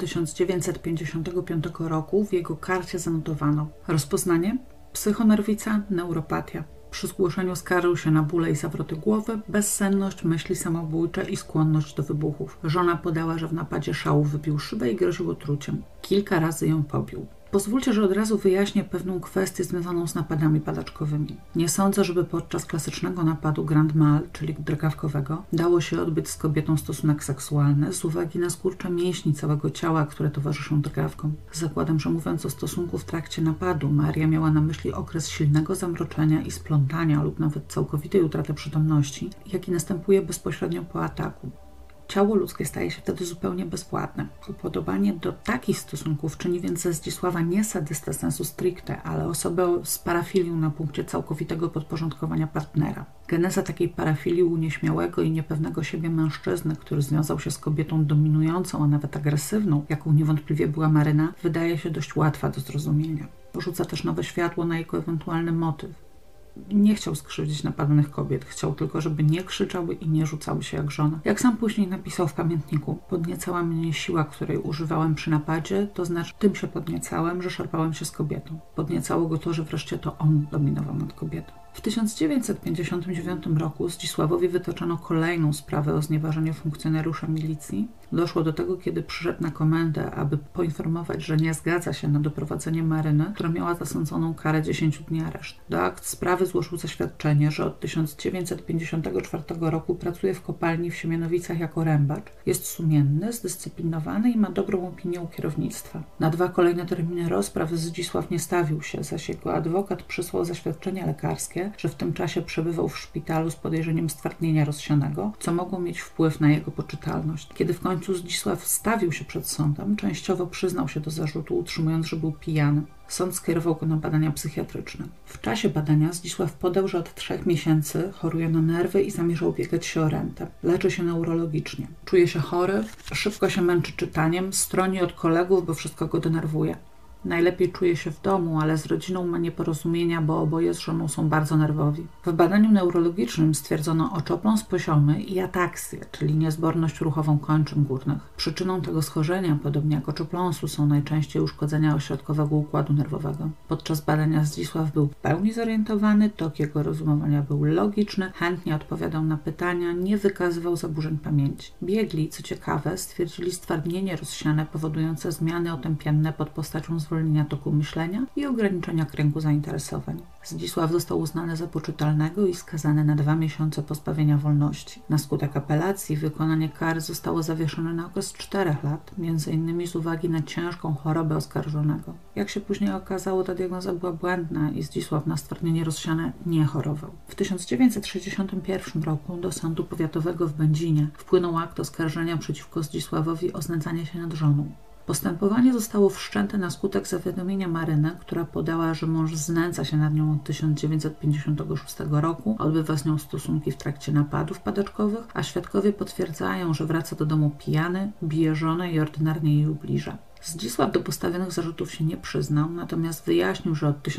1955 roku w jego karcie zanotowano: rozpoznanie, psychonerwica, neuropatia. Przy zgłoszeniu skarżył się na bóle i zawroty głowy, bezsenność, myśli samobójcze i skłonność do wybuchów. Żona podała, że w napadzie szału wypił szybę i groził otruciem. Kilka razy ją pobił. Pozwólcie, że od razu wyjaśnię pewną kwestię związaną z napadami padaczkowymi. Nie sądzę, żeby podczas klasycznego napadu Grand Mal, czyli drgawkowego, dało się odbyć z kobietą stosunek seksualny z uwagi na skurcze mięśni całego ciała, które towarzyszą drgawkom. Zakładam, że mówiąc o stosunku w trakcie napadu, Maria miała na myśli okres silnego zamroczenia i splątania lub nawet całkowitej utraty przytomności, jaki następuje bezpośrednio po ataku. Ciało ludzkie staje się wtedy zupełnie bezwładne. Upodobanie do takich stosunków czyni więc ze Zdzisława nie sadystę sensu stricte, ale osobę z parafilią na punkcie całkowitego podporządkowania partnera. Geneza takiej parafilii u nieśmiałego i niepewnego siebie mężczyzny, który związał się z kobietą dominującą, a nawet agresywną, jaką niewątpliwie była Maryna, wydaje się dość łatwa do zrozumienia. Porzuca też nowe światło na jego ewentualny motyw. Nie chciał skrzywdzić napadnych kobiet, chciał tylko, żeby nie krzyczały i nie rzucały się jak żona. Jak sam później napisał w pamiętniku: podniecała mnie siła, której używałem przy napadzie, to znaczy tym się podniecałem, że szarpałem się z kobietą. Podniecało go to, że wreszcie to on dominował nad kobietą. W 1959 roku Zdzisławowi wytoczono kolejną sprawę o znieważenie funkcjonariusza milicji. Doszło do tego, kiedy przyszedł na komendę, aby poinformować, że nie zgadza się na doprowadzenie Maryny, która miała zasądzoną karę 10 dni aresztu. Do akt sprawy złożył zaświadczenie, że od 1954 roku pracuje w kopalni w Siemianowicach jako rębacz. Jest sumienny, zdyscyplinowany i ma dobrą opinię u kierownictwa. Na 2 kolejne terminy rozpraw Zdzisław nie stawił się, zaś jego adwokat przysłał zaświadczenie lekarskie, że w tym czasie przebywał w szpitalu z podejrzeniem stwardnienia rozsianego, co mogło mieć wpływ na jego poczytalność. Kiedy w końcu Zdzisław stawił się przed sądem, częściowo przyznał się do zarzutu, utrzymując, że był pijany. Sąd skierował go na badania psychiatryczne. W czasie badania Zdzisław podał, że od 3 miesięcy choruje na nerwy i zamierza ubiegać się o rentę. Leczy się neurologicznie. Czuje się chory, szybko się męczy czytaniem, stroni od kolegów, bo wszystko go denerwuje. Najlepiej czuje się w domu, ale z rodziną ma nieporozumienia, bo oboje z żoną są bardzo nerwowi. W badaniu neurologicznym stwierdzono oczopląs poziomy i ataksję, czyli niezborność ruchową kończyn górnych. Przyczyną tego schorzenia, podobnie jak oczopląsu, są najczęściej uszkodzenia ośrodkowego układu nerwowego. Podczas badania Zdzisław był w pełni zorientowany, tok jego rozumowania był logiczny, chętnie odpowiadał na pytania, nie wykazywał zaburzeń pamięci. Biegli, co ciekawe, stwierdzili stwardnienie rozsiane powodujące zmiany otępienne pod postacią zwolnienia toku myślenia i ograniczenia kręgu zainteresowań. Zdzisław został uznany za poczytalnego i skazany na 2 miesiące pozbawienia wolności. Na skutek apelacji wykonanie kary zostało zawieszone na okres 4 lat, m.in. z uwagi na ciężką chorobę oskarżonego. Jak się później okazało, ta diagnoza była błędna i Zdzisław na stwardnienie rozsiane nie chorował. W 1961 roku do Sądu Powiatowego w Będzinie wpłynął akt oskarżenia przeciwko Zdzisławowi o znęcanie się nad żoną. Postępowanie zostało wszczęte na skutek zawiadomienia Maryny, która podała, że mąż znęca się nad nią od 1956 roku, odbywa z nią stosunki w trakcie napadów padaczkowych, a świadkowie potwierdzają, że wraca do domu pijany, bije żonę i ordynarnie jej ubliża. Zdzisław do postawionych zarzutów się nie przyznał, natomiast wyjaśnił, że od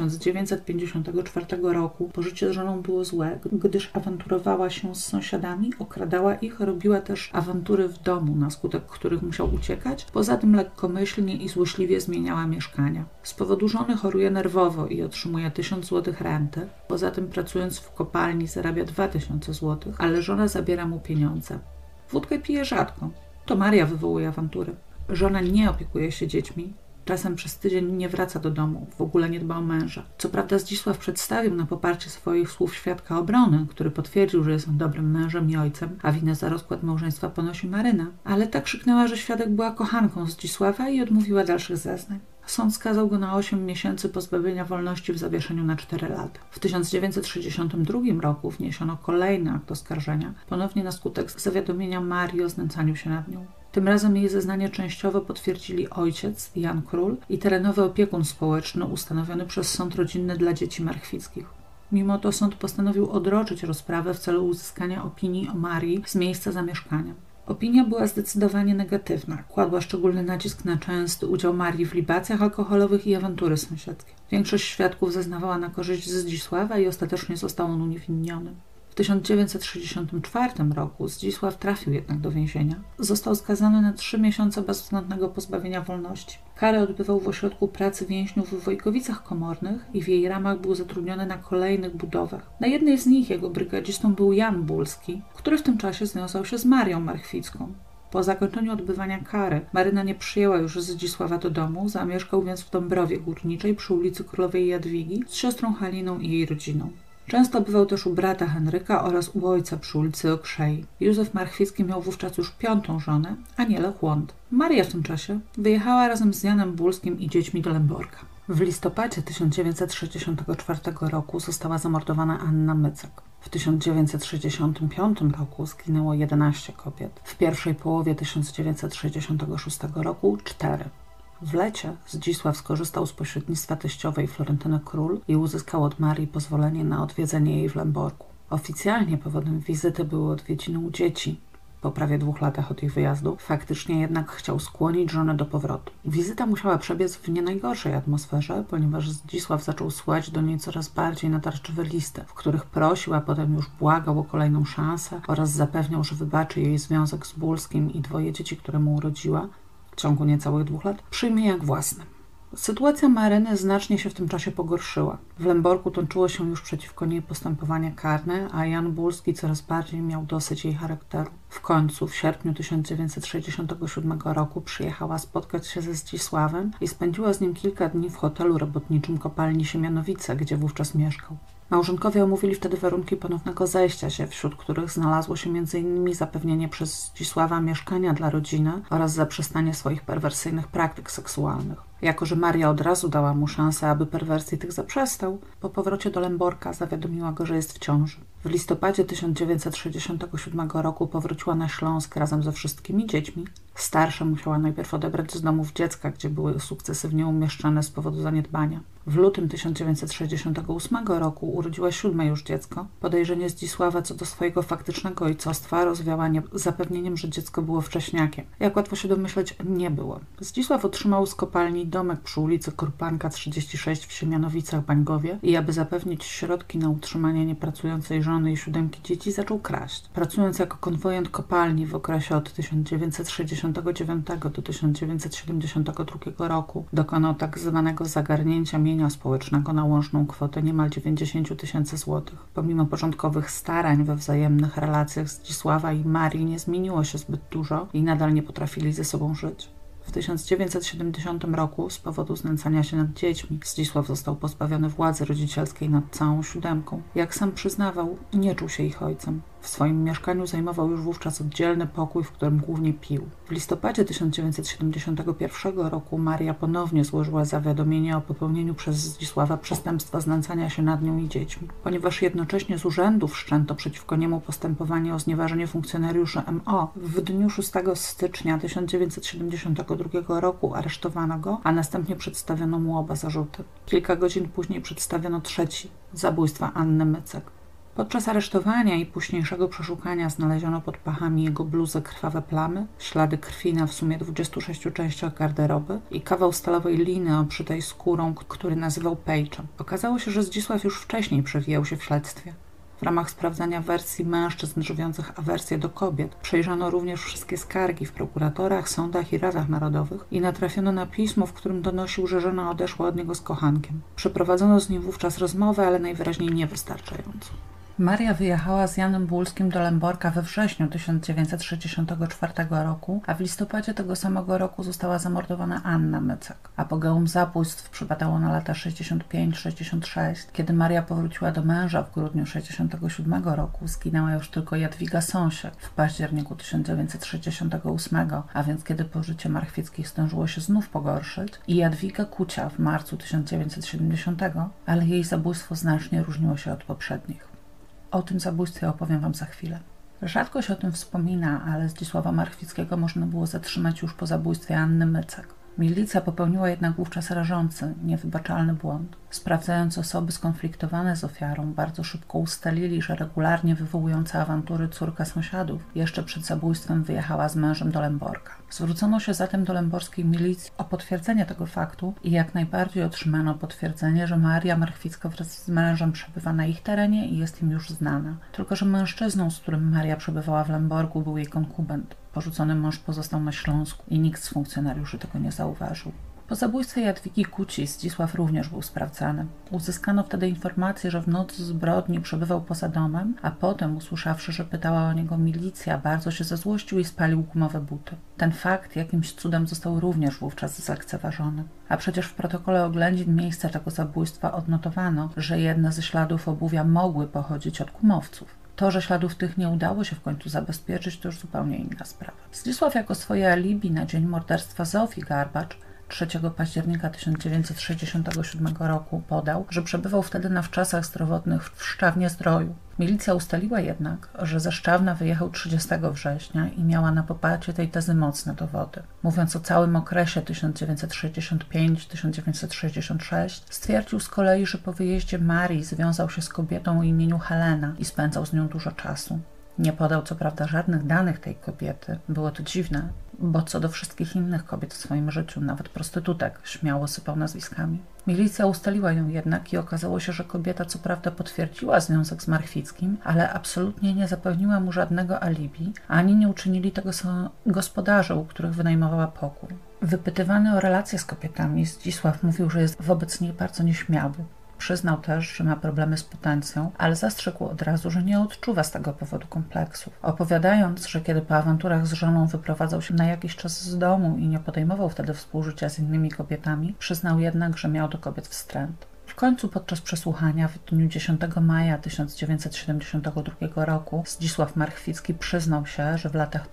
1954 roku pożycie z żoną było złe, gdyż awanturowała się z sąsiadami, okradała ich, robiła też awantury w domu, na skutek których musiał uciekać. Poza tym lekkomyślnie i złośliwie zmieniała mieszkania. Z powodu żony choruje nerwowo i otrzymuje 1000 zł renty. Poza tym pracując w kopalni zarabia 2000 zł, ale żona zabiera mu pieniądze. Wódkę pije rzadko. To Maria wywołuje awantury. Żona nie opiekuje się dziećmi, czasem przez tydzień nie wraca do domu, w ogóle nie dba o męża. Co prawda Zdzisław przedstawił na poparcie swoich słów świadka obrony, który potwierdził, że jest on dobrym mężem i ojcem, a winę za rozkład małżeństwa ponosi Maryna, ale tak krzyknęła, że świadek była kochanką Zdzisława i odmówiła dalszych zeznań. Sąd skazał go na 8 miesięcy pozbawienia wolności w zawieszeniu na 4 lata. W 1962 roku wniesiono kolejny akt oskarżenia, ponownie na skutek zawiadomienia Marii o znęcaniu się nad nią. Tym razem jej zeznanie częściowo potwierdzili ojciec, Jan Król, i terenowy opiekun społeczny ustanowiony przez Sąd Rodzinny dla Dzieci Marchwickich. Mimo to sąd postanowił odroczyć rozprawę w celu uzyskania opinii o Marii z miejsca zamieszkania. Opinia była zdecydowanie negatywna. Kładła szczególny nacisk na częsty udział Marii w libacjach alkoholowych i awantury sąsiedzkie. Większość świadków zeznawała na korzyść Zdzisława i ostatecznie został on uniewinniony. W 1964 roku Zdzisław trafił jednak do więzienia. Został skazany na 3 miesiące bezwzględnego pozbawienia wolności. Karę odbywał w ośrodku pracy więźniów w Wojkowicach Komornych i w jej ramach był zatrudniony na kolejnych budowach. Na jednej z nich jego brygadzistą był Jan Bulski, który w tym czasie związał się z Marią Marchwicką. Po zakończeniu odbywania kary Maryna nie przyjęła już Zdzisława do domu, zamieszkał więc w Dąbrowie Górniczej przy ulicy Królowej Jadwigi z siostrą Haliną i jej rodziną. Często bywał też u brata Henryka oraz u ojca przy ulicy Okrzei. Józef Marchwicki miał wówczas już 5. żonę, Anielę Chłąd. Maria w tym czasie wyjechała razem z Janem Bulskim i dziećmi do Lęborka. W listopadzie 1964 roku została zamordowana Anna Mycek. W 1965 roku zginęło 11 kobiet. W pierwszej połowie 1966 roku 4. W lecie Zdzisław skorzystał z pośrednictwa teściowej Florentyny Król i uzyskał od Marii pozwolenie na odwiedzenie jej w Lęborku. Oficjalnie powodem wizyty były odwiedziny u dzieci. Po prawie 2 latach od ich wyjazdu, faktycznie jednak chciał skłonić żonę do powrotu. Wizyta musiała przebiec w nie najgorszej atmosferze, ponieważ Zdzisław zaczął słać do niej coraz bardziej natarczywe listy, w których prosił, a potem już błagał o kolejną szansę oraz zapewniał, że wybaczy jej związek z Bulskim i 2 dzieci, które mu urodziła w ciągu niecałych 2 lat, przyjmie jak własne. Sytuacja Maryny znacznie się w tym czasie pogorszyła. W Lęborku toczyło się już przeciwko niej postępowanie karne, a Jan Bulski coraz bardziej miał dosyć jej charakteru. W końcu, w sierpniu 1967 roku przyjechała spotkać się ze Zdzisławem i spędziła z nim kilka dni w hotelu robotniczym kopalni Siemianowice, gdzie wówczas mieszkał. Małżonkowie omówili wtedy warunki ponownego zajścia się, wśród których znalazło się m.in. zapewnienie przez Zdzisława mieszkania dla rodziny oraz zaprzestanie swoich perwersyjnych praktyk seksualnych. Jako że Maria od razu dała mu szansę, aby perwersji tych zaprzestał, po powrocie do Lęborka zawiadomiła go, że jest w ciąży. W listopadzie 1967 roku powróciła na Śląsk razem ze wszystkimi dziećmi. Starsze musiała najpierw odebrać z domów dziecka, gdzie były sukcesywnie umieszczane z powodu zaniedbania. W lutym 1968 roku urodziła 7. już dziecko. Podejrzenie Zdzisława co do swojego faktycznego ojcostwa rozwiała zapewnieniem, że dziecko było wcześniakiem. Jak łatwo się domyśleć, nie było. Zdzisław otrzymał z kopalni domek przy ulicy Korpanka 36 w Siemianowicach-Bańgowie i aby zapewnić środki na utrzymanie niepracującej żony i 7 dzieci, zaczął kraść. Pracując jako konwojent kopalni w okresie od 1969 do 1972 roku dokonał tak zwanego zagarnięcia mienia społecznego na łączną kwotę niemal 90 tysięcy złotych. Pomimo początkowych starań we wzajemnych relacjach Zdzisława i Marii nie zmieniło się zbyt dużo i nadal nie potrafili ze sobą żyć. W 1970 roku z powodu znęcania się nad dziećmi Zdzisław został pozbawiony władzy rodzicielskiej nad całą 7. Jak sam przyznawał, nie czuł się ich ojcem. W swoim mieszkaniu zajmował już wówczas oddzielny pokój, w którym głównie pił. W listopadzie 1971 roku Maria ponownie złożyła zawiadomienie o popełnieniu przez Zdzisława przestępstwa znęcania się nad nią i dziećmi. Ponieważ jednocześnie z urzędu wszczęto przeciwko niemu postępowanie o znieważenie funkcjonariuszy MO, w dniu 6 stycznia 1972 roku aresztowano go, a następnie przedstawiono mu oba zarzuty. Kilka godzin później przedstawiono trzeci – zabójstwa Anny Mycek. Podczas aresztowania i późniejszego przeszukania znaleziono pod pachami jego bluzy krwawe plamy, ślady krwi na w sumie 26 częściach garderoby i kawał stalowej liny obszytej skórą, który nazywał pejczem. Okazało się, że Zdzisław już wcześniej przewijał się w śledztwie. W ramach sprawdzania wersji mężczyzn żywiących awersję do kobiet przejrzano również wszystkie skargi w prokuratorach, sądach i radach narodowych i natrafiono na pismo, w którym donosił, że żona odeszła od niego z kochankiem. Przeprowadzono z nim wówczas rozmowę, ale najwyraźniej niewystarczająco. Maria wyjechała z Janem Bulskim do Lęborka we wrześniu 1964 roku, a w listopadzie tego samego roku została zamordowana Anna Mycek. Apogeum zabójstw przypadało na lata 65-66. Kiedy Maria powróciła do męża w grudniu 1967 roku, zginęła już tylko Jadwiga Sąsiek w październiku 1968, a więc kiedy pożycie Marchwickich zdążyło się znów pogorszyć, i Jadwiga Kucia w marcu 1970, ale jej zabójstwo znacznie różniło się od poprzednich. O tym zabójstwie opowiem wam za chwilę. Rzadko się o tym wspomina, ale Zdzisława Marchwickiego można było zatrzymać już po zabójstwie Anny Mycek. Milicja popełniła jednak wówczas rażący, niewybaczalny błąd. Sprawdzając osoby skonfliktowane z ofiarą, bardzo szybko ustalili, że regularnie wywołująca awantury córka sąsiadów jeszcze przed zabójstwem wyjechała z mężem do Lęborka. Zwrócono się zatem do lęborskiej milicji o potwierdzenie tego faktu i jak najbardziej otrzymano potwierdzenie, że Maria Marchwicka wraz z mężem przebywa na ich terenie i jest im już znana. Tylko że mężczyzną, z którym Maria przebywała w Lęborku, był jej konkubent. Porzucony mąż pozostał na Śląsku i nikt z funkcjonariuszy tego nie zauważył. Po zabójstwie Jadwigi Kuci Zdzisław również był sprawdzany. Uzyskano wtedy informację, że w nocy zbrodni przebywał poza domem, a potem, usłyszawszy, że pytała o niego milicja, bardzo się zezłościł i spalił gumowe buty. Ten fakt jakimś cudem został również wówczas zlekceważony. A przecież w protokole oględzin miejsca tego zabójstwa odnotowano, że jedne ze śladów obuwia mogły pochodzić od gumowców. To, że śladów tych nie udało się w końcu zabezpieczyć, to już zupełnie inna sprawa. Zdzisław jako swoje alibi na dzień morderstwa Zofii Garbacz 3 października 1967 roku podał, że przebywał wtedy na wczasach zdrowotnych w Szczawnie-Zdroju. Milicja ustaliła jednak, że ze Szczawna wyjechał 30 września i miała na poparcie tej tezy mocne dowody. Mówiąc o całym okresie 1965-1966, stwierdził z kolei, że po wyjeździe Marii związał się z kobietą o imieniu Helena i spędzał z nią dużo czasu. Nie podał co prawda żadnych danych tej kobiety. Było to dziwne, bo co do wszystkich innych kobiet w swoim życiu, nawet prostytutek, śmiało sypał nazwiskami. Milicja ustaliła ją jednak i okazało się, że kobieta co prawda potwierdziła związek z Marchwickim, ale absolutnie nie zapewniła mu żadnego alibi, ani nie uczynili tego gospodarze, u których wynajmowała pokój. Wypytywany o relacje z kobietami, Zdzisław mówił, że jest wobec nich bardzo nieśmiały. Przyznał też, że ma problemy z potencją, ale zastrzegł od razu, że nie odczuwa z tego powodu kompleksów. Opowiadając, że kiedy po awanturach z żoną wyprowadzał się na jakiś czas z domu i nie podejmował wtedy współżycia z innymi kobietami, przyznał jednak, że miał do kobiet wstręt. W końcu podczas przesłuchania w dniu 10 maja 1972 roku Zdzisław Marchwicki przyznał się, że w latach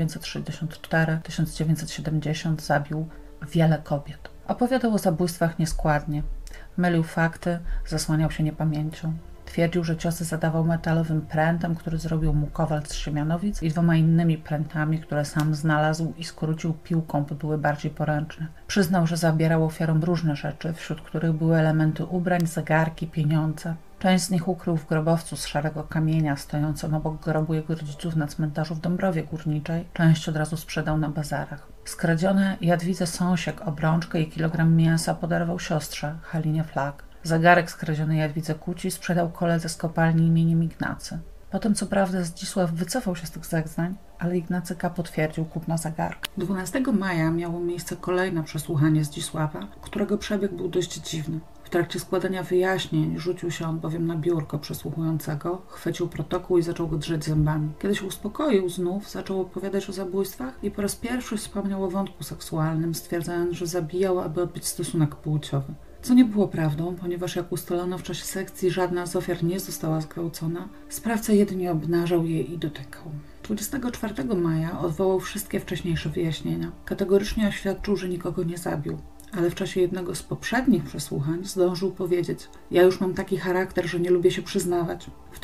1964-1970 zabił wiele kobiet. Opowiadał o zabójstwach nieskładnie. Mylił fakty, zasłaniał się niepamięcią. Twierdził, że ciosy zadawał metalowym prętem, który zrobił mu kowal z Siemianowic i 2 innymi prętami, które sam znalazł i skrócił piłką, by były bardziej poręczne. Przyznał, że zabierał ofiarom różne rzeczy, wśród których były elementy ubrań, zegarki, pieniądze. Część z nich ukrył w grobowcu z szarego kamienia, stojącym obok grobu jego rodziców na cmentarzu w Dąbrowie Górniczej. Część od razu sprzedał na bazarach. Skradzione Jadwidze Sąsiek, obrączkę i kilogram mięsa podarował siostrze, Halinie Flak. Zegarek skradzionej Jadwidze Kuci sprzedał koledze z kopalni imieniem Ignacy. Potem co prawda Zdzisław wycofał się z tych zeznań, ale Ignacy K. potwierdził kupno zegarka. 12 maja miało miejsce kolejne przesłuchanie Zdzisława, którego przebieg był dość dziwny. W trakcie składania wyjaśnień rzucił się on bowiem na biurko przesłuchującego, chwycił protokół i zaczął go drzeć zębami. Kiedy się uspokoił znów, zaczął opowiadać o zabójstwach i po raz pierwszy wspomniał o wątku seksualnym, stwierdzając, że zabijał, aby odbyć stosunek płciowy. Co nie było prawdą, ponieważ jak ustalono w czasie sekcji, żadna z ofiar nie została zgwałcona, sprawca jedynie obnażał je i dotykał. 24 maja odwołał wszystkie wcześniejsze wyjaśnienia. Kategorycznie oświadczył, że nikogo nie zabił. Ale w czasie jednego z poprzednich przesłuchań zdążył powiedzieć: ja już mam taki charakter, że nie lubię się przyznawać. W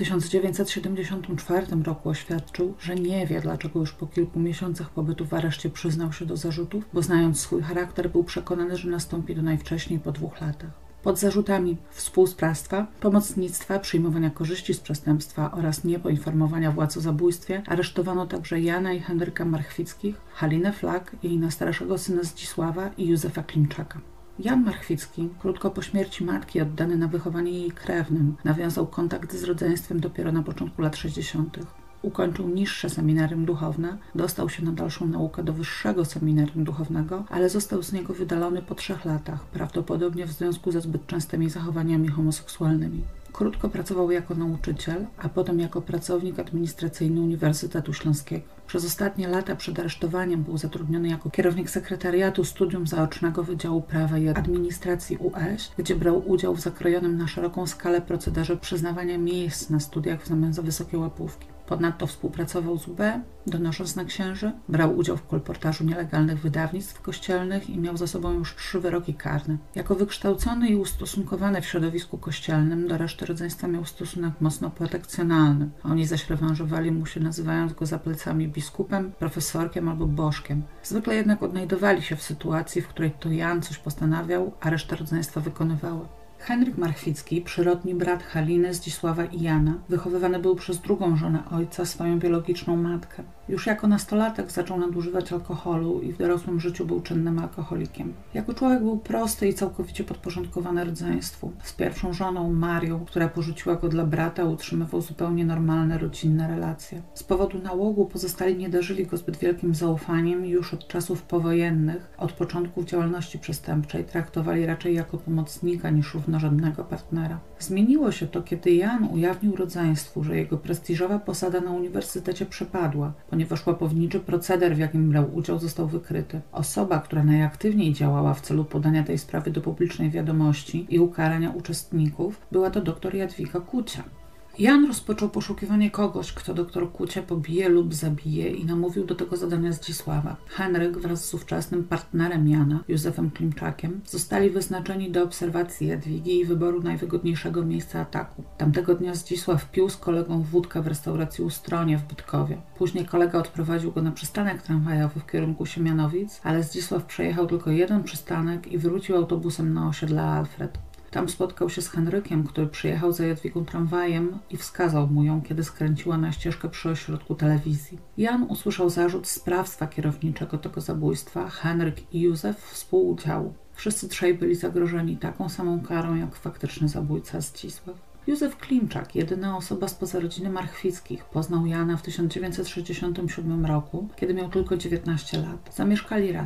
1974 roku oświadczył, że nie wie, dlaczego już po kilku miesiącach pobytu w areszcie przyznał się do zarzutów, bo znając swój charakter był przekonany, że nastąpi to najwcześniej po 2 latach. Pod zarzutami współsprawstwa, pomocnictwa, przyjmowania korzyści z przestępstwa oraz niepoinformowania władz o zabójstwie aresztowano także Jana i Henryka Marchwickich, Halinę Flak, jej najstarszego syna Zdzisława i Józefa Klimczaka. Jan Marchwicki, krótko po śmierci matki oddany na wychowanie jej krewnym, nawiązał kontakt z rodzeństwem dopiero na początku lat 60. Ukończył niższe seminarium duchowne, dostał się na dalszą naukę do wyższego seminarium duchownego, ale został z niego wydalony po 3 latach, prawdopodobnie w związku ze zbyt częstymi zachowaniami homoseksualnymi. Krótko pracował jako nauczyciel, a potem jako pracownik administracyjny Uniwersytetu Śląskiego. Przez ostatnie lata przed aresztowaniem był zatrudniony jako kierownik sekretariatu studium zaocznego Wydziału Prawa i Administracji UŚ, gdzie brał udział w zakrojonym na szeroką skalę procederze przyznawania miejsc na studiach w zamian za wysokie łapówki. Ponadto współpracował z UB, donosząc na księży, brał udział w kolportażu nielegalnych wydawnictw kościelnych i miał za sobą już 3 wyroki karne. Jako wykształcony i ustosunkowany w środowisku kościelnym do reszty rodzeństwa miał stosunek mocno protekcjonalny. Oni zaś rewanżowali mu się, nazywając go za plecami biskupem, profesorkiem albo bożkiem. Zwykle jednak odnajdowali się w sytuacji, w której to Jan coś postanawiał, a reszta rodzeństwa wykonywała. Henryk Marchwicki, przyrodni brat Haliny, Zdzisława i Jana, wychowywany był przez drugą żonę ojca, swoją biologiczną matkę. Już jako nastolatek zaczął nadużywać alkoholu i w dorosłym życiu był czynnym alkoholikiem. Jako człowiek był prosty i całkowicie podporządkowany rodzeństwu. Z pierwszą żoną, Marią, która porzuciła go dla brata, utrzymywał zupełnie normalne, rodzinne relacje. Z powodu nałogu pozostali nie darzyli go zbyt wielkim zaufaniem i już od czasów powojennych, od początków działalności przestępczej, traktowali raczej jako pomocnika niż równorzędnego partnera. Zmieniło się to, kiedy Jan ujawnił rodzeństwu, że jego prestiżowa posada na uniwersytecie przepadła, ponieważ łapowniczy proceder, w jakim brał udział, został wykryty. Osoba, która najaktywniej działała w celu podania tej sprawy do publicznej wiadomości i ukarania uczestników, była to dr Jadwiga Kucia. Jan rozpoczął poszukiwanie kogoś, kto dr Kucie pobije lub zabije i namówił do tego zadania Zdzisława. Henryk wraz z ówczesnym partnerem Jana, Józefem Klimczakiem, zostali wyznaczeni do obserwacji Jadwigi i wyboru najwygodniejszego miejsca ataku. Tamtego dnia Zdzisław pił z kolegą wódkę w restauracji Ustronie w Bytkowie. Później kolega odprowadził go na przystanek tramwajowy w kierunku Siemianowic, ale Zdzisław przejechał tylko jeden przystanek i wrócił autobusem na osiedle Alfred. Tam spotkał się z Henrykiem, który przyjechał za Jadwigą tramwajem i wskazał mu ją, kiedy skręciła na ścieżkę przy ośrodku telewizji. Jan usłyszał zarzut sprawstwa kierowniczego tego zabójstwa, Henryk i Józef współudziału. Wszyscy trzej byli zagrożeni taką samą karą, jak faktyczny zabójca Zdzisław. Józef Klimczak, jedyna osoba spoza rodziny Marchwickich, poznał Jana w 1967 roku, kiedy miał tylko 19 lat. Zamieszkali razem.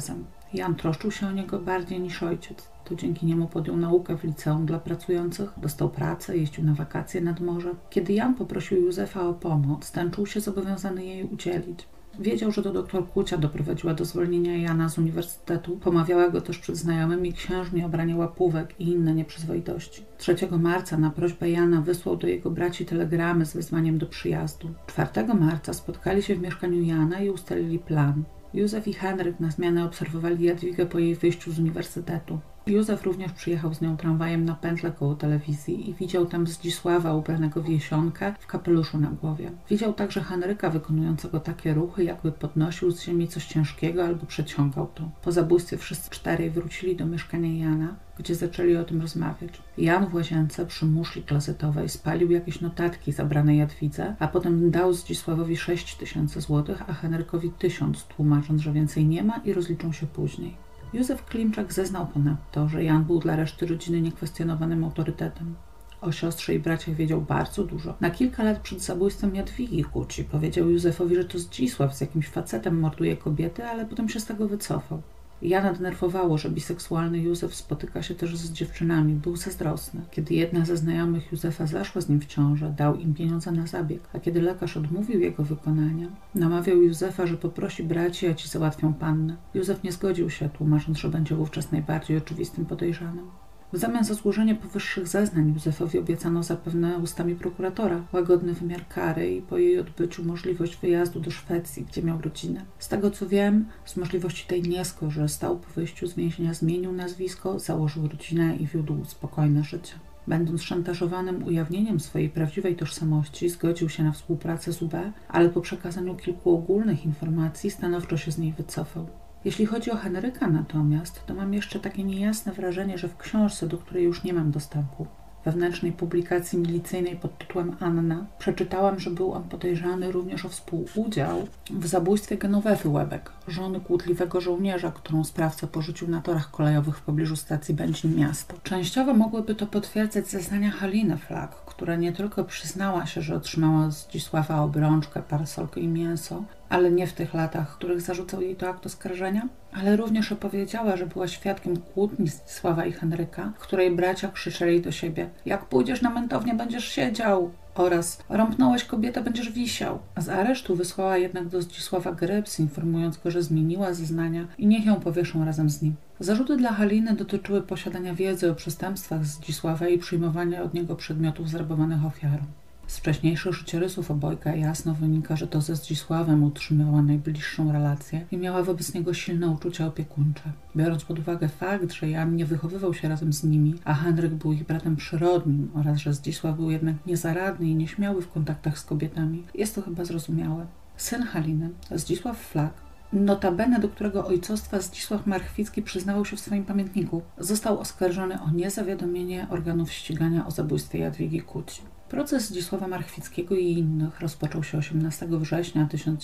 Jan troszczył się o niego bardziej niż ojciec. To dzięki niemu podjął naukę w liceum dla pracujących, dostał pracę, jeździł na wakacje nad morze. Kiedy Jan poprosił Józefa o pomoc, ten czuł się zobowiązany jej udzielić. Wiedział, że to doktor Kłucia doprowadziła do zwolnienia Jana z uniwersytetu, pomawiała go też przed znajomymi księżmi o branie łapówek i inne nieprzyzwoitości. 3 marca na prośbę Jana wysłał do jego braci telegramy z wezwaniem do przyjazdu. 4 marca spotkali się w mieszkaniu Jana i ustalili plan. Józef i Henryk na zmianę obserwowali Jadwigę po jej wyjściu z uniwersytetu. Józef również przyjechał z nią tramwajem na pętlę koło telewizji i widział tam Zdzisława ubranego w jesionkę w kapeluszu na głowie. Widział także Henryka wykonującego takie ruchy, jakby podnosił z ziemi coś ciężkiego albo przeciągał to. Po zabójstwie wszyscy 4 wrócili do mieszkania Jana, gdzie zaczęli o tym rozmawiać. Jan w łazience przy muszli klozetowej spalił jakieś notatki zabrane Jadwidze, a potem dał Zdzisławowi 6000 złotych, a Henrykowi 1000, tłumacząc, że więcej nie ma i rozliczą się później. Józef Klimczak zeznał ponadto, że Jan był dla reszty rodziny niekwestionowanym autorytetem. O siostrze i braciach wiedział bardzo dużo. Na kilka lat przed zabójstwem Jadwigi Kłuci powiedział Józefowi, że to Zdzisław z jakimś facetem morduje kobiety, ale potem się z tego wycofał. Jana denerwowało, że biseksualny Józef spotyka się też z dziewczynami. Był zazdrosny. Kiedy jedna ze znajomych Józefa zaszła z nim w ciążę, dał im pieniądze na zabieg, a kiedy lekarz odmówił jego wykonania, namawiał Józefa, że poprosi braci, a ci załatwią pannę. Józef nie zgodził się, tłumacząc, że będzie wówczas najbardziej oczywistym podejrzanym. W zamian za złożenie powyższych zeznań Józefowi obiecano zapewne ustami prokuratora łagodny wymiar kary i po jej odbyciu możliwość wyjazdu do Szwecji, gdzie miał rodzinę. Z tego co wiem, z możliwości tej nie skorzystał, po wyjściu z więzienia zmienił nazwisko, założył rodzinę i wiódł spokojne życie. Będąc szantażowanym ujawnieniem swojej prawdziwej tożsamości, zgodził się na współpracę z UB, ale po przekazaniu kilku ogólnych informacji stanowczo się z niej wycofał. Jeśli chodzi o Henryka natomiast, to mam jeszcze takie niejasne wrażenie, że w książce, do której już nie mam dostępu, wewnętrznej publikacji milicyjnej pod tytułem Anna, przeczytałam, że był on podejrzany również o współudział w zabójstwie Genowewy Łebek, żony kłótliwego żołnierza, którą sprawca porzucił na torach kolejowych w pobliżu stacji Będzin-Miasto. Częściowo mogłyby to potwierdzać zeznania Haliny Flak, która nie tylko przyznała się, że otrzymała z Zdzisława obrączkę, parasolkę i mięso, ale nie w tych latach, w których zarzucał jej to akt oskarżenia, ale również opowiedziała, że była świadkiem kłótni Zdzisława i Henryka, w której bracia krzyczeli do siebie: jak pójdziesz na mentownię, będziesz siedział, oraz rąpnąłeś kobietę, będziesz wisiał. Z aresztu wysłała jednak do Zdzisława gryps, informując go, że zmieniła zeznania i niech ją powieszą razem z nim. Zarzuty dla Haliny dotyczyły posiadania wiedzy o przestępstwach Zdzisława i przyjmowania od niego przedmiotów zrabowanych ofiarom. Z wcześniejszych życiorysów obojga jasno wynika, że to ze Zdzisławem utrzymywała najbliższą relację i miała wobec niego silne uczucia opiekuńcze. Biorąc pod uwagę fakt, że Jan nie wychowywał się razem z nimi, a Henryk był ich bratem przyrodnim oraz że Zdzisław był jednak niezaradny i nieśmiały w kontaktach z kobietami, jest to chyba zrozumiałe. Syn Haliny, Zdzisław Flak, notabene do którego ojcostwa Zdzisław Marchwicki przyznawał się w swoim pamiętniku, został oskarżony o niezawiadomienie organów ścigania o zabójstwie Jadwigi Kłuci. Proces Zdzisława Marchwickiego i innych rozpoczął się 18 września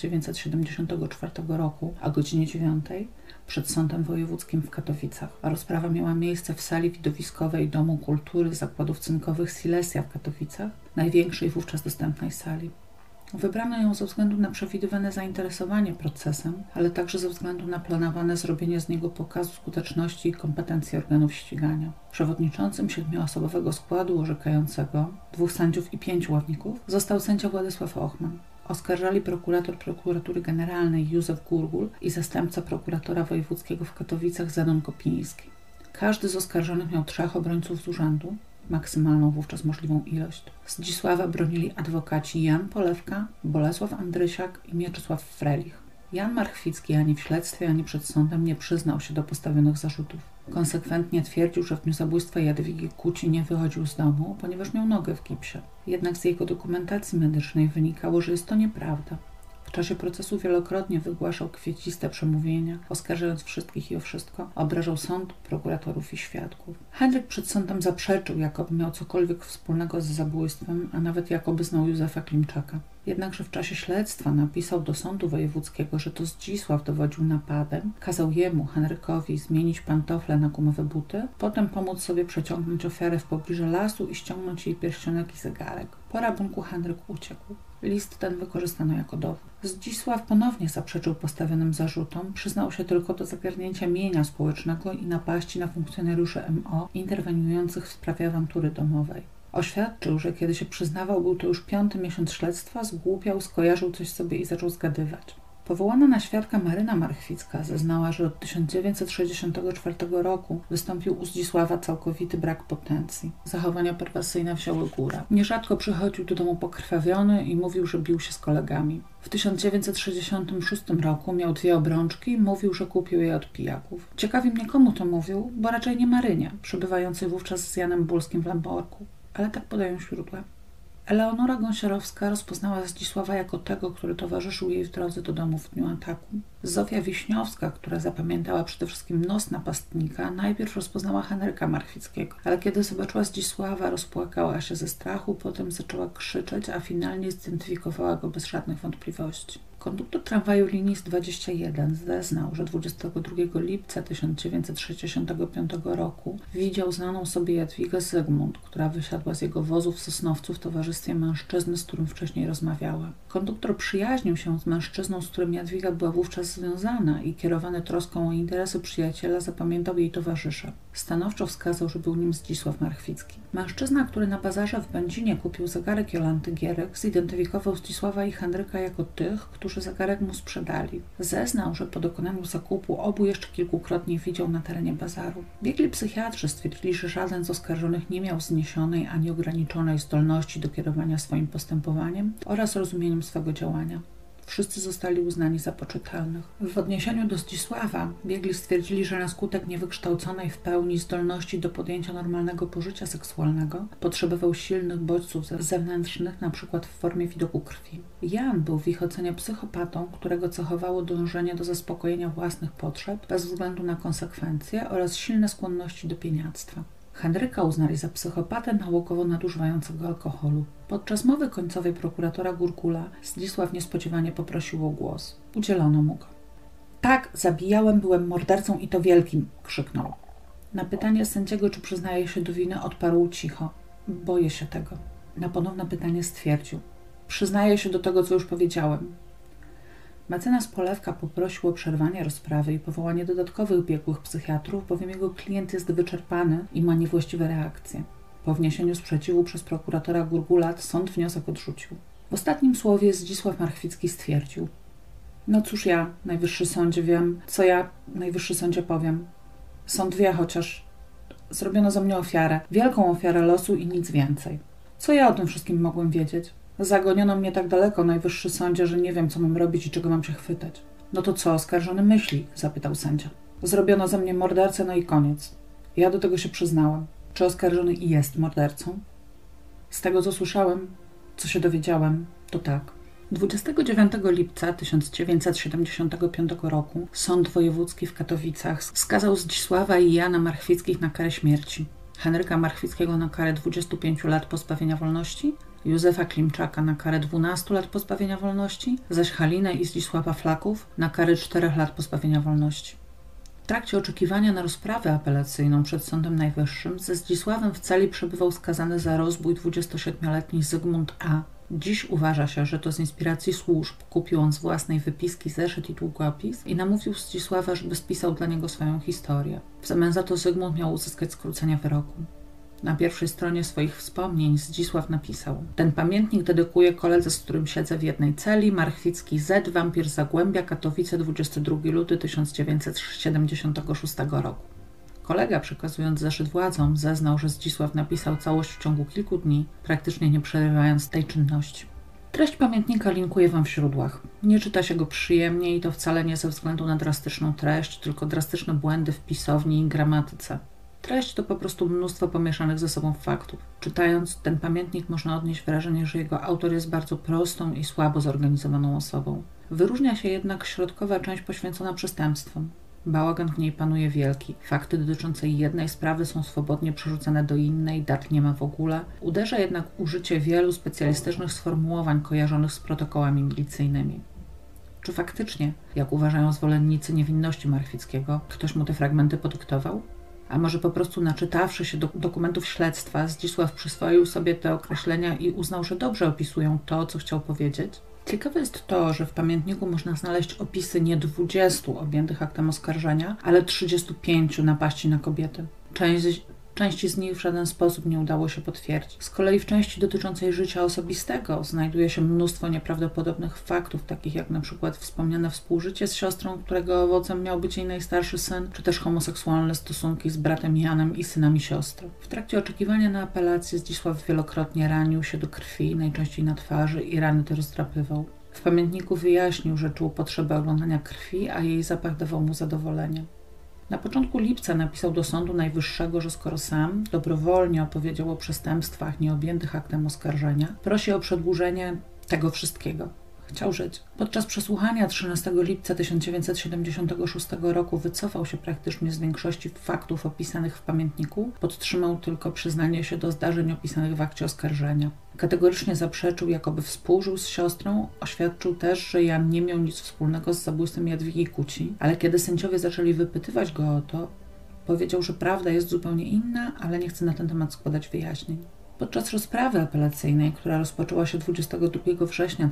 1974 roku o godzinie 9 przed Sądem Wojewódzkim w Katowicach. Rozprawa miała miejsce w sali widowiskowej Domu Kultury Zakładów Cynkowych Silesia w Katowicach, największej wówczas dostępnej sali. Wybrano ją ze względu na przewidywane zainteresowanie procesem, ale także ze względu na planowane zrobienie z niego pokazu skuteczności i kompetencji organów ścigania. Przewodniczącym 7-osobowego składu orzekającego, 2 sędziów i 5 ławników, został sędzia Władysław Ochman. Oskarżali prokurator Prokuratury Generalnej Józef Gurgul i zastępca prokuratora wojewódzkiego w Katowicach Zenon Kopiński. Każdy z oskarżonych miał 3 obrońców z urzędu, maksymalną wówczas możliwą ilość. Zdzisława bronili adwokaci Jan Polewka, Bolesław Andrysiak i Mieczysław Frelich. Jan Marchwicki ani w śledztwie, ani przed sądem nie przyznał się do postawionych zarzutów. Konsekwentnie twierdził, że w dniu zabójstwa Jadwigi Kłuci nie wychodził z domu, ponieważ miał nogę w gipsie. Jednak z jego dokumentacji medycznej wynikało, że jest to nieprawda. W czasie procesu wielokrotnie wygłaszał kwieciste przemówienia, oskarżając wszystkich i o wszystko, obrażał sąd, prokuratorów i świadków. Henryk przed sądem zaprzeczył, jakoby miał cokolwiek wspólnego z zabójstwem, a nawet jakoby znał Józefa Klimczaka. Jednakże w czasie śledztwa napisał do sądu wojewódzkiego, że to Zdzisław dowodził napadem, kazał jemu, Henrykowi, zmienić pantofle na gumowe buty, potem pomóc sobie przeciągnąć ofiarę w pobliże lasu i ściągnąć jej pierścionek i zegarek. Po rabunku Henryk uciekł. List ten wykorzystano jako dowód. Zdzisław ponownie zaprzeczył postawionym zarzutom, przyznał się tylko do zagarnięcia mienia społecznego i napaści na funkcjonariuszy MO interweniujących w sprawie awantury domowej. Oświadczył, że kiedy się przyznawał, był to już 5. miesiąc śledztwa, zgłupiał, skojarzył coś sobie i zaczął zgadywać. Powołana na świadka Maryna Marchwicka zeznała, że od 1964 roku wystąpił u Zdzisława całkowity brak potencji. Zachowania perwersyjne wzięły górę. Nierzadko przychodził do domu pokrwawiony i mówił, że bił się z kolegami. W 1966 roku miał 2 obrączki, mówił, że kupił je od pijaków. Ciekawi mnie, komu to mówił, bo raczej nie Marynie, przebywającej wówczas z Janem Bulskim w Lemborku. Ale tak podają źródła. Eleonora Gąsiorowska rozpoznała Zdzisława jako tego, który towarzyszył jej w drodze do domu w dniu ataku. Zofia Wiśniowska, która zapamiętała przede wszystkim nos napastnika, najpierw rozpoznała Henryka Marchwickiego, ale kiedy zobaczyła Zdzisława, rozpłakała się ze strachu, potem zaczęła krzyczeć, a finalnie zidentyfikowała go bez żadnych wątpliwości. Konduktor tramwaju linii 21 zeznał, że 22 lipca 1965 roku widział znaną sobie Jadwigę Zygmunt, która wysiadła z jego wozu w Sosnowcu w towarzystwie mężczyzny, z którym wcześniej rozmawiała. Konduktor przyjaźnił się z mężczyzną, z którym Jadwiga była wówczas związana i kierowany troską o interesy przyjaciela zapamiętał jej towarzysza. Stanowczo wskazał, że był nim Zdzisław Marchwicki. Mężczyzna, który na bazarze w Będzinie kupił zegarek Jolanty Gierek, zidentyfikował Zdzisława i Henryka jako tych, którzy zegarek mu sprzedali. Zeznał, że po dokonaniu zakupu obu jeszcze kilkukrotnie widział na terenie bazaru. Biegli psychiatrzy stwierdzili, że żaden z oskarżonych nie miał zniesionej ani ograniczonej zdolności do kierowania swoim postępowaniem oraz rozumieniem swego działania. Wszyscy zostali uznani za poczytalnych. W odniesieniu do Zdzisława biegli stwierdzili, że na skutek niewykształconej w pełni zdolności do podjęcia normalnego pożycia seksualnego potrzebował silnych bodźców zewnętrznych, np. w formie widoku krwi. Jan był w ich ocenie psychopatą, którego cechowało dążenie do zaspokojenia własnych potrzeb bez względu na konsekwencje oraz silne skłonności do pieniactwa. Henryka uznali za psychopatę nałogowo nadużywającego alkoholu. Podczas mowy końcowej prokuratora Gurgula Zdzisław niespodziewanie poprosił o głos. Udzielono mu go. Tak, zabijałem, byłem mordercą i to wielkim, krzyknął. Na pytanie sędziego, czy przyznaje się do winy, odparł cicho. Boję się tego. Na ponowne pytanie stwierdził. Przyznaję się do tego, co już powiedziałem. Mecenas Polewka poprosił o przerwanie rozprawy i powołanie dodatkowych biegłych psychiatrów, bowiem jego klient jest wyczerpany i ma niewłaściwe reakcje. Po wniesieniu sprzeciwu przez prokuratora Gurgula sąd wniosek odrzucił. W ostatnim słowie Zdzisław Marchwicki stwierdził: no cóż ja, najwyższy sądzie, wiem, co ja, najwyższy sądzie, powiem. Sąd wie chociaż. Zrobiono za mnie ofiarę, wielką ofiarę losu i nic więcej. Co ja o tym wszystkim mogłem wiedzieć? Zagoniono mnie tak daleko, najwyższy sądzie, że nie wiem, co mam robić i czego mam się chwytać. No to co oskarżony myśli? Zapytał sędzia. Zrobiono ze mnie mordercę, no i koniec. Ja do tego się przyznałem. Czy oskarżony jest mordercą? Z tego, co słyszałem, co się dowiedziałem, to tak. 29 lipca 1975 roku Sąd Wojewódzki w Katowicach skazał Zdzisława i Jana Marchwickich na karę śmierci. Henryka Marchwickiego na karę 25 lat pozbawienia wolności, Józefa Klimczaka na karę 12 lat pozbawienia wolności, zaś Halinę i Zdzisława Flaków na karę 4 lat pozbawienia wolności. W trakcie oczekiwania na rozprawę apelacyjną przed Sądem Najwyższym ze Zdzisławem w celi przebywał skazany za rozbój 27-letni Zygmunt A. Dziś uważa się, że to z inspiracji służb kupił on z własnej wypiski zeszyt i długopis i namówił Zdzisława, żeby spisał dla niego swoją historię. W zamian za to Zygmunt miał uzyskać skrócenie wyroku. Na pierwszej stronie swoich wspomnień Zdzisław napisał: ten pamiętnik dedykuję koledze, z którym siedzę w jednej celi, Marchwicki Z, wampir z Zagłębia, Katowice, 22 luty 1976 roku. Kolega, przekazując zeszyt władzom, zeznał, że Zdzisław napisał całość w ciągu kilku dni, praktycznie nie przerywając tej czynności. Treść pamiętnika linkuję wam w źródłach. Nie czyta się go przyjemnie i to wcale nie ze względu na drastyczną treść, tylko drastyczne błędy w pisowni i gramatyce. Treść to po prostu mnóstwo pomieszanych ze sobą faktów. Czytając ten pamiętnik można odnieść wrażenie, że jego autor jest bardzo prostą i słabo zorganizowaną osobą. Wyróżnia się jednak środkowa część poświęcona przestępstwom. Bałagan w niej panuje wielki. Fakty dotyczące jednej sprawy są swobodnie przerzucane do innej, dat nie ma w ogóle. Uderza jednak użycie wielu specjalistycznych sformułowań kojarzonych z protokołami milicyjnymi. Czy faktycznie, jak uważają zwolennicy niewinności Marchwickiego, ktoś mu te fragmenty podyktował? A może po prostu naczytawszy się dokumentów śledztwa, Zdzisław przyswoił sobie te określenia i uznał, że dobrze opisują to, co chciał powiedzieć? Ciekawe jest to, że w pamiętniku można znaleźć opisy nie 20 objętych aktem oskarżenia, ale 35 napaści na kobiety. Części z nich w żaden sposób nie udało się potwierdzić. Z kolei w części dotyczącej życia osobistego znajduje się mnóstwo nieprawdopodobnych faktów, takich jak na przykład wspomniane współżycie z siostrą, którego owocem miał być jej najstarszy syn, czy też homoseksualne stosunki z bratem Janem i synami siostry. W trakcie oczekiwania na apelację Zdzisław wielokrotnie ranił się do krwi, najczęściej na twarzy, i rany te rozdrapywał. W pamiętniku wyjaśnił, że czuł potrzebę oglądania krwi, a jej zapach dawał mu zadowolenie. Na początku lipca napisał do Sądu Najwyższego, że skoro sam dobrowolnie opowiedział o przestępstwach nieobjętych aktem oskarżenia, prosi o przedłużenie tego wszystkiego. Chciał żyć. Podczas przesłuchania 13 lipca 1976 roku wycofał się praktycznie z większości faktów opisanych w pamiętniku, podtrzymał tylko przyznanie się do zdarzeń opisanych w akcie oskarżenia. Kategorycznie zaprzeczył, jakoby współżył z siostrą, oświadczył też, że Jan nie miał nic wspólnego z zabójstwem Jadwigi Kuci, ale kiedy sędziowie zaczęli wypytywać go o to, powiedział, że prawda jest zupełnie inna, ale nie chce na ten temat składać wyjaśnień. Podczas rozprawy apelacyjnej, która rozpoczęła się 22 września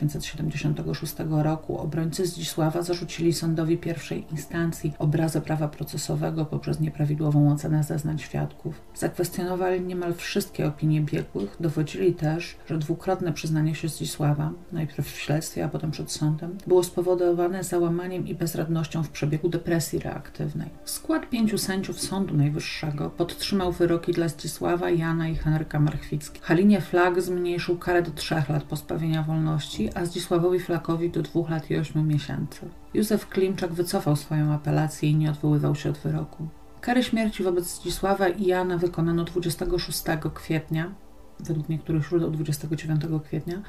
1976 roku, obrońcy Zdzisława zarzucili sądowi pierwszej instancji obrazę prawa procesowego poprzez nieprawidłową ocenę zeznań świadków. Zakwestionowali niemal wszystkie opinie biegłych, dowodzili też, że dwukrotne przyznanie się Zdzisława, najpierw w śledztwie, a potem przed sądem, było spowodowane załamaniem i bezradnością w przebiegu depresji reaktywnej. Skład 5 sędziów Sądu Najwyższego podtrzymał wyroki dla Zdzisława, Jana i Henryka Marchwicki. Halinie Flak zmniejszył karę do 3 lat pozbawienia wolności, a Zdzisławowi Flakowi do 2 lat i 8 miesięcy. Józef Klimczak wycofał swoją apelację i nie odwoływał się od wyroku. Karę śmierci wobec Zdzisława i Jana wykonano 26 kwietnia, według niektórych źródeł 29 kwietnia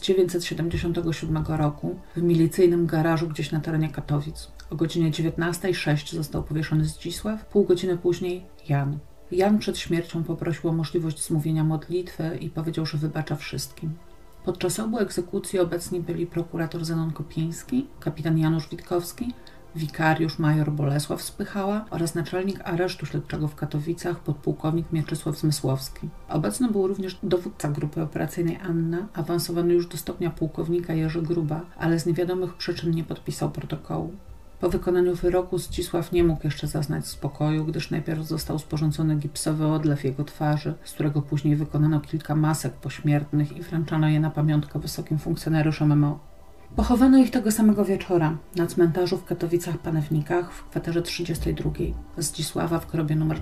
1977 roku w milicyjnym garażu gdzieś na terenie Katowic. O godzinie 19:06 został powieszony Zdzisław, pół godziny później Jan. Jan przed śmiercią poprosił o możliwość zmówienia modlitwy i powiedział, że wybacza wszystkim. Podczas obu egzekucji obecni byli prokurator Zenon Kopiński, kapitan Janusz Witkowski, wikariusz major Bolesław Spychała oraz naczelnik aresztu śledczego w Katowicach podpułkownik Mieczysław Zmysłowski. Obecny był również dowódca grupy operacyjnej Anna, awansowany już do stopnia pułkownika Jerzy Gruba, ale z niewiadomych przyczyn nie podpisał protokołu. Po wykonaniu wyroku Zdzisław nie mógł jeszcze zaznać spokoju, gdyż najpierw został sporządzony gipsowy odlew jego twarzy, z którego później wykonano kilka masek pośmiertnych i wręczano je na pamiątkę wysokim funkcjonariuszom MO. Pochowano ich tego samego wieczora na cmentarzu w Katowicach-Panewnikach w kwaterze 32. Zdzisława w grobie nr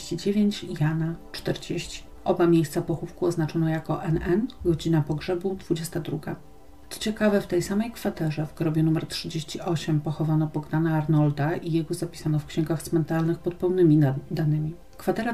39 i Jana 40. Oba miejsca pochówku oznaczono jako NN, godzina pogrzebu 22. Co ciekawe, w tej samej kwaterze w grobie nr 38 pochowano Bogdana Arnolda i jego zapisano w księgach cmentalnych pod pełnymi danymi. Kwatera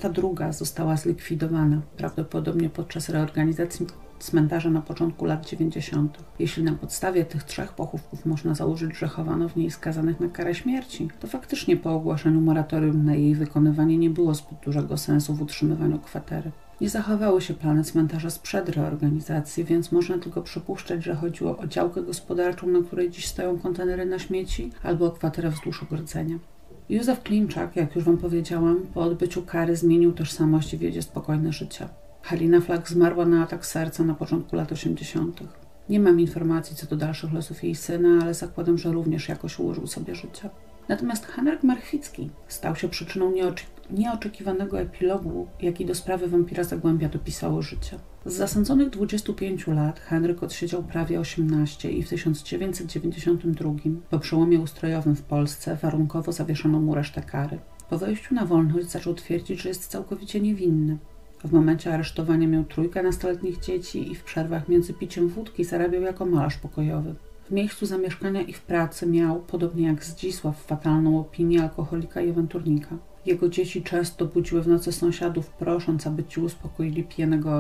32 została zlikwidowana, prawdopodobnie podczas reorganizacji cmentarza na początku lat 90. Jeśli na podstawie tych 3 pochówków można założyć, że chowano w niej skazanych na karę śmierci, to faktycznie po ogłoszeniu moratorium na jej wykonywanie nie było zbyt dużego sensu w utrzymywaniu kwatery. Nie zachowały się plany cmentarza sprzed reorganizacji, więc można tylko przypuszczać, że chodziło o działkę gospodarczą, na której dziś stoją kontenery na śmieci, albo o kwaterę wzdłuż ogrodzenia. Józef Klimczak, jak już wam powiedziałam, po odbyciu kary zmienił tożsamość i wiedzie spokojne życie. Halina Flak zmarła na atak serca na początku lat 80. Nie mam informacji co do dalszych losów jej syna, ale zakładam, że również jakoś ułożył sobie życie. Natomiast Henryk Marchwicki stał się przyczyną nieoczekiwanego epilogu, jaki do sprawy wampira Zagłębia dopisało życie. Z zasądzonych 25 lat Henryk odsiedział prawie 18 i w 1992, po przełomie ustrojowym w Polsce, warunkowo zawieszono mu resztę kary. Po wejściu na wolność zaczął twierdzić, że jest całkowicie niewinny. W momencie aresztowania miał 3 nastoletnich dzieci i w przerwach między piciem wódki zarabiał jako malarz pokojowy. W miejscu zamieszkania i w pracy miał, podobnie jak Zdzisław, fatalną opinię alkoholika i awanturnika. Jego dzieci często budziły w nocy sąsiadów, prosząc, aby ci uspokoili pijanego ojca.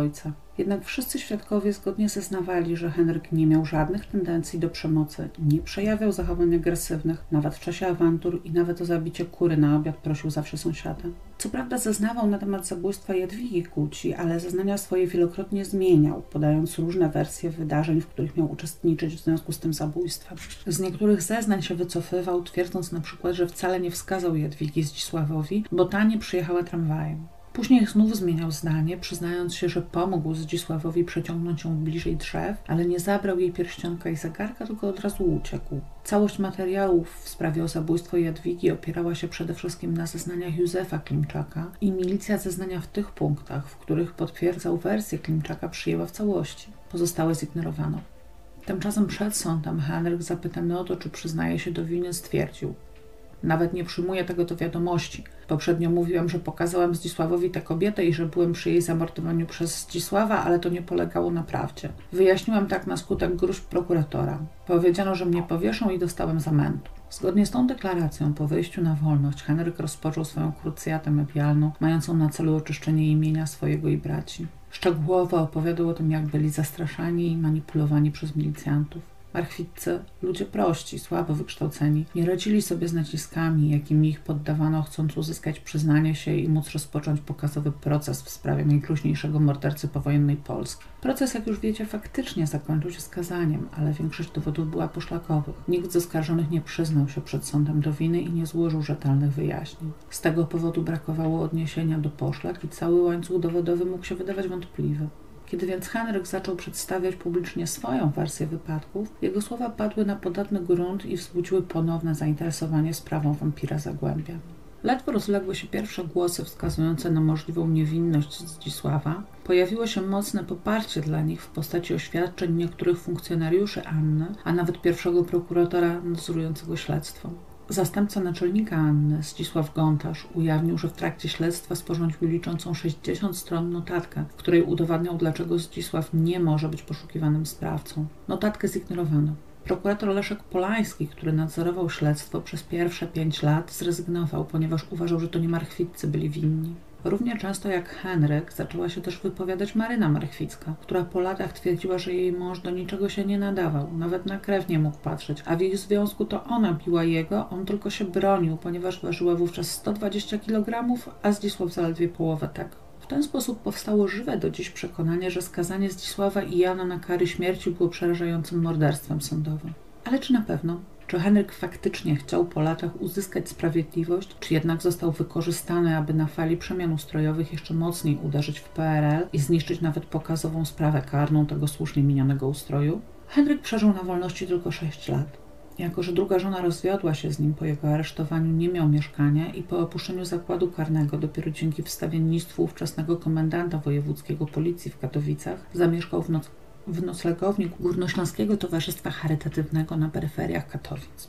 Jednak wszyscy świadkowie zgodnie zeznawali, że Henryk nie miał żadnych tendencji do przemocy, nie przejawiał zachowań agresywnych, nawet w czasie awantur i nawet o zabicie kury na obiad prosił zawsze sąsiada. Co prawda zeznawał na temat zabójstwa Jadwigi Gucci, ale zeznania swoje wielokrotnie zmieniał, podając różne wersje wydarzeń, w których miał uczestniczyć w związku z tym zabójstwem. Z niektórych zeznań się wycofywał, twierdząc na przykład, że wcale nie wskazał Jadwigi Zdzisławowi, bo ta nie przyjechała tramwajem. Później znów zmieniał zdanie, przyznając się, że pomógł Zdzisławowi przeciągnąć ją bliżej drzew, ale nie zabrał jej pierścionka i zegarka, tylko od razu uciekł. Całość materiałów w sprawie o zabójstwo Jadwigi opierała się przede wszystkim na zeznaniach Józefa Klimczaka i milicja zeznania w tych punktach, w których potwierdzał wersję Klimczaka, przyjęła w całości. Pozostałe zignorowano. Tymczasem przed sądem Henryk, zapytany o to, czy przyznaje się do winy, stwierdził: nawet nie przyjmuję tego do wiadomości. Poprzednio mówiłem, że pokazałem Zdzisławowi tę kobietę i że byłem przy jej zamordowaniu przez Zdzisława, ale to nie polegało na prawdzie. Wyjaśniłem tak na skutek gróźb prokuratora. Powiedziano, że mnie powieszą i dostałem zamętu. Zgodnie z tą deklaracją, po wyjściu na wolność, Henryk rozpoczął swoją krucjatę medialną, mającą na celu oczyszczenie imienia swojego i braci. Szczegółowo opowiadał o tym, jak byli zastraszani i manipulowani przez milicjantów. Marchwiccy, ludzie prości, słabo wykształceni, nie radzili sobie z naciskami, jakimi ich poddawano, chcąc uzyskać przyznanie się i móc rozpocząć pokazowy proces w sprawie najgruźniejszego mordercy powojennej Polski. Proces, jak już wiecie, faktycznie zakończył się skazaniem, ale większość dowodów była poszlakowych. Nikt z oskarżonych nie przyznał się przed sądem do winy i nie złożył rzetelnych wyjaśnień. Z tego powodu brakowało odniesienia do poszlak i cały łańcuch dowodowy mógł się wydawać wątpliwy. Kiedy więc Henryk zaczął przedstawiać publicznie swoją wersję wypadków, jego słowa padły na podatny grunt i wzbudziły ponowne zainteresowanie sprawą wampira Zagłębia. Ledwo rozległy się pierwsze głosy wskazujące na możliwą niewinność Zdzisława, pojawiło się mocne poparcie dla nich w postaci oświadczeń niektórych funkcjonariuszy Anny, a nawet pierwszego prokuratora nadzorującego śledztwo. Zastępca naczelnika Anny, Zdzisław Gontarz, ujawnił, że w trakcie śledztwa sporządził liczącą 60 stron notatkę, w której udowadniał, dlaczego Zdzisław nie może być poszukiwanym sprawcą. Notatkę zignorowano. Prokurator Leszek Polański, który nadzorował śledztwo przez pierwsze 5 lat, zrezygnował, ponieważ uważał, że to nie Marchwiccy byli winni. Równie często jak Henryk zaczęła się też wypowiadać Maryna Marchwicka, która po latach twierdziła, że jej mąż do niczego się nie nadawał, nawet na krew nie mógł patrzeć, a w ich związku to ona biła jego, on tylko się bronił, ponieważ ważyła wówczas 120 kg, a Zdzisław zaledwie połowę tego. W ten sposób powstało żywe do dziś przekonanie, że skazanie Zdzisława i Jana na kary śmierci było przerażającym morderstwem sądowym. Ale czy na pewno? Czy Henryk faktycznie chciał po latach uzyskać sprawiedliwość, czy jednak został wykorzystany, aby na fali przemian ustrojowych jeszcze mocniej uderzyć w PRL i zniszczyć nawet pokazową sprawę karną tego słusznie minionego ustroju? Henryk przeżył na wolności tylko 6 lat. Jako że druga żona rozwiodła się z nim po jego aresztowaniu, nie miał mieszkania i po opuszczeniu zakładu karnego dopiero dzięki wstawiennictwu ówczesnego komendanta wojewódzkiego policji w Katowicach zamieszkał w noclegowni Górnośląskiego Towarzystwa Charytatywnego na peryferiach Katowic. W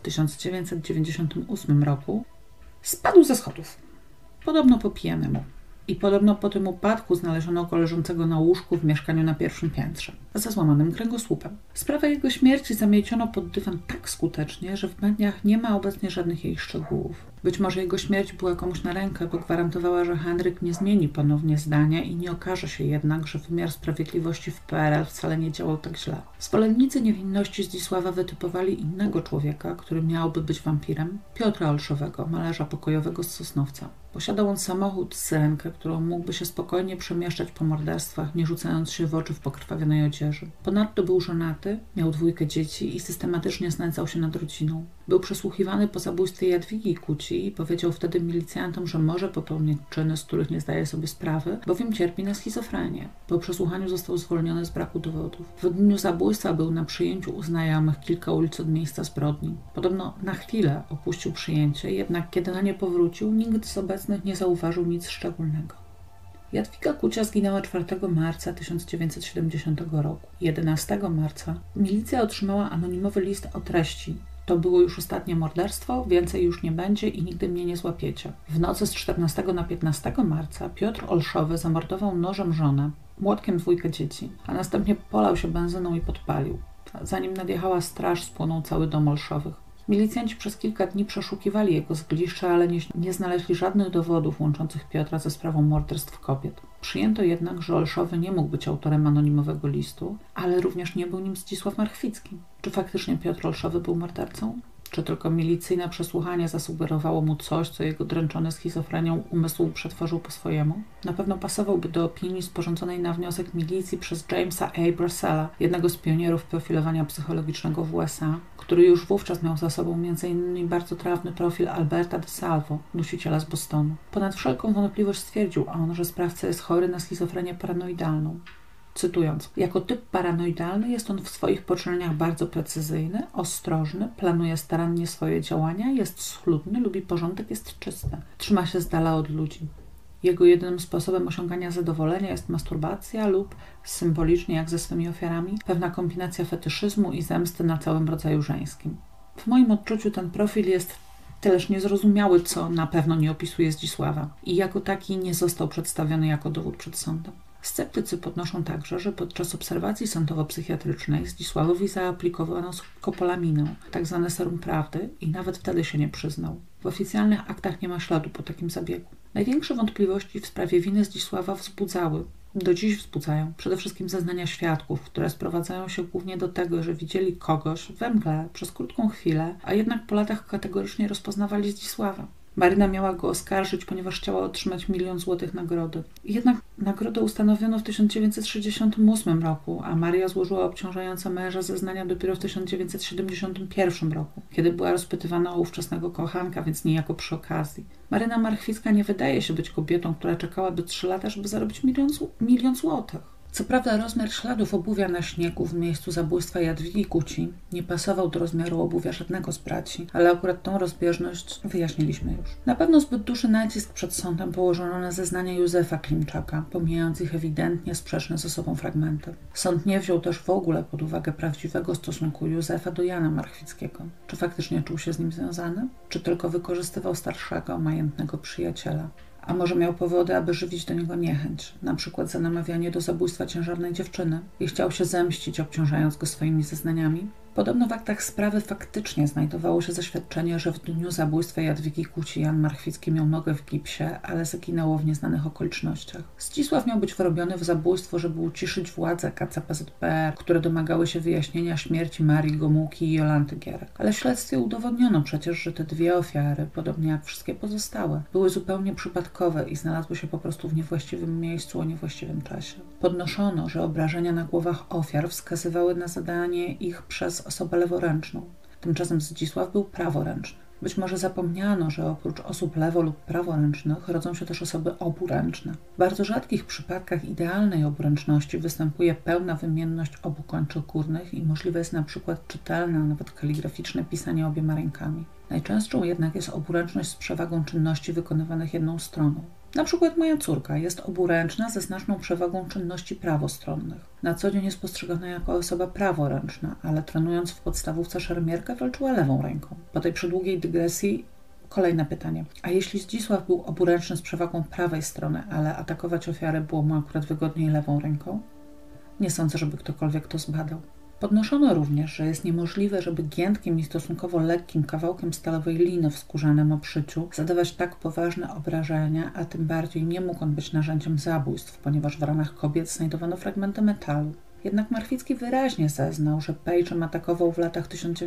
1998 roku spadł ze schodów. Podobno po pijanemu. I podobno po tym upadku znaleziono go leżącego na łóżku w mieszkaniu na pierwszym piętrze, ze złamanym kręgosłupem. Sprawę jego śmierci zamieciono pod dywan tak skutecznie, że w mediach nie ma obecnie żadnych jej szczegółów. Być może jego śmierć była komuś na rękę, bo gwarantowała, że Henryk nie zmieni ponownie zdania i nie okaże się jednak, że wymiar sprawiedliwości w PRL wcale nie działał tak źle. Zwolennicy niewinności Zdzisława wytypowali innego człowieka, który miałby być wampirem, Piotra Olszowego, malarza pokojowego z Sosnowca. Posiadał on samochód, syrenkę, którą mógłby się spokojnie przemieszczać po morderstwach, nie rzucając się w oczy w pokrwawionej odzieży. Ponadto był żonaty, miał 2 dzieci i systematycznie znęcał się nad rodziną. Był przesłuchiwany po zabójstwie Jadwigi Gucci i powiedział wtedy milicjantom, że może popełniać czyny, z których nie zdaje sobie sprawy, bowiem cierpi na schizofrenię. Po przesłuchaniu został zwolniony z braku dowodów. W dniu zabójstwa był na przyjęciu u znajomych kilka ulic od miejsca zbrodni. Podobno na chwilę opuścił przyjęcie, jednak kiedy na nie powrócił, nikt z obecnych nie zauważył nic szczególnego. Jadwiga Gucia zginęła 4 marca 1970 roku. 11 marca milicja otrzymała anonimowy list o treści: to było już ostatnie morderstwo, więcej już nie będzie i nigdy mnie nie złapiecie. W nocy z 14 na 15 marca Piotr Olszowy zamordował nożem żonę, młotkiem 2 dzieci, a następnie polał się benzyną i podpalił. Zanim nadjechała straż, spłonął cały dom Olszowych. Milicjanci przez kilka dni przeszukiwali jego zgliszcza, ale nie znaleźli żadnych dowodów łączących Piotra ze sprawą morderstw kobiet. Przyjęto jednak, że Olszowy nie mógł być autorem anonimowego listu, ale również nie był nim Zdzisław Marchwicki. Czy faktycznie Piotr Olszowy był mordercą? Czy tylko milicyjne przesłuchanie zasugerowało mu coś, co jego dręczony schizofrenią umysł przetworzył po swojemu? Na pewno pasowałby do opinii sporządzonej na wniosek milicji przez Jamesa A. Brasella, jednego z pionierów profilowania psychologicznego w USA, który już wówczas miał za sobą m.in. bardzo trafny profil Alberta DeSalvo, nosiciela z Bostonu. Ponad wszelką wątpliwość stwierdził on, że sprawca jest chory na schizofrenię paranoidalną. Cytując, jako typ paranoidalny jest on w swoich poczynaniach bardzo precyzyjny, ostrożny, planuje starannie swoje działania, jest schludny, lubi porządek, jest czysty. Trzyma się z dala od ludzi. Jego jedynym sposobem osiągania zadowolenia jest masturbacja lub, symbolicznie jak ze swymi ofiarami, pewna kombinacja fetyszyzmu i zemsty na całym rodzaju żeńskim. W moim odczuciu ten profil jest tyleż niezrozumiały, co na pewno nie opisuje Zdzisława i jako taki nie został przedstawiony jako dowód przed sądem. Sceptycy podnoszą także, że podczas obserwacji sądowo-psychiatrycznej Zdzisławowi zaaplikowano skopolaminę, tzw. serum prawdy, i nawet wtedy się nie przyznał. W oficjalnych aktach nie ma śladu po takim zabiegu. Największe wątpliwości w sprawie winy Zdzisława do dziś wzbudzają przede wszystkim zeznania świadków, które sprowadzają się głównie do tego, że widzieli kogoś we mgle przez krótką chwilę, a jednak po latach kategorycznie rozpoznawali Zdzisława. Maryna miała go oskarżyć, ponieważ chciała otrzymać 1 000 000 złotych nagrody. Jednak nagrodę ustanowiono w 1968 roku, a Maria złożyła obciążające męża zeznania dopiero w 1971 roku, kiedy była rozpytywana o ówczesnego kochanka, więc niejako przy okazji. Maryna Marchwicka nie wydaje się być kobietą, która czekałaby 3 lata, żeby zarobić 1 000 000 złotych. Co prawda rozmiar śladów obuwia na śniegu w miejscu zabójstwa Jadwigi Kuci nie pasował do rozmiaru obuwia żadnego z braci, ale akurat tą rozbieżność wyjaśniliśmy już. Na pewno zbyt duży nacisk przed sądem położono na zeznania Józefa Klimczaka, pomijając ich ewidentnie sprzeczne ze sobą fragmenty. Sąd nie wziął też w ogóle pod uwagę prawdziwego stosunku Józefa do Jana Marchwickiego. Czy faktycznie czuł się z nim związany? Czy tylko wykorzystywał starszego, majętnego przyjaciela? A może miał powody, aby żywić do niego niechęć, na przykład za namawianie do zabójstwa ciężarnej dziewczyny i chciał się zemścić, obciążając go swoimi zeznaniami? Podobno w aktach sprawy faktycznie znajdowało się zaświadczenie, że w dniu zabójstwa Jadwigi Kuci Jan Marchwicki miał nogę w gipsie, ale zaginęło w nieznanych okolicznościach. Zdzisław miał być wrobiony w zabójstwo, żeby uciszyć władze KCPZPR, które domagały się wyjaśnienia śmierci Marii Gomułki i Jolanty Gierek. Ale w śledztwie udowodniono przecież, że te 2 ofiary, podobnie jak wszystkie pozostałe, były zupełnie przypadkowe i znalazły się po prostu w niewłaściwym miejscu o niewłaściwym czasie. Podnoszono, że obrażenia na głowach ofiar wskazywały na zadanie ich przez osobę leworęczną. Tymczasem Zdzisław był praworęczny. Być może zapomniano, że oprócz osób lewo- lub praworęcznych rodzą się też osoby oburęczne. W bardzo rzadkich przypadkach idealnej oburęczności występuje pełna wymienność obu kończyn górnych i możliwe jest na przykład czytelne, a nawet kaligraficzne pisanie obiema rękami. Najczęstszą jednak jest oburęczność z przewagą czynności wykonywanych jedną stroną. Na przykład moja córka jest oburęczna ze znaczną przewagą czynności prawostronnych. Na co dzień jest postrzegana jako osoba praworęczna, ale trenując w podstawówce szermierkę walczyła lewą ręką. Po tej przedługiej dygresji kolejne pytanie. A jeśli Zdzisław był oburęczny z przewagą prawej strony, ale atakować ofiarę było mu akurat wygodniej lewą ręką? Nie sądzę, żeby ktokolwiek to zbadał. Podnoszono również, że jest niemożliwe, żeby giętkim i stosunkowo lekkim kawałkiem stalowej liny w skórzanym obszyciu zadawać tak poważne obrażenia, a tym bardziej nie mógł on być narzędziem zabójstw, ponieważ w ranach kobiet znajdowano fragmenty metalu. Jednak Marchwicki wyraźnie zeznał, że Page'em atakował w latach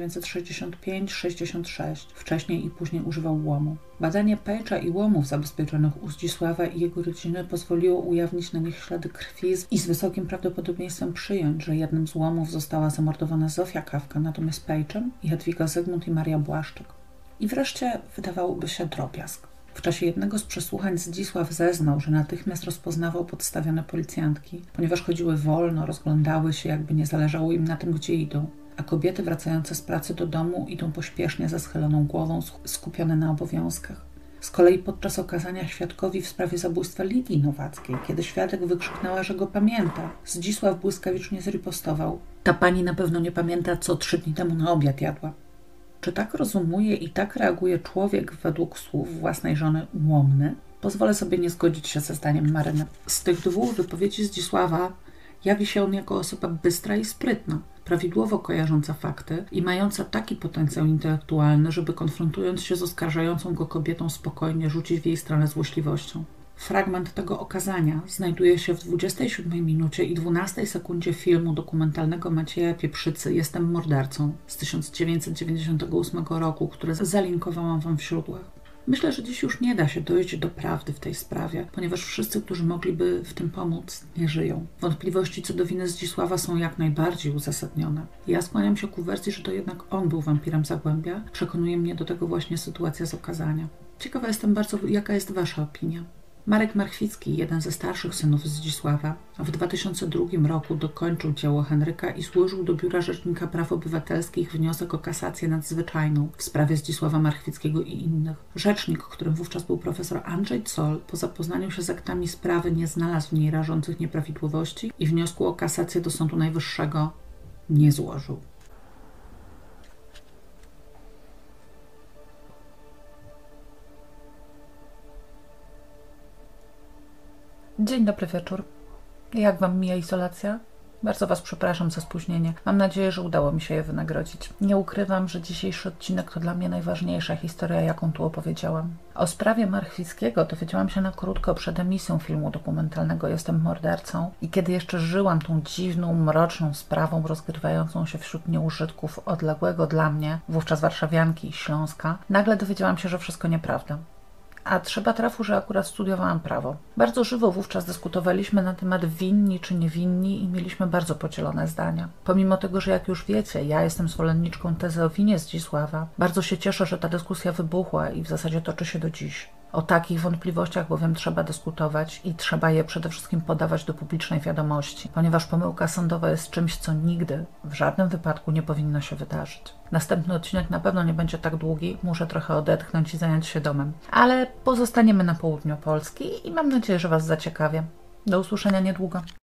1965-66. Wcześniej i później używał łomu. Badanie Page'a i łomów zabezpieczonych u Zdzisława i jego rodziny pozwoliło ujawnić na nich ślady krwi i z wysokim prawdopodobieństwem przyjąć, że jednym z łomów została zamordowana Zofia Kawka, natomiast Page'em Jadwiga Zygmunt i Maria Błaszczyk. I wreszcie wydawałoby się drobiazg. W czasie jednego z przesłuchań Zdzisław zeznał, że natychmiast rozpoznawał podstawione policjantki, ponieważ chodziły wolno, rozglądały się, jakby nie zależało im na tym, gdzie idą. A kobiety wracające z pracy do domu idą pośpiesznie ze schyloną głową, skupione na obowiązkach. Z kolei podczas okazania świadkowi w sprawie zabójstwa Lidii Nowackiej, kiedy świadek wykrzyknęła, że go pamięta, Zdzisław błyskawicznie zripostował: ta pani na pewno nie pamięta, co 3 dni temu na obiad jadła. Czy tak rozumuje i tak reaguje człowiek według słów własnej żony ułomny? Pozwolę sobie nie zgodzić się ze zdaniem Maryny. Z tych 2 wypowiedzi Zdzisława Jawi się on jako osoba bystra i sprytna, prawidłowo kojarząca fakty i mająca taki potencjał intelektualny, żeby konfrontując się z oskarżającą go kobietą spokojnie rzucić w jej stronę złośliwością. Fragment tego okazania znajduje się w 27 minucie i 12 sekundzie filmu dokumentalnego Macieja Pieprzycy „Jestem mordercą” z 1998 roku, które zalinkowałam Wam w źródłach. Myślę, że dziś już nie da się dojść do prawdy w tej sprawie, ponieważ wszyscy, którzy mogliby w tym pomóc, nie żyją. Wątpliwości co do winy Zdzisława są jak najbardziej uzasadnione. Ja skłaniam się ku wersji, że to jednak on był wampirem Zagłębia. Przekonuje mnie do tego właśnie sytuacja z okazania. Ciekawa jestem bardzo, jaka jest Wasza opinia. Marek Marchwicki, jeden ze starszych synów Zdzisława, w 2002 roku dokończył dzieło Henryka i złożył do Biura Rzecznika Praw Obywatelskich wniosek o kasację nadzwyczajną w sprawie Zdzisława Marchwickiego i innych. Rzecznik, którym wówczas był profesor Andrzej Zoll, po zapoznaniu się z aktami sprawy nie znalazł w niej rażących nieprawidłowości i wniosku o kasację do Sądu Najwyższego nie złożył. Dzień dobry wieczór. Jak Wam mija izolacja? Bardzo Was przepraszam za spóźnienie. Mam nadzieję, że udało mi się je wynagrodzić. Nie ukrywam, że dzisiejszy odcinek to dla mnie najważniejsza historia, jaką tu opowiedziałam. O sprawie Marchwickiego dowiedziałam się na krótko przed emisją filmu dokumentalnego „Jestem mordercą” i kiedy jeszcze żyłam tą dziwną, mroczną sprawą rozgrywającą się wśród nieużytków odległego dla mnie, wówczas warszawianki i Śląska, nagle dowiedziałam się, że wszystko nieprawda. A trzeba trafu, że akurat studiowałam prawo. Bardzo żywo wówczas dyskutowaliśmy na temat winni czy niewinni i mieliśmy bardzo podzielone zdania. Pomimo tego, że jak już wiecie, ja jestem zwolenniczką tezy o winie Zdzisława, bardzo się cieszę, że ta dyskusja wybuchła i w zasadzie toczy się do dziś. O takich wątpliwościach bowiem trzeba dyskutować i trzeba je przede wszystkim podawać do publicznej wiadomości, ponieważ pomyłka sądowa jest czymś, co nigdy, w żadnym wypadku nie powinno się wydarzyć. Następny odcinek na pewno nie będzie tak długi, muszę trochę odetchnąć i zająć się domem. Ale pozostaniemy na południu Polski i mam nadzieję, że Was zaciekawię. Do usłyszenia niedługo.